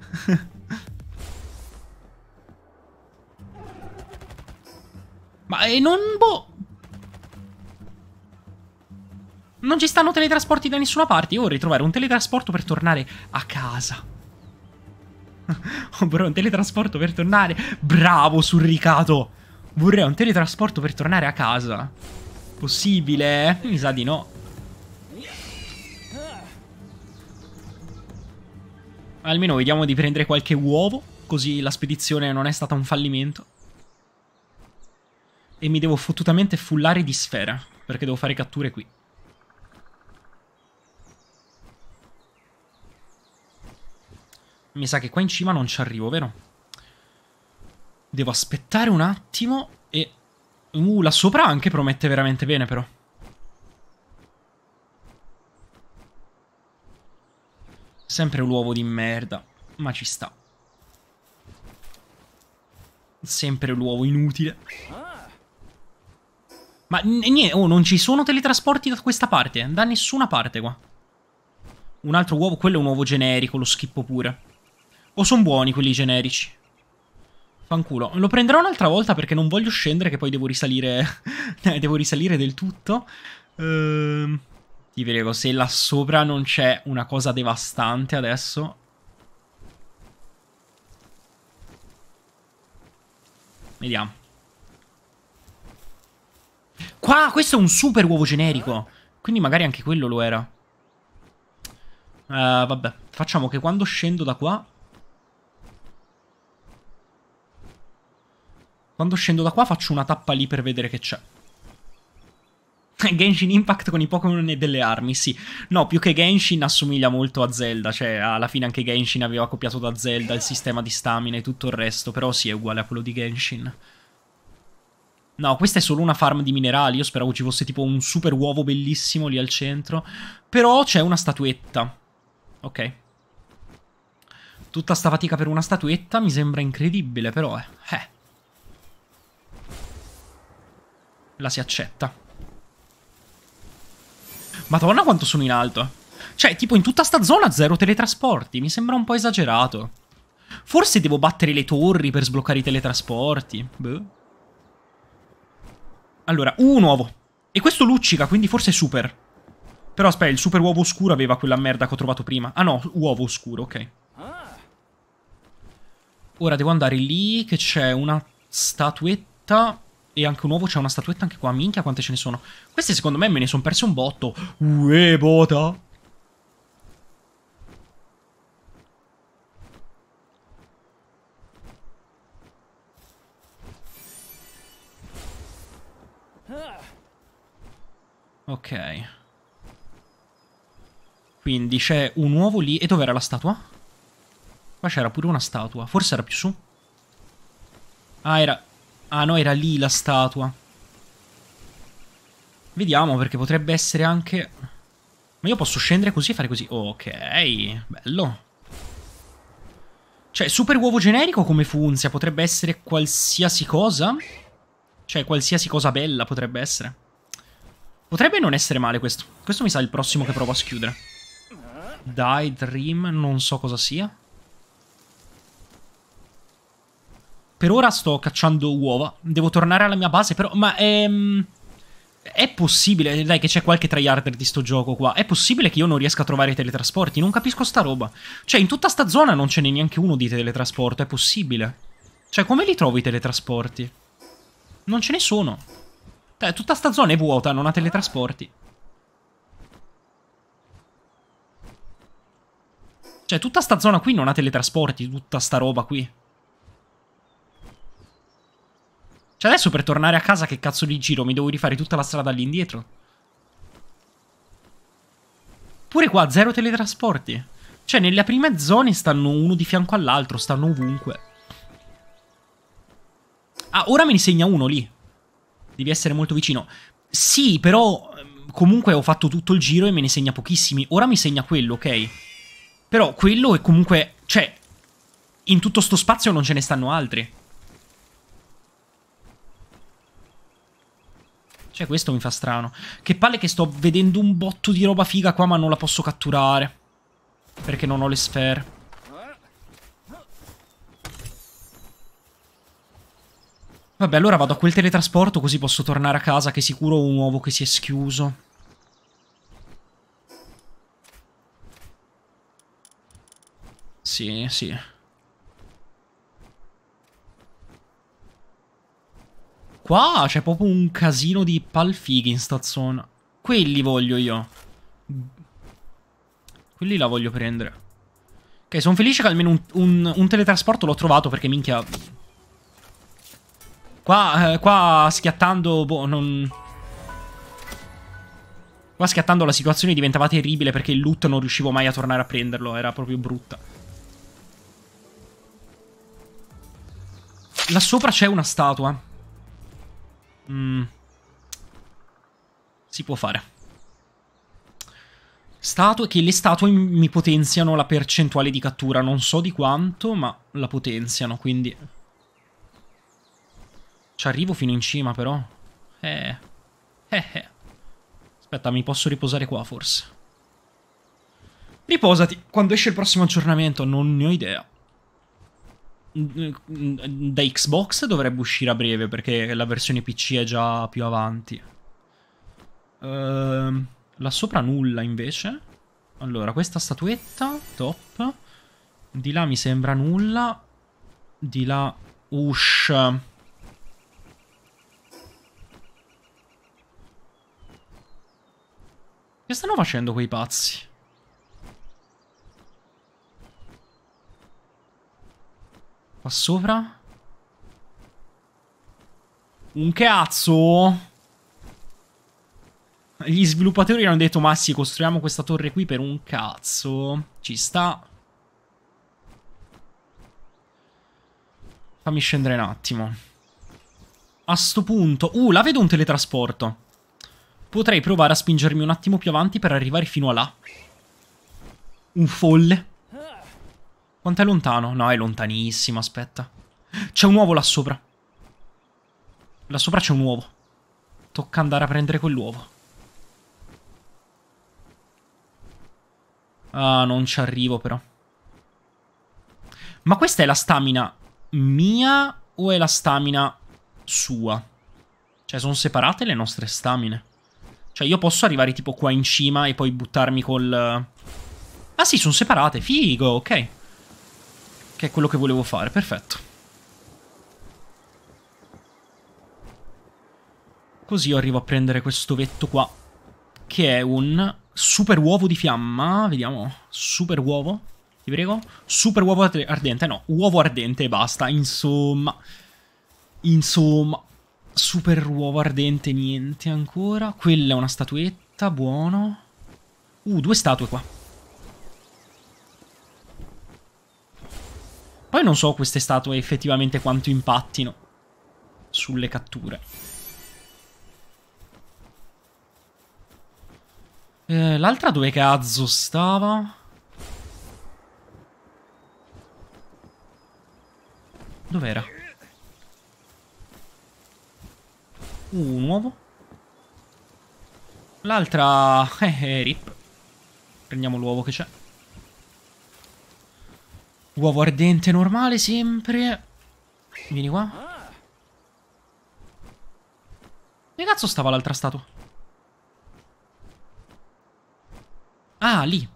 Ma non... Boh. Non ci stanno teletrasporti da nessuna parte. Io vorrei trovare un teletrasporto per tornare a casa. Vorrei un teletrasporto per tornare. Bravo, Surricato. Vorrei un teletrasporto per tornare a casa. Possibile? Mi sa di no. Almeno vediamo di prendere qualche uovo, così la spedizione non è stata un fallimento. E mi devo fottutamente fullare di sfera, perché devo fare catture qui. Mi sa che qua in cima non ci arrivo, vero? Devo aspettare un attimo e... là sopra anche promette veramente bene, però. Sempre l'uovo di merda, ma ci sta. Sempre l'uovo inutile. Ma niente, oh, non ci sono teletrasporti da questa parte, da nessuna parte qua. Un altro uovo, quello è un uovo generico, lo schippo pure. O sono buoni quelli generici? Fanculo. Lo prenderò un'altra volta perché non voglio scendere, che poi devo risalire... devo risalire del tutto. Ti prego, se là sopra non c'è una cosa devastante adesso... Vediamo. Qua, questo è un super uovo generico. Quindi magari anche quello lo era. Vabbè, facciamo che quando scendo da qua... Quando scendo da qua faccio una tappa lì per vedere che c'è. Genshin Impact con i Pokémon e delle armi, sì. No, più che Genshin assomiglia molto a Zelda. Cioè, alla fine anche Genshin aveva copiato da Zelda il sistema di stamina e tutto il resto. Però sì, è uguale a quello di Genshin. No, questa è solo una farm di minerali. Io speravo ci fosse tipo un super uovo bellissimo lì al centro. Però c'è una statuetta. Ok. Tutta sta fatica per una statuetta mi sembra incredibile, però la si accetta. Madonna quanto sono in alto. Cioè, tipo in tutta sta zona zero teletrasporti. Mi sembra un po' esagerato. Forse devo battere le torri per sbloccare i teletrasporti. Boh. Allora, un uovo. E questo luccica, quindi forse è super. Però aspetta, il super uovo oscuro aveva quella merda che ho trovato prima. Ah no, uovo oscuro, ok. Ora devo andare lì che c'è una statuetta. E anche un uovo, c'è una statuetta anche qua. Minchia quante ce ne sono. Queste secondo me me ne sono perse un botto. Bota. Ok. Quindi c'è un uovo lì. E dov'era la statua? Qua c'era pure una statua. Forse era più su. Ah, era... Ah, no, era lì la statua. Vediamo, perché potrebbe essere anche... Ma io posso scendere così e fare così. Ok, bello. Cioè, super uovo generico come funziona? Potrebbe essere qualsiasi cosa? Cioè, qualsiasi cosa bella potrebbe essere. Potrebbe non essere male questo. Questo mi sa il prossimo che provo a schiudere. Die Dream, non so cosa sia. Per ora sto cacciando uova. Devo tornare alla mia base, però... Ma è possibile, dai, che c'è qualche tryharder di sto gioco qua. È possibile che io non riesca a trovare i teletrasporti? Non capisco sta roba. Cioè, in tutta sta zona non ce n'è neanche uno di teletrasporto. È possibile. Cioè, come li trovo i teletrasporti? Non ce ne sono. Tutta sta zona è vuota, non ha teletrasporti. Cioè, tutta sta zona qui non ha teletrasporti, tutta sta roba qui. Cioè, adesso per tornare a casa che cazzo di giro? Mi devo rifare tutta la strada all'indietro. Pure qua, zero teletrasporti. Cioè, nelle prime zone stanno uno di fianco all'altro, stanno ovunque. Ah, ora me ne segna uno lì. Devi essere molto vicino. Sì, però comunque ho fatto tutto il giro e me ne segna pochissimi. Ora mi segna quello, ok? Però quello è comunque... Cioè, in tutto sto spazio non ce ne stanno altri. Cioè, questo mi fa strano. Che palle che sto vedendo un botto di roba figa qua, ma non la posso catturare. Perché non ho le sfere. Vabbè, allora vado a quel teletrasporto, così posso tornare a casa, che sicuro ho un uovo che si è schiuso. Sì, sì. Qua c'è proprio un casino di palfighi in sta zona. Quelli voglio io. Quelli la voglio prendere. Ok, sono felice che almeno un teletrasporto l'ho trovato perché minchia... Qua schiattando... Boh, non... Qua schiattando la situazione diventava terribile perché il loot non riuscivo mai a tornare a prenderlo. Era proprio brutta. Là sopra c'è una statua. Si può fare. Le statue mi potenziano la percentuale di cattura. Non so di quanto, ma la potenziano, quindi... Ci arrivo fino in cima, però. Aspetta, mi posso riposare qua, forse. Riposati. Quando esce il prossimo aggiornamento? Non ne ho idea. Da Xbox dovrebbe uscire a breve, perché la versione PC è già più avanti. Là sopra nulla, invece. Allora, questa statuetta, top. Di là mi sembra nulla. Di là, ush. Che stanno facendo quei pazzi? Qua sopra? Un cazzo? Gli sviluppatori hanno detto, ma sì, costruiamo questa torre qui per un cazzo. Ci sta. Fammi scendere un attimo. A sto punto... là vedo un teletrasporto. Potrei provare a spingermi un attimo più avanti per arrivare fino a là. Un folle. Quanto è lontano? No, è lontanissimo, aspetta. C'è un uovo là sopra. Là sopra c'è un uovo. Tocca andare a prendere quell'uovo. Ah, non ci arrivo però. Ma questa è la stamina mia o è la stamina sua? Cioè, sono separate le nostre stamine. Cioè, io posso arrivare tipo qua in cima e poi buttarmi col... Ah sì, sono separate. Figo, ok. Che è quello che volevo fare, perfetto. Così io arrivo a prendere questo vetto qua. Che è un super uovo di fiamma. Vediamo. Super uovo. Ti prego. Super uovo ardente. No, uovo ardente e basta. Insomma. Super uovo ardente, niente ancora. Quella è una statuetta, buono. 2 statue qua. Poi non so queste statue effettivamente quanto impattino sulle catture. L'altra dove cazzo stava? Dov'era? Un uovo. L'altra... rip. Prendiamo l'uovo che c'è. Uovo ardente normale sempre. Vieni qua. Dove cazzo stava l'altra statua? Ah, lì.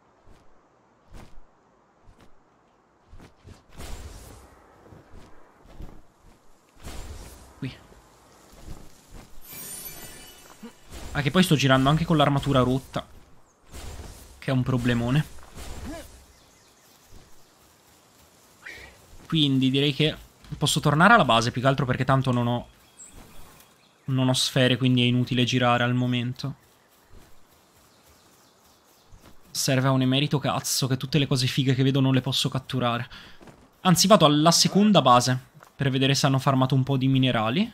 Qui. Ah, che poi sto girando anche con l'armatura rotta. Che è un problemone. Quindi direi che posso tornare alla base, più che altro perché tanto non ho sfere, quindi è inutile girare al momento. Serve a un emerito cazzo, che tutte le cose fighe che vedo non le posso catturare. Anzi, vado alla seconda base, per vedere se hanno farmato un po' di minerali.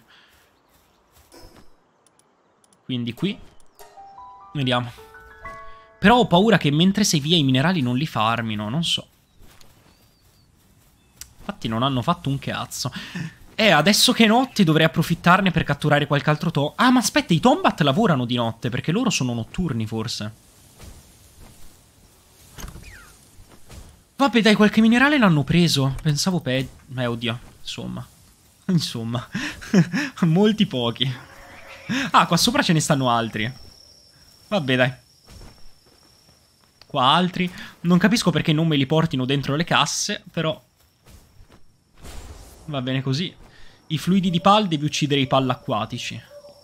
Quindi qui. Vediamo. Però ho paura che mentre sei via i minerali non li farmino, non so. Infatti non hanno fatto un cazzo. Adesso che è notte dovrei approfittarne per catturare qualche altro to... Ah, ma aspetta, i Tombat lavorano di notte, perché loro sono notturni, forse. Vabbè, dai, qualche minerale l'hanno preso. Pensavo oddio, insomma. Insomma. Molti pochi. Ah, qua sopra ce ne stanno altri. Vabbè, dai. Qua altri. Non capisco perché non me li portino dentro le casse, però... Va bene così. I fluidi di pal devi uccidere i pal acquatici.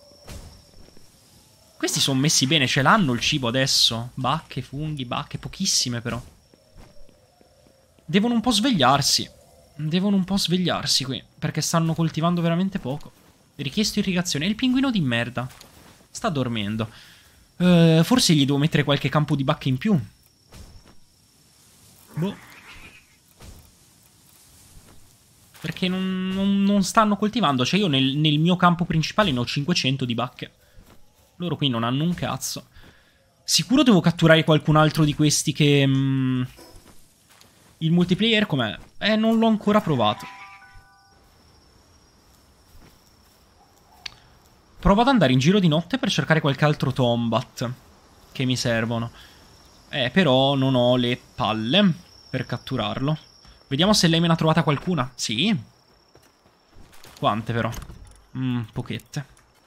Questi sono messi bene, ce l'hanno il cibo adesso. Bacche, funghi, bacche, pochissime però. Devono un po' svegliarsi. Devono un po' svegliarsi qui, perché stanno coltivando veramente poco. Richiesto irrigazione. E il pinguino di merda sta dormendo. Forse gli devo mettere qualche campo di bacche in più. Boh. Perché non stanno coltivando. Cioè io nel mio campo principale ne ho 500 di bacche. Loro qui non hanno un cazzo. Sicuro devo catturare qualcun altro di questi che... Il multiplayer com'è? Non l'ho ancora provato. Provo ad andare in giro di notte per cercare qualche altro Tombat che mi servono. Però non ho le palle per catturarlo. Vediamo se lei me ne ha trovata qualcuna. Sì. Quante però? Pochette.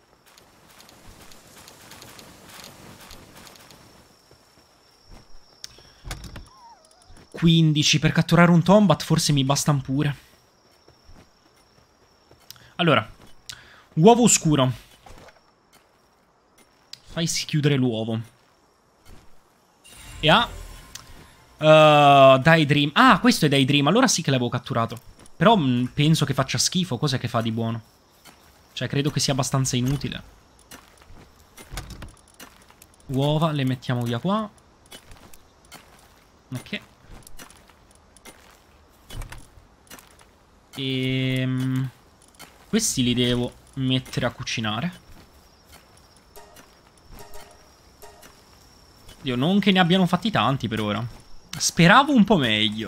«15 per catturare un Tombat forse mi bastano pure». Allora, uovo oscuro. Fai chiudere l'uovo. E ha... Daydream. Ah, questo è Daydream. Allora sì che l'avevo catturato. Però penso che faccia schifo. Cos'è che fa di buono? Cioè, credo che sia abbastanza inutile. Uova, le mettiamo via qua. Ok. Questi li devo mettere a cucinare. Dio, non che ne abbiano fatti tanti per ora. Speravo un po' meglio.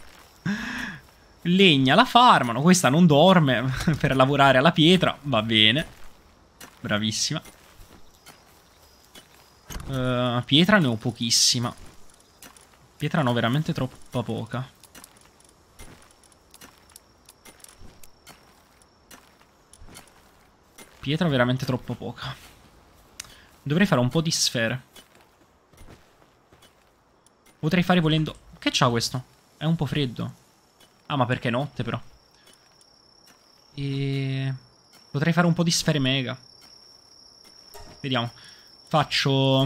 Legna la farmano. Questa non dorme per lavorare alla pietra. Va bene. Bravissima. Pietra ne ho pochissima. Pietra ne ho veramente troppa poca. Pietra veramente troppo poca. Dovrei fare un po' di sfere. Potrei fare volendo... Che c'ha questo? È un po' freddo. Ah, ma perché è notte però. Potrei fare un po' di sfere mega. Vediamo. Faccio...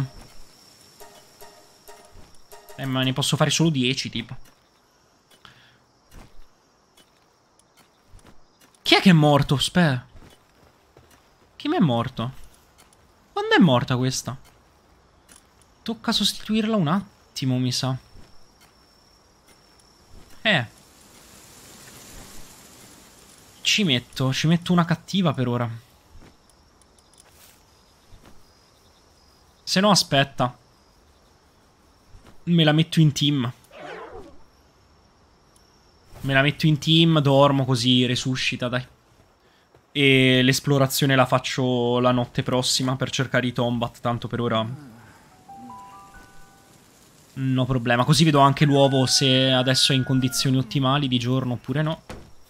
ma ne posso fare solo 10 tipo. Chi è che è morto? Aspetta. Chi mi è morto? Quando è morta questa? Tocca sostituirla un attimo, mi sa. Ci metto una cattiva per ora. Se no, aspetta. Me la metto in team. Me la metto in team, dormo così resuscita, dai. E l'esplorazione la faccio la notte prossima per cercare i Tombat, tanto per ora no problema. Così vedo anche l'uovo se adesso è in condizioni ottimali di giorno oppure no.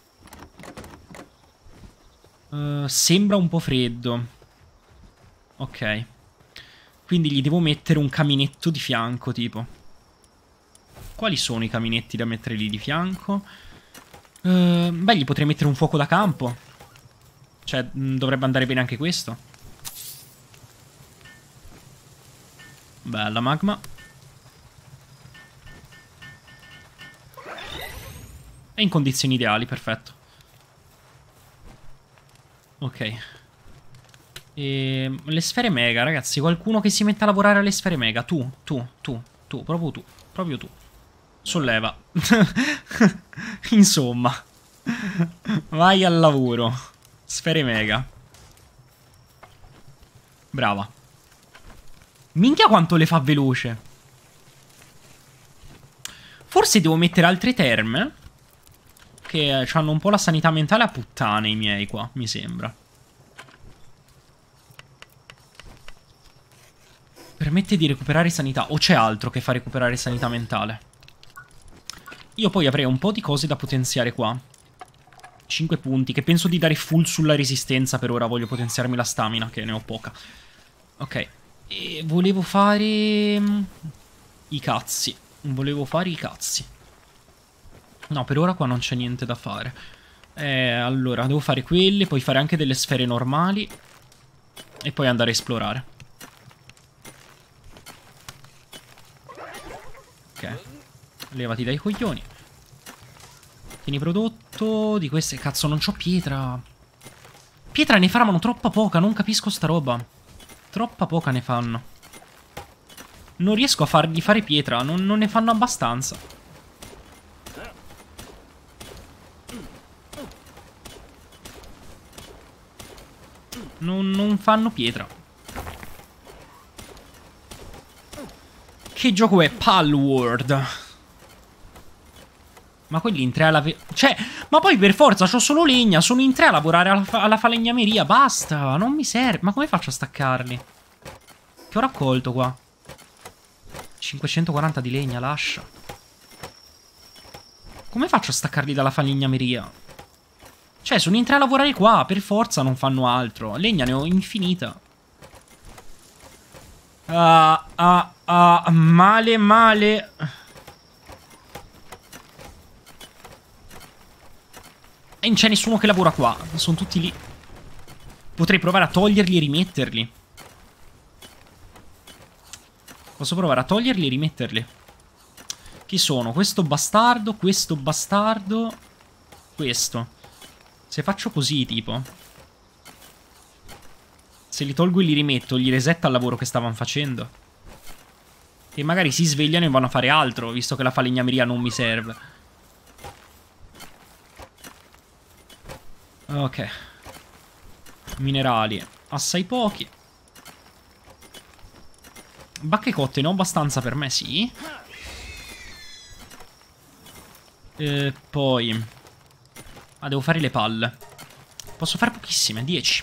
Sembra un po' freddo. Ok. Quindi gli devo mettere un caminetto di fianco, tipo. Quali sono i caminetti da mettere lì di fianco? Beh, gli potrei mettere un fuoco da campo. Cioè, dovrebbe andare bene anche questo. Bella magma. È in condizioni ideali, perfetto. Ok. Le sfere mega, ragazzi. Qualcuno che si metta a lavorare alle sfere mega. Tu. Proprio tu. Proprio tu. Solleva. Insomma. Vai al lavoro. Sfere mega. Brava. Minchia quanto le fa veloce. Forse devo mettere altre terme. Che hanno un po' la sanità mentale a puttane i miei qua, mi sembra. Permette di recuperare sanità. O c'è altro che fa recuperare sanità mentale? Io poi avrei un po' di cose da potenziare qua. 5 punti, che penso di dare full sulla resistenza per ora. Voglio potenziarmi la stamina, che ne ho poca. Ok. E volevo fare... i cazzi. Volevo fare i cazzi. No, per ora qua non c'è niente da fare. Allora, devo fare quelle, poi fare anche delle sfere normali. E poi andare a esplorare. Ok. Levati dai coglioni. Tieni prodotto di queste. Cazzo, non c'ho pietra. Pietra ne faranno troppa poca, non capisco sta roba. Troppa poca ne fanno. Non riesco a fargli fare pietra, non ne fanno abbastanza. Non fanno pietra. Che gioco è? Palworld. Ma quelli in tre alla... Cioè, ma poi per forza c'ho solo legna. Sono in tre a lavorare alla falegnameria. Basta, non mi serve. Ma come faccio a staccarli? Che ho raccolto qua? 540 di legna, lascia. Come faccio a staccarli dalla falegnameria? Cioè, sono in tre a lavorare qua. Per forza non fanno altro. Legna ne ho infinita. Male, male. E non c'è nessuno che lavora qua. Sono tutti lì. Potrei provare a toglierli e rimetterli. Posso provare a toglierli e rimetterli. Chi sono? Questo bastardo, questo bastardo, questo. Se faccio così, tipo, se li tolgo e li rimetto, gli resetta il lavoro che stavano facendo. E magari si svegliano e vanno a fare altro, visto che la falegnameria non mi serve. Ok. Minerali assai pochi. Bacche cotte ne ho abbastanza per me, sì. Poi devo fare le palle. Posso fare pochissime, 10.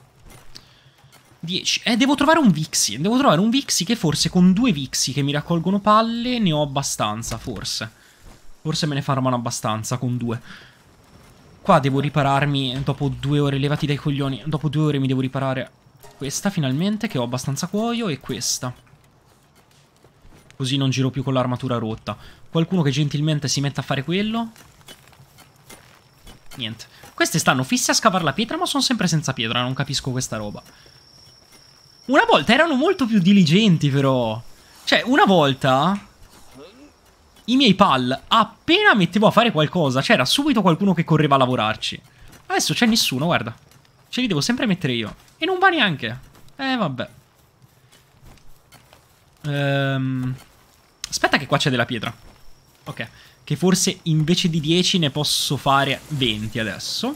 10. Devo trovare un Vixi. Devo trovare un Vixi che forse con 2 Vixi che mi raccolgono palle ne ho abbastanza, forse. Forse me ne farmano abbastanza con 2. Qua devo ripararmi dopo 2 ore, levati dai coglioni. Dopo 2 ore mi devo riparare questa finalmente, che ho abbastanza cuoio, e questa. Così non giro più con l'armatura rotta. Qualcuno che gentilmente si metta a fare quello. Niente. Queste stanno fisse a scavare la pietra, ma sono sempre senza pietra. Non capisco questa roba. Una volta erano molto più diligenti, però. Cioè, una volta i miei pal, appena mettevo a fare qualcosa, c'era subito qualcuno che correva a lavorarci. Adesso c'è nessuno, guarda. Ce li devo sempre mettere io. E non va neanche. Vabbè. Aspetta che qua c'è della pietra. Ok. Che forse invece di 10 ne posso fare 20 adesso.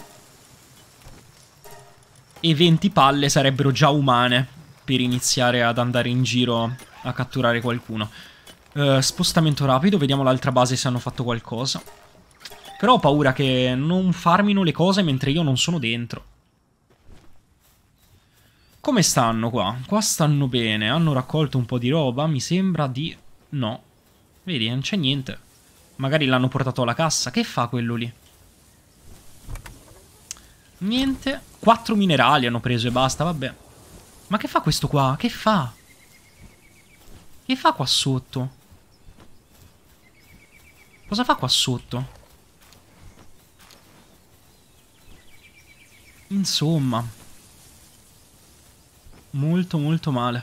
E 20 palle sarebbero già umane per iniziare ad andare in giro a catturare qualcuno. Spostamento rapido. Vediamo l'altra base se hanno fatto qualcosa. Però ho paura che non farmino le cose mentre io non sono dentro. Come stanno qua? Qua stanno bene. Hanno raccolto un po' di roba. Mi sembra di... No. Vedi, non c'è niente. Magari l'hanno portato alla cassa. Che fa quello lì? Niente. 4 minerali hanno preso e basta, vabbè. Ma che fa questo qua? Che fa? Che fa qua sotto? Cosa fa qua sotto? Insomma. Molto molto male.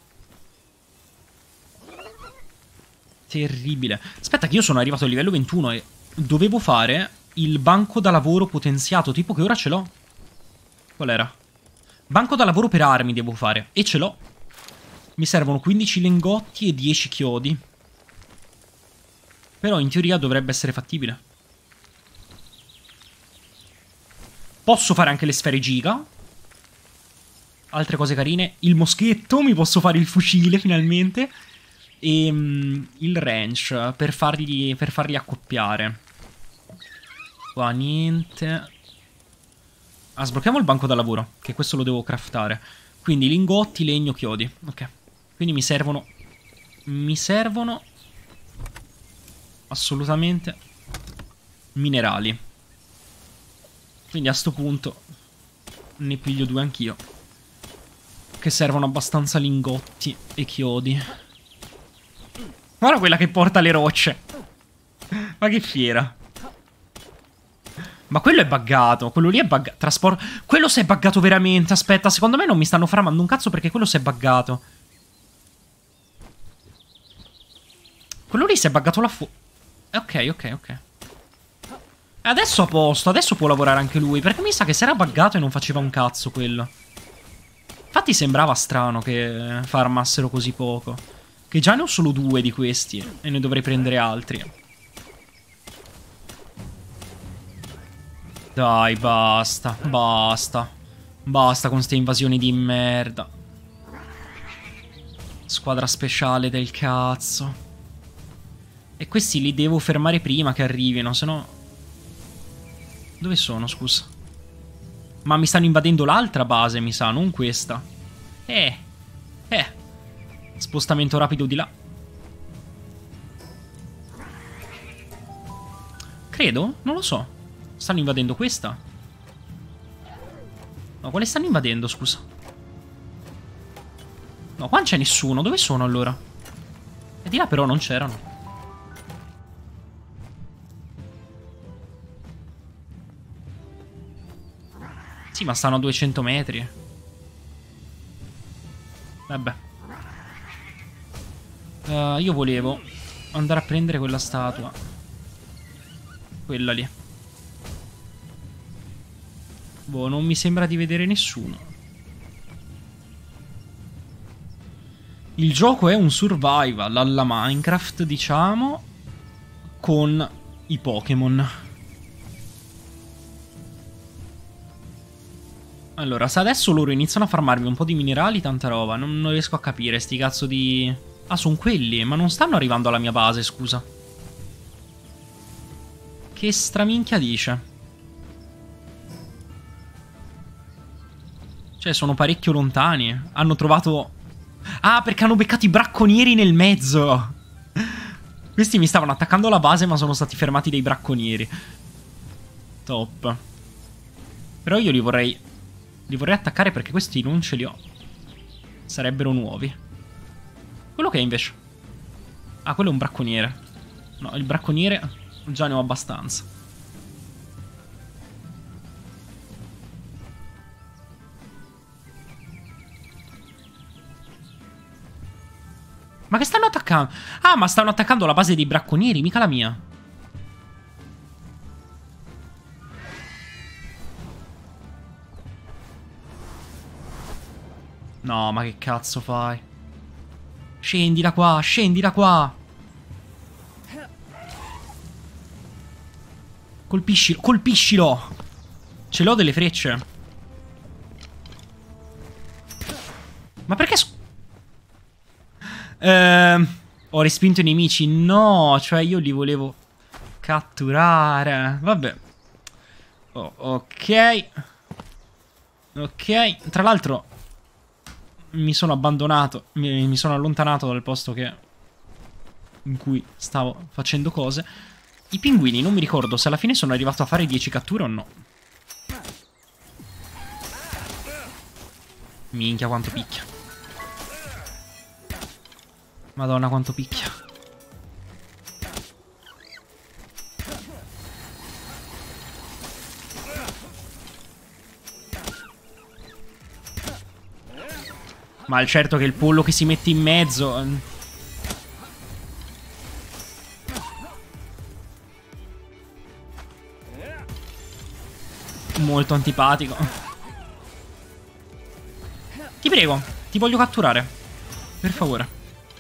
Terribile. Aspetta che io sono arrivato a livello 21 e dovevo fare il banco da lavoro potenziato, tipo che ora ce l'ho. Qual era? Banco da lavoro per armi devo fare. E ce l'ho. Mi servono 15 lingotti e 10 chiodi. Però in teoria dovrebbe essere fattibile. Posso fare anche le sfere giga. Altre cose carine. Il moschetto, mi posso fare il fucile finalmente. E il wrench per farli accoppiare. Qua niente. Sblocchiamo il banco da lavoro, che questo lo devo craftare. Quindi lingotti, legno, chiodi. Ok. Quindi mi servono... Mi servono... assolutamente... minerali. Quindi a sto punto... ne piglio 2 anch'io. Che servono abbastanza lingotti e chiodi. Guarda quella che porta le rocce. Ma che fiera. Ma quello è buggato. Quello lì è buggato. Trasporto. Quello si è buggato veramente. Aspetta, secondo me non mi stanno framando un cazzo perché quello si è buggato. Quello lì si è buggato là fuori. Ok, ok, ok. Adesso a posto. Adesso può lavorare anche lui. Perché mi sa che si era buggato e non faceva un cazzo quello. Infatti sembrava strano che farmassero così poco. Che già ne ho solo 2 di questi. E ne dovrei prendere altri. Dai, basta. Basta. Basta con ste invasioni di merda. Squadra speciale del cazzo. E questi li devo fermare prima che arrivino, se no... Dove sono, scusa? Ma mi stanno invadendo l'altra base, mi sa, non questa. Spostamento rapido di là. Credo? Non lo so. Stanno invadendo questa? No, quale stanno invadendo, scusa? No, qua non c'è nessuno. Dove sono allora? E di là però non c'erano. Sì, ma stanno a 200 metri. Vabbè. Io volevo andare a prendere quella statua. Quella lì. Boh, non mi sembra di vedere nessuno. Il gioco è un survival alla Minecraft, diciamo, con i Pokémon. Allora, se adesso loro iniziano a farmarmi un po' di minerali, tanta roba, non riesco a capire sti cazzo di... Ah, sono quelli, ma non stanno arrivando alla mia base, scusa. Che straminchia dice? Cioè, sono parecchio lontani. Hanno trovato... Ah, perché hanno beccato i bracconieri nel mezzo. Questi mi stavano attaccando la base, ma sono stati fermati dai bracconieri. Top. Però io li vorrei attaccare perché questi non ce li ho. Sarebbero nuovi. Quello che è invece? Ah, quello è un bracconiere. No, il bracconiere già ne ho abbastanza. Ma che stanno attaccando? Ah, ma stanno attaccando la base dei bracconieri, mica la mia. No, ma che cazzo fai? Scendi da qua, scendi da qua. Colpiscilo, colpiscilo. Ce l'ho delle frecce. Ma perché... ho respinto i nemici. No, cioè io li volevo catturare. Vabbè. Oh, ok. Ok. Tra l'altro mi sono abbandonato. Mi sono allontanato dal posto in cui stavo facendo cose. I pinguini non mi ricordo se alla fine sono arrivato a fare 10 catture o no. Minchia quanto picchia. Madonna quanto picchia. Ma il certo che il pollo che si mette in mezzo... Molto antipatico. Ti prego, ti voglio catturare. Per favore.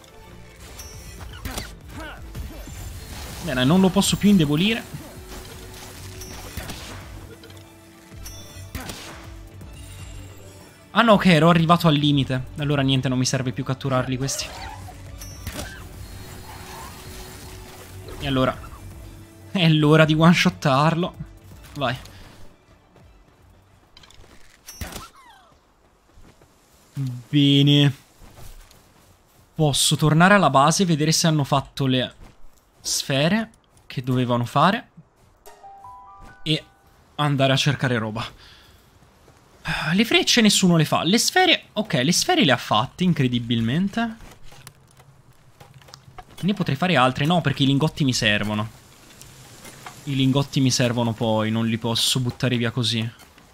Bene, non lo posso più indebolire. Ah no, ok, ero arrivato al limite. Allora niente, non mi serve più catturarli questi. E allora è l'ora di one-shottarlo. Vai. Bene. Posso tornare alla base e vedere se hanno fatto le sfere che dovevano fare e andare a cercare roba. Le frecce nessuno le fa. Le sfere... Ok, le sfere le ha fatte, incredibilmente. Ne potrei fare altre. No, perché i lingotti mi servono. I lingotti mi servono poi, non li posso buttare via così.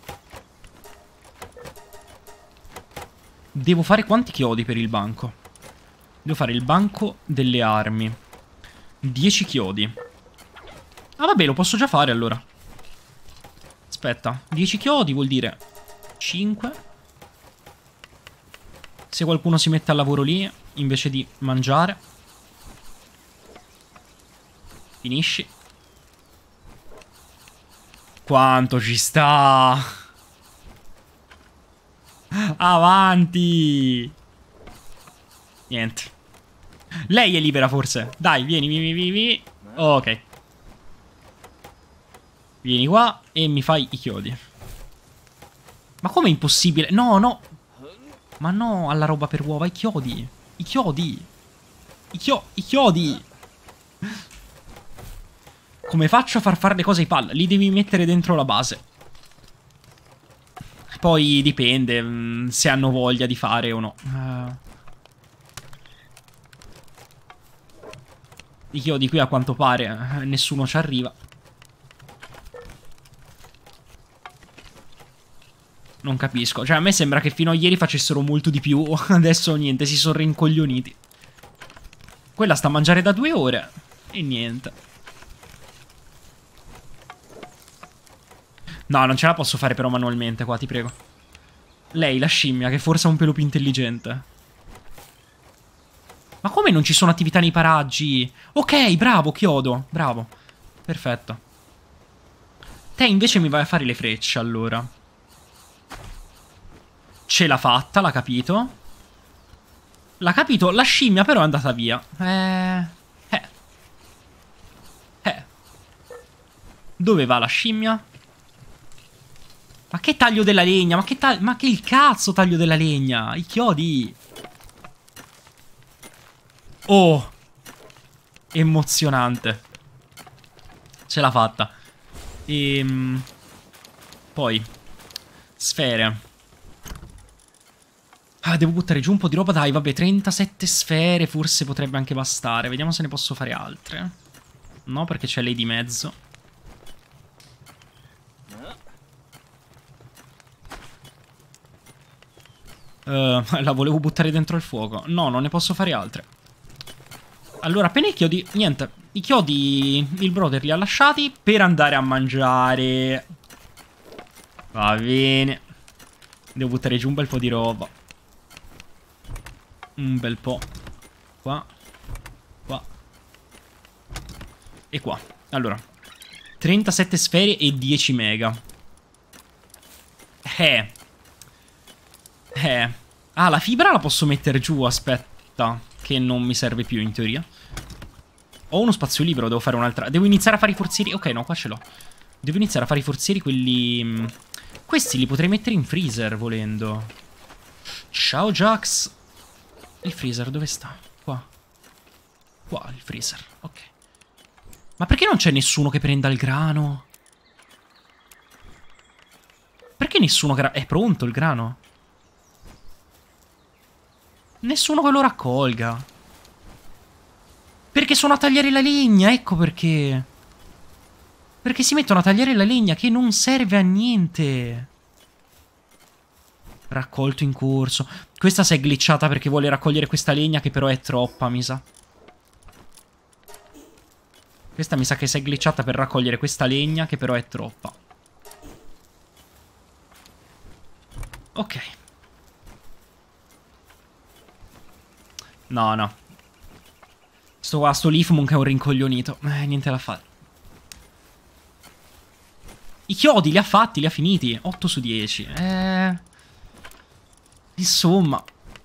Devo fare quanti chiodi per il banco? Devo fare il banco delle armi. 10 chiodi. Ah vabbè, lo posso già fare allora. Aspetta, 10 chiodi vuol dire 5. Se qualcuno si mette al lavoro lì, invece di mangiare. Finisci. Quanto ci sta? Avanti. Niente. Lei è libera forse. Dai, vieni, vieni, vieni, vieni. Ok. Vieni qua e mi fai i chiodi. Ma come è impossibile? No, no. Ma no, alla roba per uova. I chiodi. I chiodi. I chiodi. Come faccio a far fare le cose ai pal? Li devi mettere dentro la base. Poi dipende se hanno voglia di fare o no. I chiodi qui a quanto pare nessuno ci arriva. Non capisco. Cioè a me sembra che fino a ieri facessero molto di più. Adesso niente, si sono rincoglioniti. Quella sta a mangiare da 2 ore. E niente. No, non ce la posso fare però manualmente qua, ti prego. Lei, la scimmia, che forse è un pelo più intelligente. Ma come non ci sono attività nei paraggi? Ok, bravo, chiodo. Bravo. Perfetto. Te invece mi vai a fare le frecce, allora. Ce l'ha fatta, l'ha capito. L'ha capito, la scimmia però è andata via. Dove va la scimmia? Ma che taglio della legna? Ma che il cazzo taglio della legna? I chiodi. Oh. Emozionante. Ce l'ha fatta. Poi sfere. Ah, devo buttare giù un po' di roba. Dai, vabbè, 37 sfere. Forse potrebbe anche bastare. Vediamo se ne posso fare altre. No, perché c'è lei di mezzo. La volevo buttare dentro il fuoco. No, non ne posso fare altre. Allora, appena i chiodi... Niente, i chiodi il brother li ha lasciati per andare a mangiare. Va bene. Devo buttare giù un bel po' di roba. Un bel po'. Qua. Qua. E qua. Allora. 37 sfere e 10 mega. Ah, la fibra la posso mettere giù, aspetta. Che non mi serve più in teoria. Ho uno spazio libero, devo fare un'altra. Devo iniziare a fare i forzieri. Ok, no, qua ce l'ho. Devo iniziare a fare i forzieri, quelli... Questi li potrei mettere in freezer, volendo. Ciao, Jax. Il freezer, dove sta? Qua. Qua, il freezer, ok. Ma perché non c'è nessuno che prenda il grano? Perché nessuno che... È pronto il grano? Nessuno che lo raccolga. Perché sono a tagliare la legna, ecco perché. Perché si mettono a tagliare la legna che non serve a niente. Raccolto in corso. Questa si è glitchata perché vuole raccogliere questa legna che però è troppa, mi sa. Questa mi sa che si è glitchata per raccogliere questa legna che però è troppa. Ok. No, no. Sto Leafmoon che è un rincoglionito. Niente da fare. I chiodi li ha fatti, li ha finiti. 8 su 10. Insomma.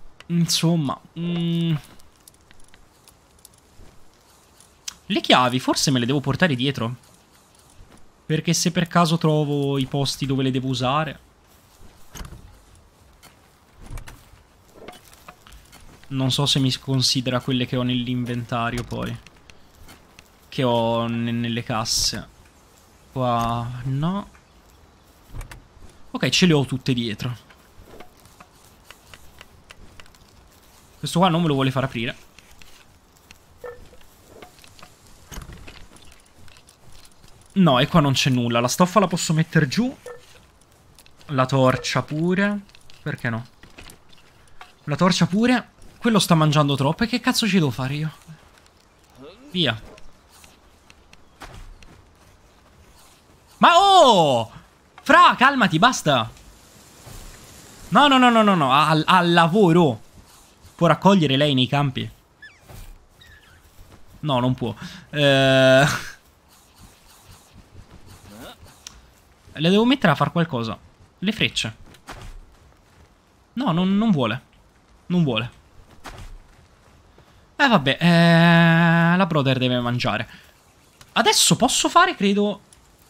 Le chiavi forse me le devo portare dietro. Perché se per caso trovo i posti dove le devo usare. Non so se mi considera quelle che ho nell'inventario poi. Che ho nelle casse. Qua no. Ok, ce le ho tutte dietro. Questo qua non me lo vuole far aprire. No, e qua non c'è nulla. La stoffa la posso mettere giù. La torcia pure. Perché no? La torcia pure. Quello sta mangiando troppo. E che cazzo ci devo fare io? Via. Ma oh! Fra, calmati, basta. No, no, no, no, no, no. Al lavoro. Può raccogliere lei nei campi? No, non può. Le devo mettere a fare qualcosa. Le frecce. No, non vuole. Non vuole. Vabbè. La brother deve mangiare. Adesso posso fare, credo...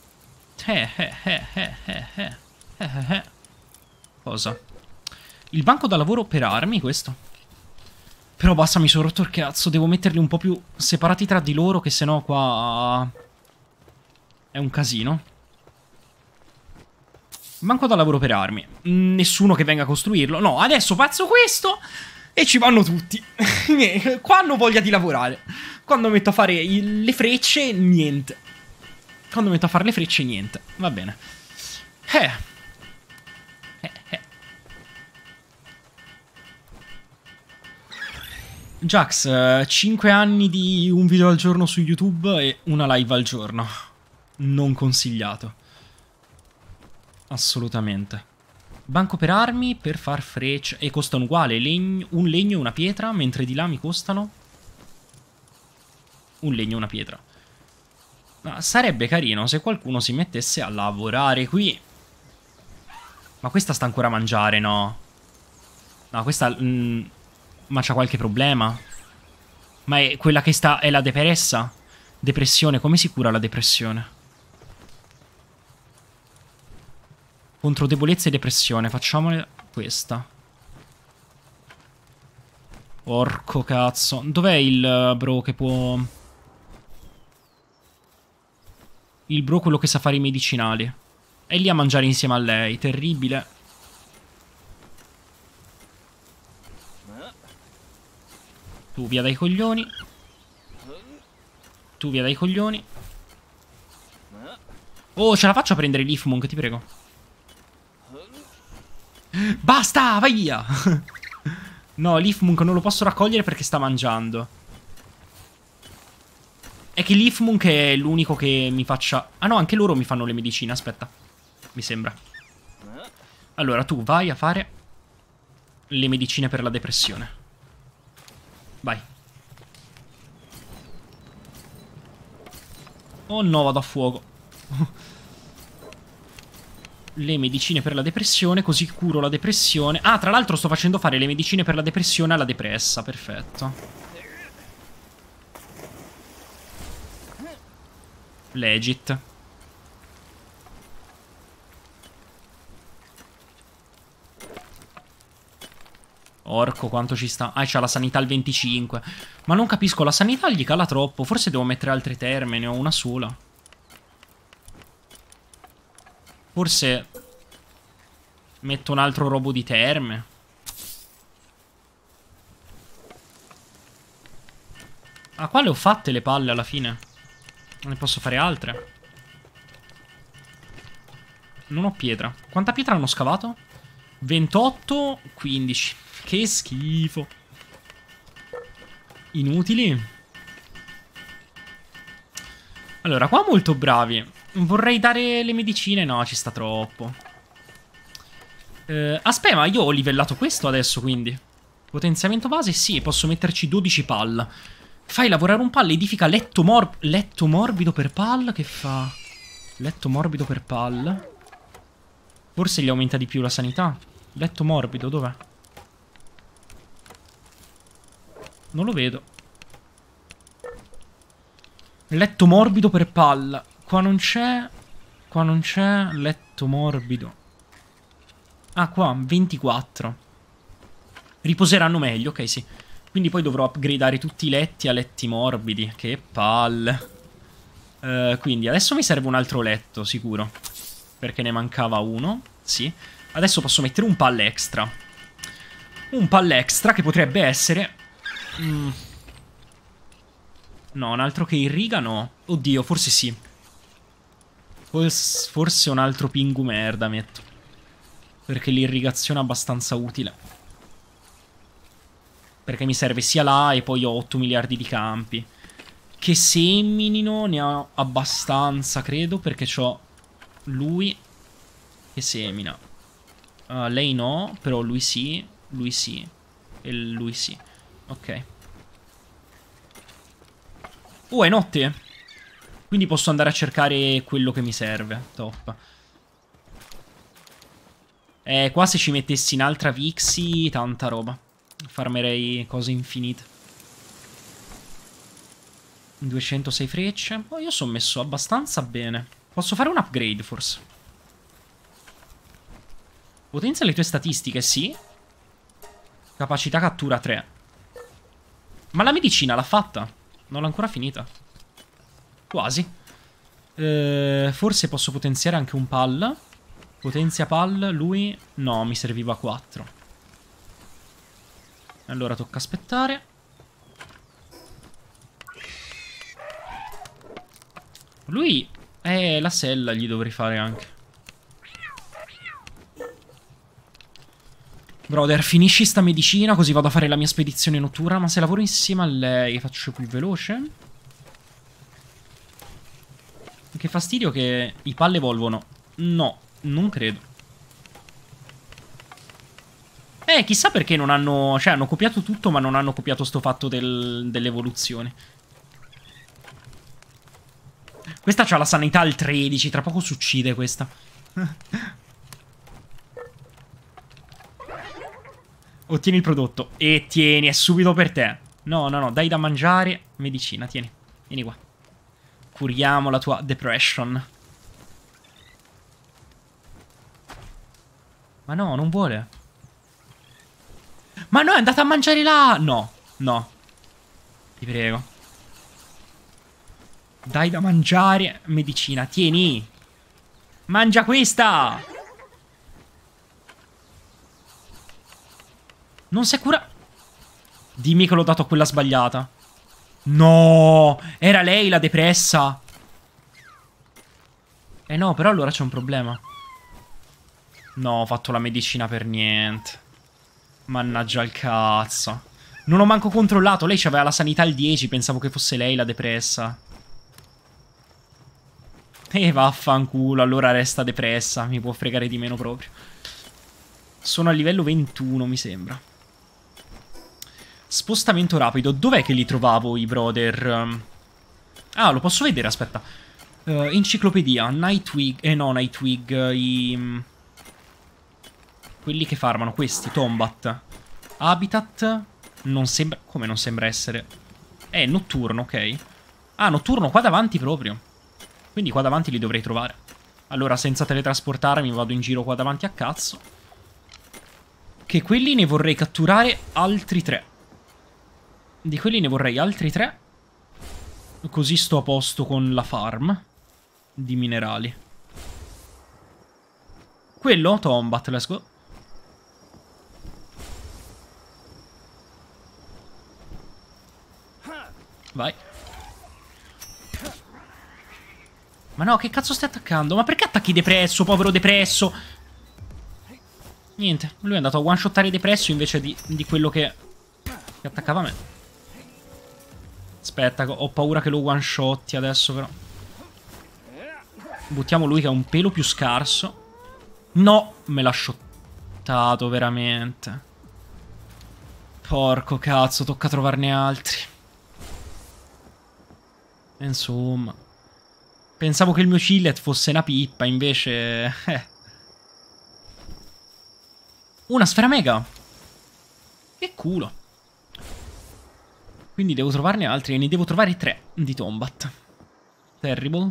Cosa? Il banco da lavoro per armi, questo. Però basta, mi sono rotto il cazzo. Devo metterli un po' più separati tra di loro, che sennò qua... è un casino. Banco da lavoro per armi. Nessuno che venga a costruirlo. No, adesso faccio questo e ci vanno tutti. Qua hanno voglia di lavorare. Quando metto a fare le frecce, niente. Quando metto a fare le frecce, niente. Va bene. Jax, 5 anni di un video al giorno su YouTube e una live al giorno. Non consigliato. Assolutamente. Banco per armi per far frecce. E costano uguale. Un legno e una pietra. Mentre di là mi costano un legno e una pietra. Ma sarebbe carino se qualcuno si mettesse a lavorare qui. Ma questa sta ancora a mangiare, no? No, questa... ma c'ha qualche problema? Ma è quella che sta... è la depressa? Depressione, come si cura la depressione? Contro debolezza e depressione, facciamole questa. Porco cazzo. Dov'è il bro che può... il bro, quello che sa fare i medicinali? È lì a mangiare insieme a lei, terribile. Tu via dai coglioni. Tu via dai coglioni. Oh, ce la faccio a prendere l'Ifmunk, ti prego. Basta, vai via. No, l'Ifmunk non lo posso raccogliere perché sta mangiando. È che l'Ifmunk è l'unico che mi faccia... ah no, anche loro mi fanno le medicine, aspetta. Mi sembra. Allora, tu vai a fare le medicine per la depressione. Vai. Oh no, vado a fuoco. Le medicine per la depressione, così curo la depressione. Ah, tra l'altro sto facendo fare le medicine per la depressione alla depressa, perfetto. Legit. Orco, quanto ci sta. Ah, c'ha la sanità al 25. Ma non capisco, la sanità gli cala troppo. Forse devo mettere altre terme, ne ho una sola. Forse metto un altro robo di terme. Ah, qua le ho fatte le palle alla fine. Non ne posso fare altre. Non ho pietra. Quanta pietra hanno scavato? 28, 15. Che schifo. Inutili. Allora, qua molto bravi. Vorrei dare le medicine. No, ci sta troppo. Aspetta, ma io ho livellato questo adesso, quindi. Potenziamento base, sì, posso metterci 12 pal. Fai lavorare un pal, edifica letto morbido per pal. Che fa? Letto morbido per pal. Forse gli aumenta di più la sanità. Letto morbido, dov'è? Non lo vedo. Letto morbido per pal. Qua non c'è. Qua non c'è. Letto morbido. Ah, qua 24. Riposeranno meglio, ok, sì. Quindi poi dovrò upgradare tutti i letti a letti morbidi. Che palle. Quindi adesso mi serve un altro letto, sicuro. Perché ne mancava uno. Sì. Adesso posso mettere un pal extra. Un pal extra che potrebbe essere... no, un altro che irriga no. Oddio, forse sì. Forse un altro Pingu merda metto. Perché l'irrigazione è abbastanza utile. Perché mi serve sia là e poi ho 8 miliardi di campi. Che seminino ne ho abbastanza, credo, perché c'ho lui che semina. Lei no, però lui sì, e lui sì. Ok. È notte. Quindi posso andare a cercare quello che mi serve. Top. Qua se ci mettessi in altra Vixie, tanta roba. Farmerei cose infinite. 206 frecce. Oh, io sono messo abbastanza bene. Posso fare un upgrade, forse. Potenzia le tue statistiche, sì. Capacità cattura 3. Ma la medicina l'ha fatta? Non l'ho ancora finita. Quasi. Forse posso potenziare anche un pal. Potenzia pal, lui... No, mi serviva 4. Allora tocca aspettare. Lui... la sella gli dovrei fare anche. Brother, finisci sta medicina così vado a fare la mia spedizione notturna. Ma se lavoro insieme a lei faccio più veloce? Che fastidio che i pal evolvono. No, non credo. Chissà perché non hanno... Cioè, hanno copiato tutto, ma non hanno copiato sto fatto dell'evoluzione. Questa c'ha la sanità al 13, tra poco si uccide questa. Ottieni il prodotto. E tieni, è subito per te. No, no, no, dai da mangiare. Medicina, tieni. Vieni qua. Curiamo la tua depression. Ma no, non vuole. Ma no, è andata a mangiare là. No, no. Ti prego. Dai da mangiare. Medicina, tieni. Mangia questa. Non si è cura... Dimmi che l'ho dato a quella sbagliata. No, era lei la depressa. No, però allora c'è un problema. No, ho fatto la medicina per niente. Mannaggia il cazzo. Non ho manco controllato. Lei aveva la sanità al 10. Pensavo che fosse lei la depressa. Vaffanculo. Allora resta depressa. Mi può fregare di meno proprio. Sono a livello 21, mi sembra. Spostamento rapido. Dov'è che li trovavo i brother? Ah, lo posso vedere, aspetta. Enciclopedia. Nightwing. No, Nightwing. Quelli che farmano, questi. Tombat. Habitat. Non sembra... Come non sembra essere? Notturno, ok. Ah, notturno qua davanti proprio. Quindi qua davanti li dovrei trovare. Allora, senza teletrasportarmi, vado in giro qua davanti a cazzo. Che quelli ne vorrei catturare altri 3. Di quelli ne vorrei altri 3. Così sto a posto con la farm di minerali. Quello? Tombat, let's go. Vai. Ma no, che cazzo stai attaccando? Ma perché attacchi depresso, povero depresso? Niente, lui è andato a one-shottare depresso invece di quello che attaccava me. Aspetta, ho paura che lo one-shotti adesso però. Buttiamo lui che è un pelo più scarso. No, me l'ha shottato veramente. Porco cazzo, tocca trovarne altri. Insomma. Pensavo che il mio Chillet fosse una pippa, invece... Una sfera mega. Che culo. Quindi devo trovarne altri e ne devo trovare 3 di Tombat. Terrible.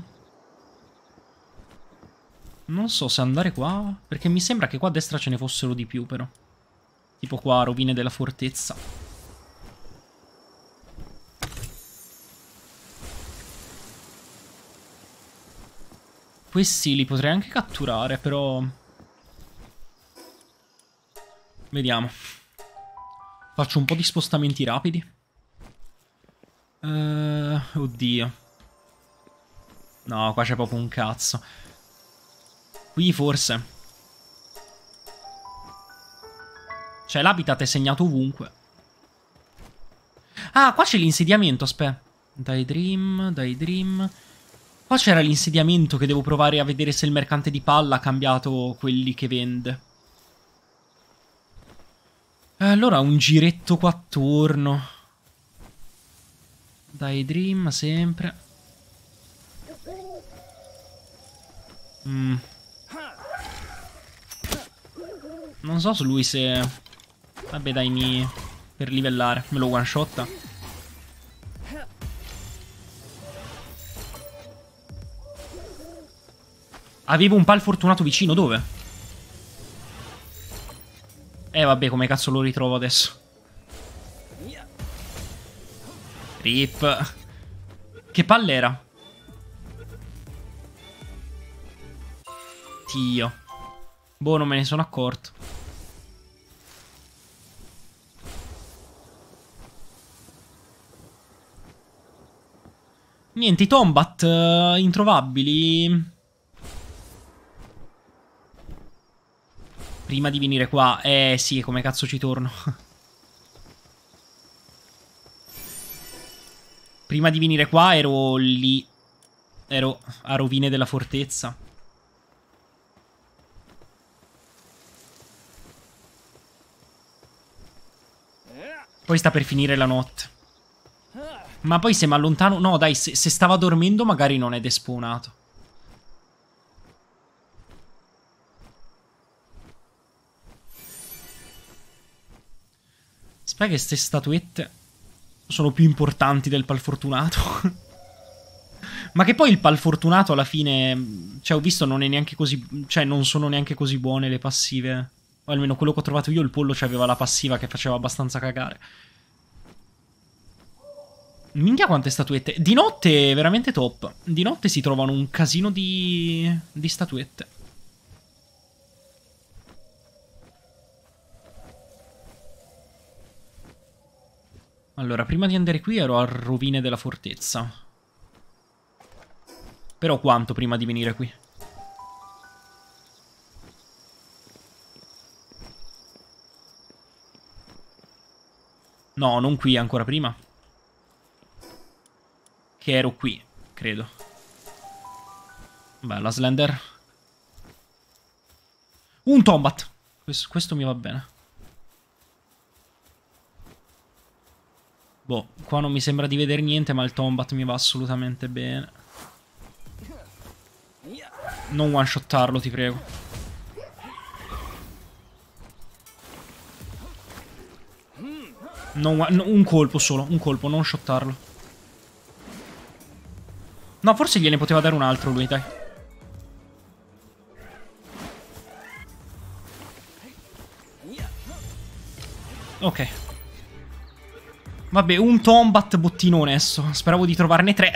Non so se andare qua, perché mi sembra che qua a destra ce ne fossero di più però. Tipo qua, rovine della fortezza. Questi li potrei anche catturare, però... Vediamo. Faccio un po' di spostamenti rapidi. Oddio. No, qua c'è proprio un cazzo. Qui forse. Cioè, l'habitat è segnato ovunque. Ah, qua c'è l'insediamento, aspetta. Dai Dream. Qua c'era l'insediamento che devo provare a vedere se il mercante di palla ha cambiato quelli che vende. Allora un giretto qua attorno. Dai Dream, sempre. Non so su lui se... Vabbè dai, per livellare. Me lo one shotta. Avevo un pal fortunato vicino, dove? Vabbè, come cazzo lo ritrovo adesso? Rip. Che palla era? Dio. Boh, non me ne sono accorto. Niente, i Tombat introvabili. Prima di venire qua. Sì, come cazzo ci torno? Prima di venire qua ero lì. Ero a rovine della fortezza. Poi sta per finire la notte. Ma poi se mi allontano... No, dai, se stava dormendo magari non è despawnato. Aspetta che ste statuette sono più importanti del pal fortunato. Ma che poi il pal fortunato alla fine... Cioè, ho visto non è neanche così... Cioè, non sono neanche così buone le passive. O almeno quello che ho trovato io, il pollo c'aveva la passiva che faceva abbastanza cagare. Minchia quante statuette. Di notte è veramente top. Di notte si trovano un casino di statuette. Allora, prima di andare qui ero a rovine della fortezza. Però quanto prima di venire qui? No, non qui, ancora prima. Che ero qui, credo. Bella Slender. Un Tombat. Questo mi va bene. Boh, qua non mi sembra di vedere niente, ma il Tombat mi va assolutamente bene. Non one-shottarlo, ti prego. Un colpo solo, un colpo, non shottarlo. No, forse gliene poteva dare un altro lui, dai. Ok. Vabbè, un Tombat bottinone adesso. Speravo di trovarne 3.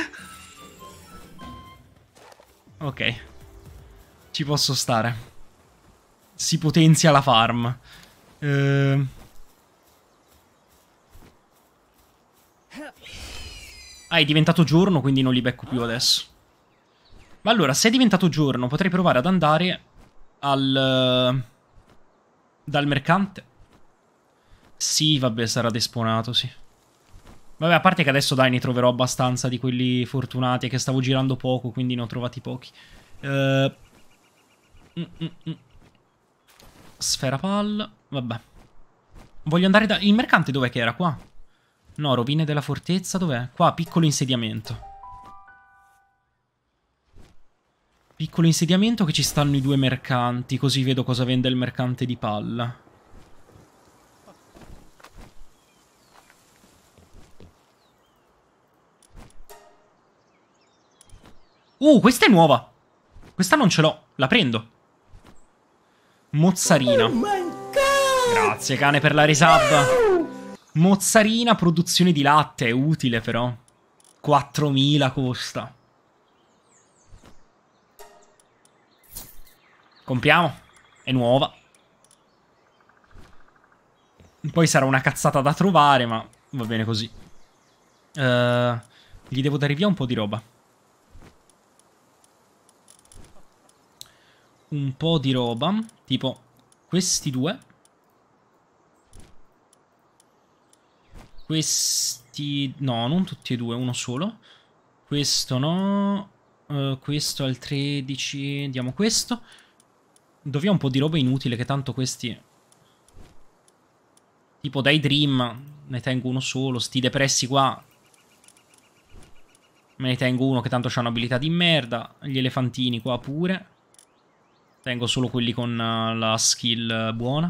Ok. Ci posso stare. Si potenzia la farm. Ah, è diventato giorno, quindi non li becco più adesso. Ma allora, se è diventato giorno, potrei provare ad andare dal mercante. Sì, vabbè, sarà despawnato, sì. Vabbè, a parte che adesso, dai, ne troverò abbastanza di quelli fortunati, che stavo girando poco, quindi ne ho trovati pochi. Sfera pal. Vabbè. Voglio andare da... Il mercante dov'è che era? Qua? No, rovine della fortezza, dov'è? Qua, piccolo insediamento. Piccolo insediamento che ci stanno i 2 mercanti, così vedo cosa vende il mercante di palla. Questa è nuova. Questa non ce l'ho, la prendo. Mozzarina. Grazie, cane, per la resub. Mozzarina, produzione di latte, è utile però. 4.000 costa. Compriamo. È nuova. Poi sarà una cazzata da trovare, ma va bene così. Gli devo dare via un po' di roba. un po' di roba. Tipo questi due. Questi... no, non tutti e due, uno solo. Questo no. Questo al 13. Diamo questo. Dov'è un po' di roba inutile che tanto questi... tipo dai Dream ne tengo uno solo. Sti depressi qua me ne tengo uno che tanto c'ha abilità di merda. Gli elefantini qua pure. Tengo solo quelli con la skill buona.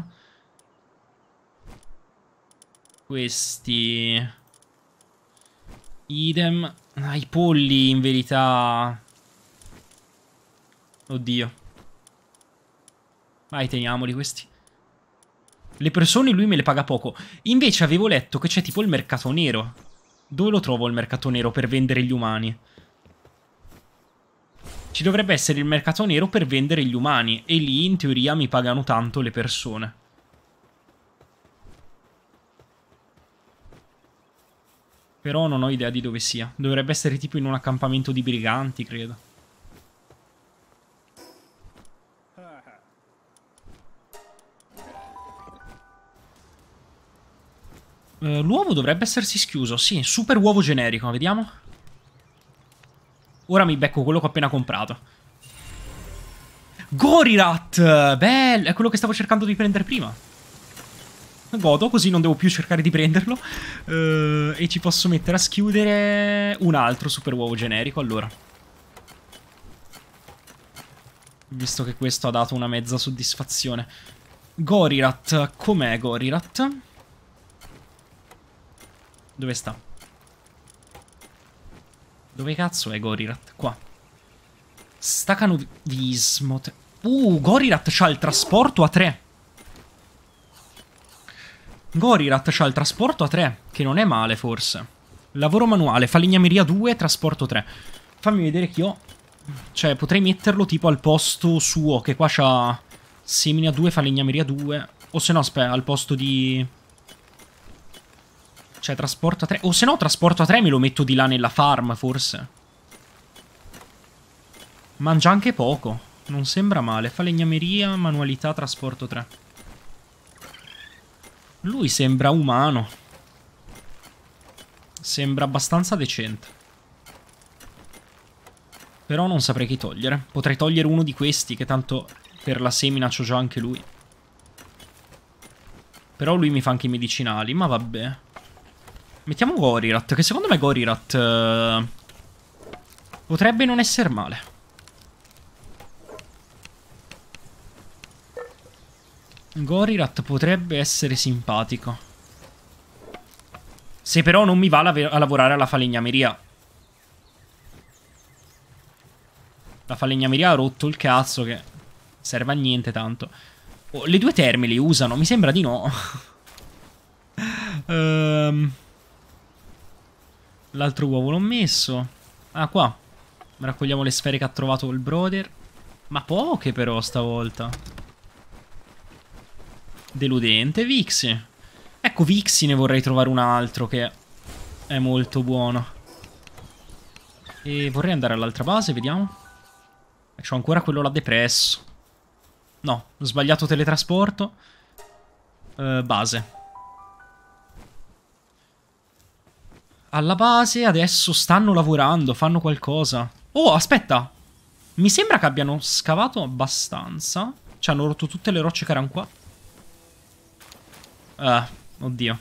Questi... idem. Ah, i polli in verità... oddio. Vai, teniamoli questi. Le persone lui me le paga poco. Invece avevo letto che c'è tipo il mercato nero. Dove lo trovo il mercato nero per vendere gli umani? Ci dovrebbe essere il mercato nero per vendere gli umani. E lì in teoria mi pagano tanto le persone. Però non ho idea di dove sia. Dovrebbe essere tipo in un accampamento di briganti, credo. L'uovo dovrebbe essersi schiuso. Sì, super uovo generico, vediamo. Ora mi becco quello che ho appena comprato. Gorirat! Bello, è quello che stavo cercando di prendere prima. Godo, così non devo più cercare di prenderlo. E ci posso mettere a schiudere un altro super uovo generico, allora. Visto che questo ha dato una mezza soddisfazione. Gorirat, com'è Gorirat? Dove sta? Dove cazzo è Gorirat? Qua. Stacanovismo. Gorirat c'ha il trasporto a 3. Gorirat c'ha il trasporto a 3. Che non è male, forse. Lavoro manuale, falegnameria 2, trasporto 3. Fammi vedere che ho. Cioè, potrei metterlo tipo al posto suo. Che qua c'ha semina 2, falegnameria 2. O se no, aspetta, al posto di... cioè, trasporto a 3. O se no, trasporto a 3 me lo metto di là nella farm, forse. Mangia anche poco. Non sembra male. Falegnameria, manualità, trasporto 3. Lui sembra umano. Sembra abbastanza decente. Però non saprei chi togliere. Potrei togliere uno di questi, che tanto per la semina c'ho già anche lui. Però lui mi fa anche i medicinali, ma vabbè. Mettiamo Gorirat, che secondo me Gorirat potrebbe non essere male. Gorirat potrebbe essere simpatico. Se però non mi va a lavorare alla falegnameria. La falegnameria ha rotto il cazzo, che serve a niente tanto. Oh, le due terme le usano? Mi sembra di no. L'altro uovo l'ho messo. Ah, qua. Raccogliamo le sfere che ha trovato il brother. Ma poche però stavolta. Deludente. Vixi. Ecco, Vixi ne vorrei trovare un altro che è molto buono. E vorrei andare all'altra base, vediamo. C'ho ancora quello là depresso. No, ho sbagliato teletrasporto. Base. Alla base adesso stanno lavorando, fanno qualcosa. Oh, aspetta. Mi sembra che abbiano scavato abbastanza. Cioè, hanno rotto tutte le rocce che erano qua. Oddio.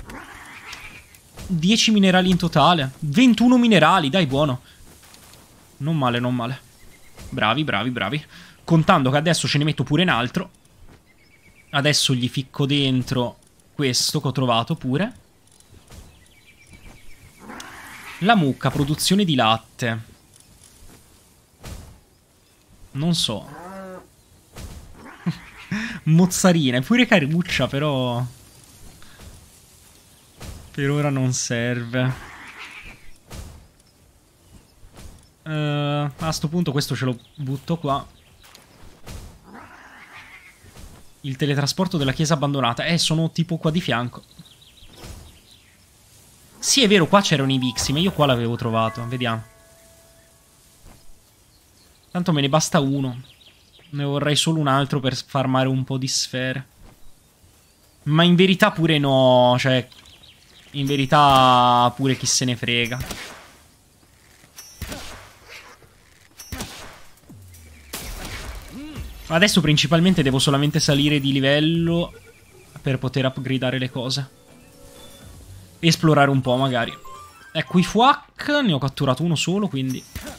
10 minerali in totale. 21 minerali, dai, buono. Non male, non male. Bravi, bravi, bravi. Contando che adesso ce ne metto pure un altro. Adesso gli ficco dentro questo che ho trovato pure. La mucca, produzione di latte. Non so. Mozzarina, è pure caruccia, però... per ora non serve. A sto punto questo ce lo butto qua. Il teletrasporto della chiesa abbandonata. Sono tipo qua di fianco. Sì, è vero, qua c'erano i Vixi, ma io qua l'avevo trovato. Vediamo. Tanto me ne basta uno. Ne vorrei solo un altro per farmare un po' di sfere. Ma in verità pure no. Cioè, in verità pure chi se ne frega. Adesso principalmente devo solamente salire di livello per poter upgradare le cose. Esplorare un po' magari. Ecco i Fuak, ne ho catturato uno solo, quindi...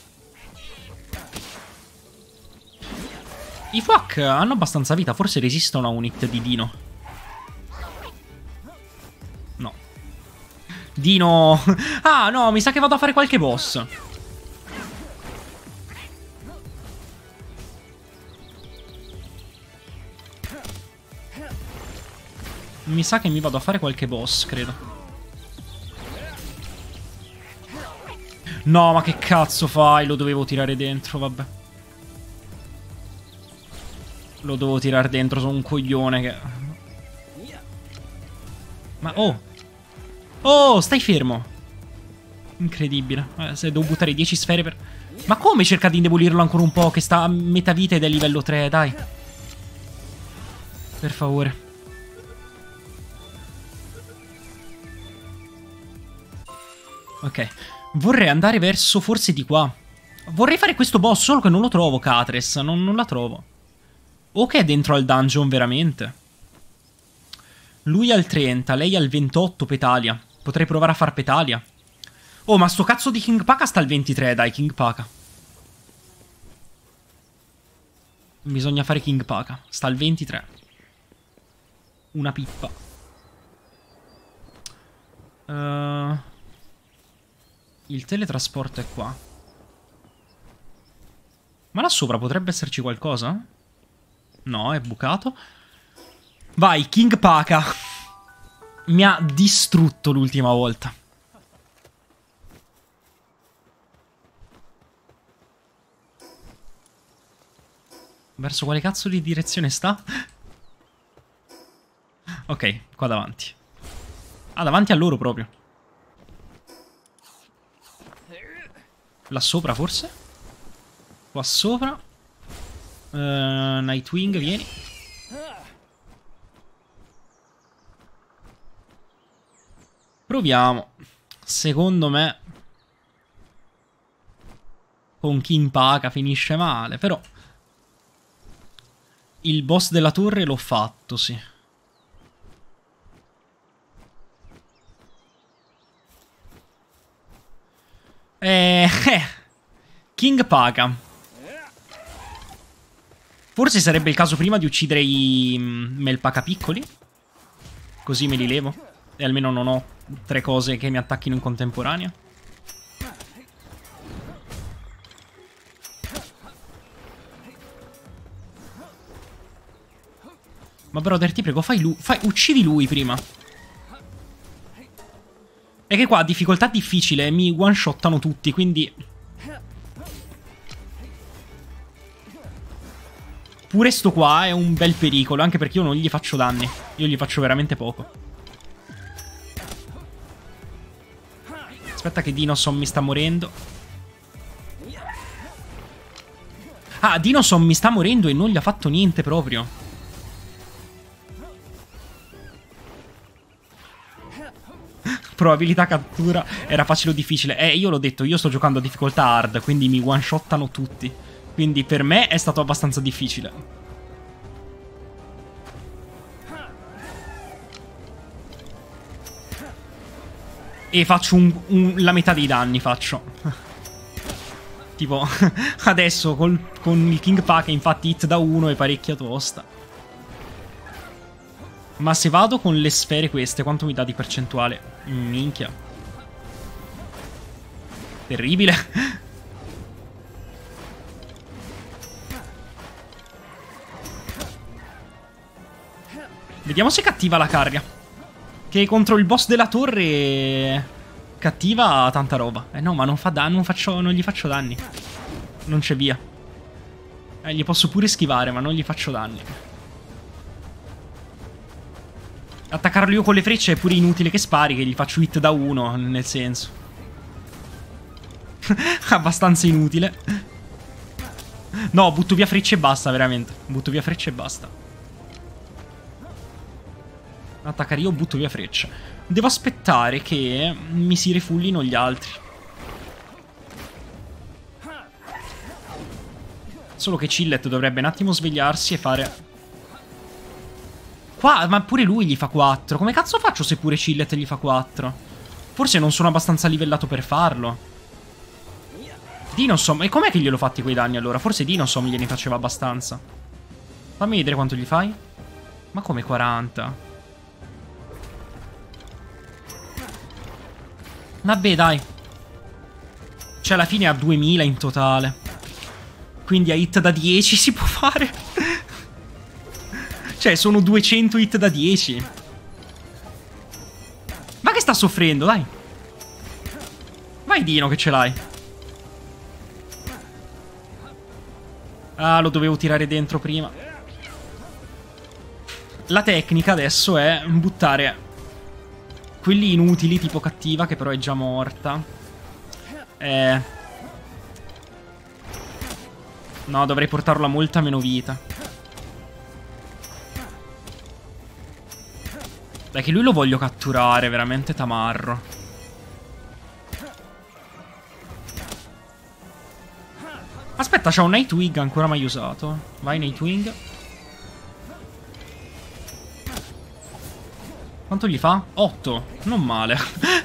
I Fuak hanno abbastanza vita, forse resistono a un hit di Dino. No. Dino... Ah, no, mi sa che vado a fare qualche boss. Mi sa che mi vado a fare qualche boss, credo. No, ma che cazzo fai? Lo dovevo tirare dentro, vabbè. Lo dovevo tirare dentro, sono un coglione che... Ma oh! Oh, stai fermo! Incredibile. Se devo buttare 10 sfere per... Ma come cerca di indebolirlo ancora un po'? Che sta a metà vita ed è livello 3, dai. Per favore. Ok. Vorrei andare verso forse di qua. Vorrei fare questo boss, solo che non lo trovo, Catres. Non la trovo. O che è dentro al dungeon, veramente. Lui al 30, lei al 28, Petalia. Potrei provare a far Petalia. Oh, ma sto cazzo di King Paka sta al 23, dai, King Paka. Bisogna fare King Paka. Sta al 23. Una pippa. Il teletrasporto è qua. Ma là sopra potrebbe esserci qualcosa? No, è bucato. Vai, King Paka. Mi ha distrutto l'ultima volta. Verso quale cazzo di direzione sta? Ok, qua davanti. Ah, davanti a loro proprio. Là sopra forse? Qua sopra. Nightwing, vieni. Proviamo. Secondo me con King Paka finisce male, però il boss della torre l'ho fatto, sì. King Paka. Forse sarebbe il caso prima di uccidere i Melpaka piccoli. Così me li levo. E almeno non ho 3 cose che mi attacchino in contemporanea. Ma brother, ti prego, uccidi lui prima. È che qua difficoltà difficile, mi one-shottano tutti, quindi... Pure sto qua è un bel pericolo, anche perché io non gli faccio danni. Io gli faccio veramente poco. Aspetta che Dinoson mi sta morendo. Ah, Dinoson mi sta morendo e non gli ha fatto niente proprio. Probabilità cattura era facile o difficile. Io l'ho detto, io sto giocando a difficoltà hard, quindi mi one-shottano tutti. Quindi per me è stato abbastanza difficile. E faccio la metà dei danni, faccio. Tipo, adesso con il King Paka, infatti hit da 1 è parecchia tosta. Ma se vado con le sfere queste, quanto mi dà di percentuale? Minchia. Terribile. Vediamo se cattiva la carga. Che contro il boss della torre cattiva tanta roba. No, ma non fa danno, non gli faccio danni. Non c'è via. Gli posso pure schivare, ma non gli faccio danni. Attaccarlo io con le frecce è pure inutile che spari, che gli faccio hit da 1, nel senso. Abbastanza inutile. No, butto via frecce e basta, veramente. Butto via frecce e basta. Attaccare io, butto via frecce. Devo aspettare che mi si refullino gli altri. Solo che Chillet dovrebbe un attimo svegliarsi e fare... Qua, ma pure lui gli fa 4. Come cazzo faccio se pure Chillet gli fa 4? Forse non sono abbastanza livellato per farlo. Dinosom... E com'è che glielo fatti quei danni allora? Forse Dinosom gliene faceva abbastanza. Fammi vedere quanto gli fai. Ma come 40? Vabbè, dai. Cioè, alla fine ha 2000 in totale. Quindi a hit da 10 si può fare. Cioè, sono 200 hit da 10. Ma che sta soffrendo, dai. Vai, Dino, che ce l'hai. Ah, lo dovevo tirare dentro prima. La tecnica adesso è buttare quelli inutili, tipo cattiva, che però è già morta. No, dovrei portarlo a molta meno vita. Dai, che lui lo voglio catturare, veramente tamarro. Aspetta, c'ha un Nightwing ancora mai usato. Vai, Nightwing. Quanto gli fa? 8. Non male.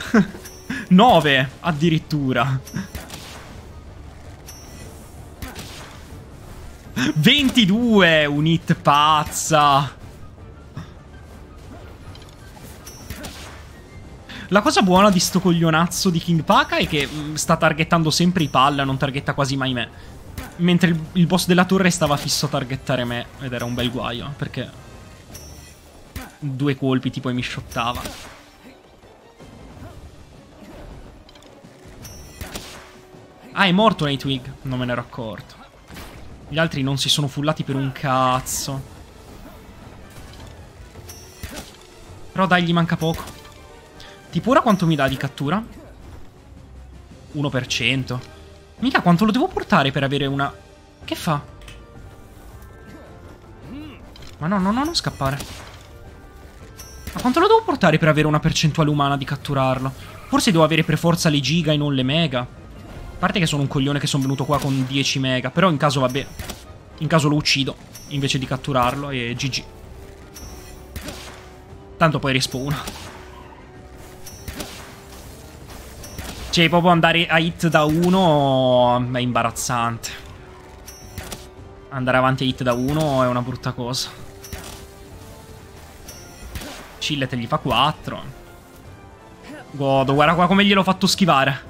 9 addirittura. 22. Un hit pazza. La cosa buona di sto coglionazzo di King Paka è che sta targettando sempre i palla, non targetta quasi mai me. Mentre il boss della torre stava fisso a targettare me. Ed era un bel guaio, perché 2 colpi tipo e mi shottava. Ah, è morto Nightwing. Non me ne ero accorto. Gli altri non si sono fullati per un cazzo. Però dai, gli manca poco. Tipo ora quanto mi dà di cattura? 1%. Mica quanto lo devo portare per avere una... Che fa? Ma no, no, no, non scappare. Ma quanto lo devo portare per avere una percentuale umana di catturarlo? Forse devo avere per forza le giga e non le mega. A parte che sono un coglione che sono venuto qua con 10 mega. Però in caso, vabbè, in caso lo uccido invece di catturarlo e GG. Tanto poi respawna. Cioè, proprio andare a hit da 1 è imbarazzante. Andare avanti a hit da 1 è una brutta cosa. Chillet gli fa 4. Godo, guarda qua come gliel'ho fatto schivare.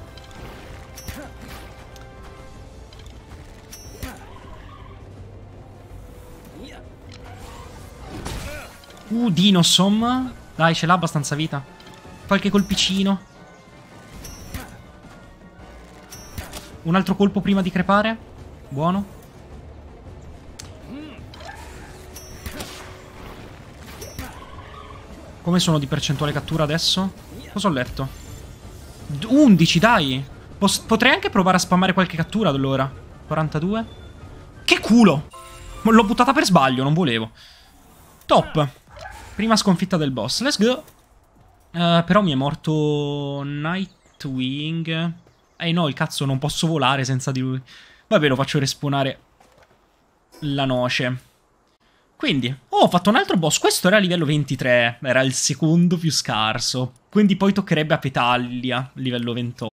Dinosom. Dai, ce l'ha abbastanza vita. Qualche colpicino. Un altro colpo prima di crepare. Buono. Come sono di percentuale cattura adesso? Cosa ho letto? 11, dai. Potrei anche provare a spammare qualche cattura allora. 42. Che culo! L'ho buttata per sbaglio, non volevo. Top. Prima sconfitta del boss. Let's go. Però mi è morto Nightwing. No, il cazzo, non posso volare senza di lui. Vabbè, lo faccio respawnare la noce. Quindi, ho fatto un altro boss. Questo era a livello 23. Era il secondo più scarso. Quindi poi toccherebbe a Petallia, livello 28.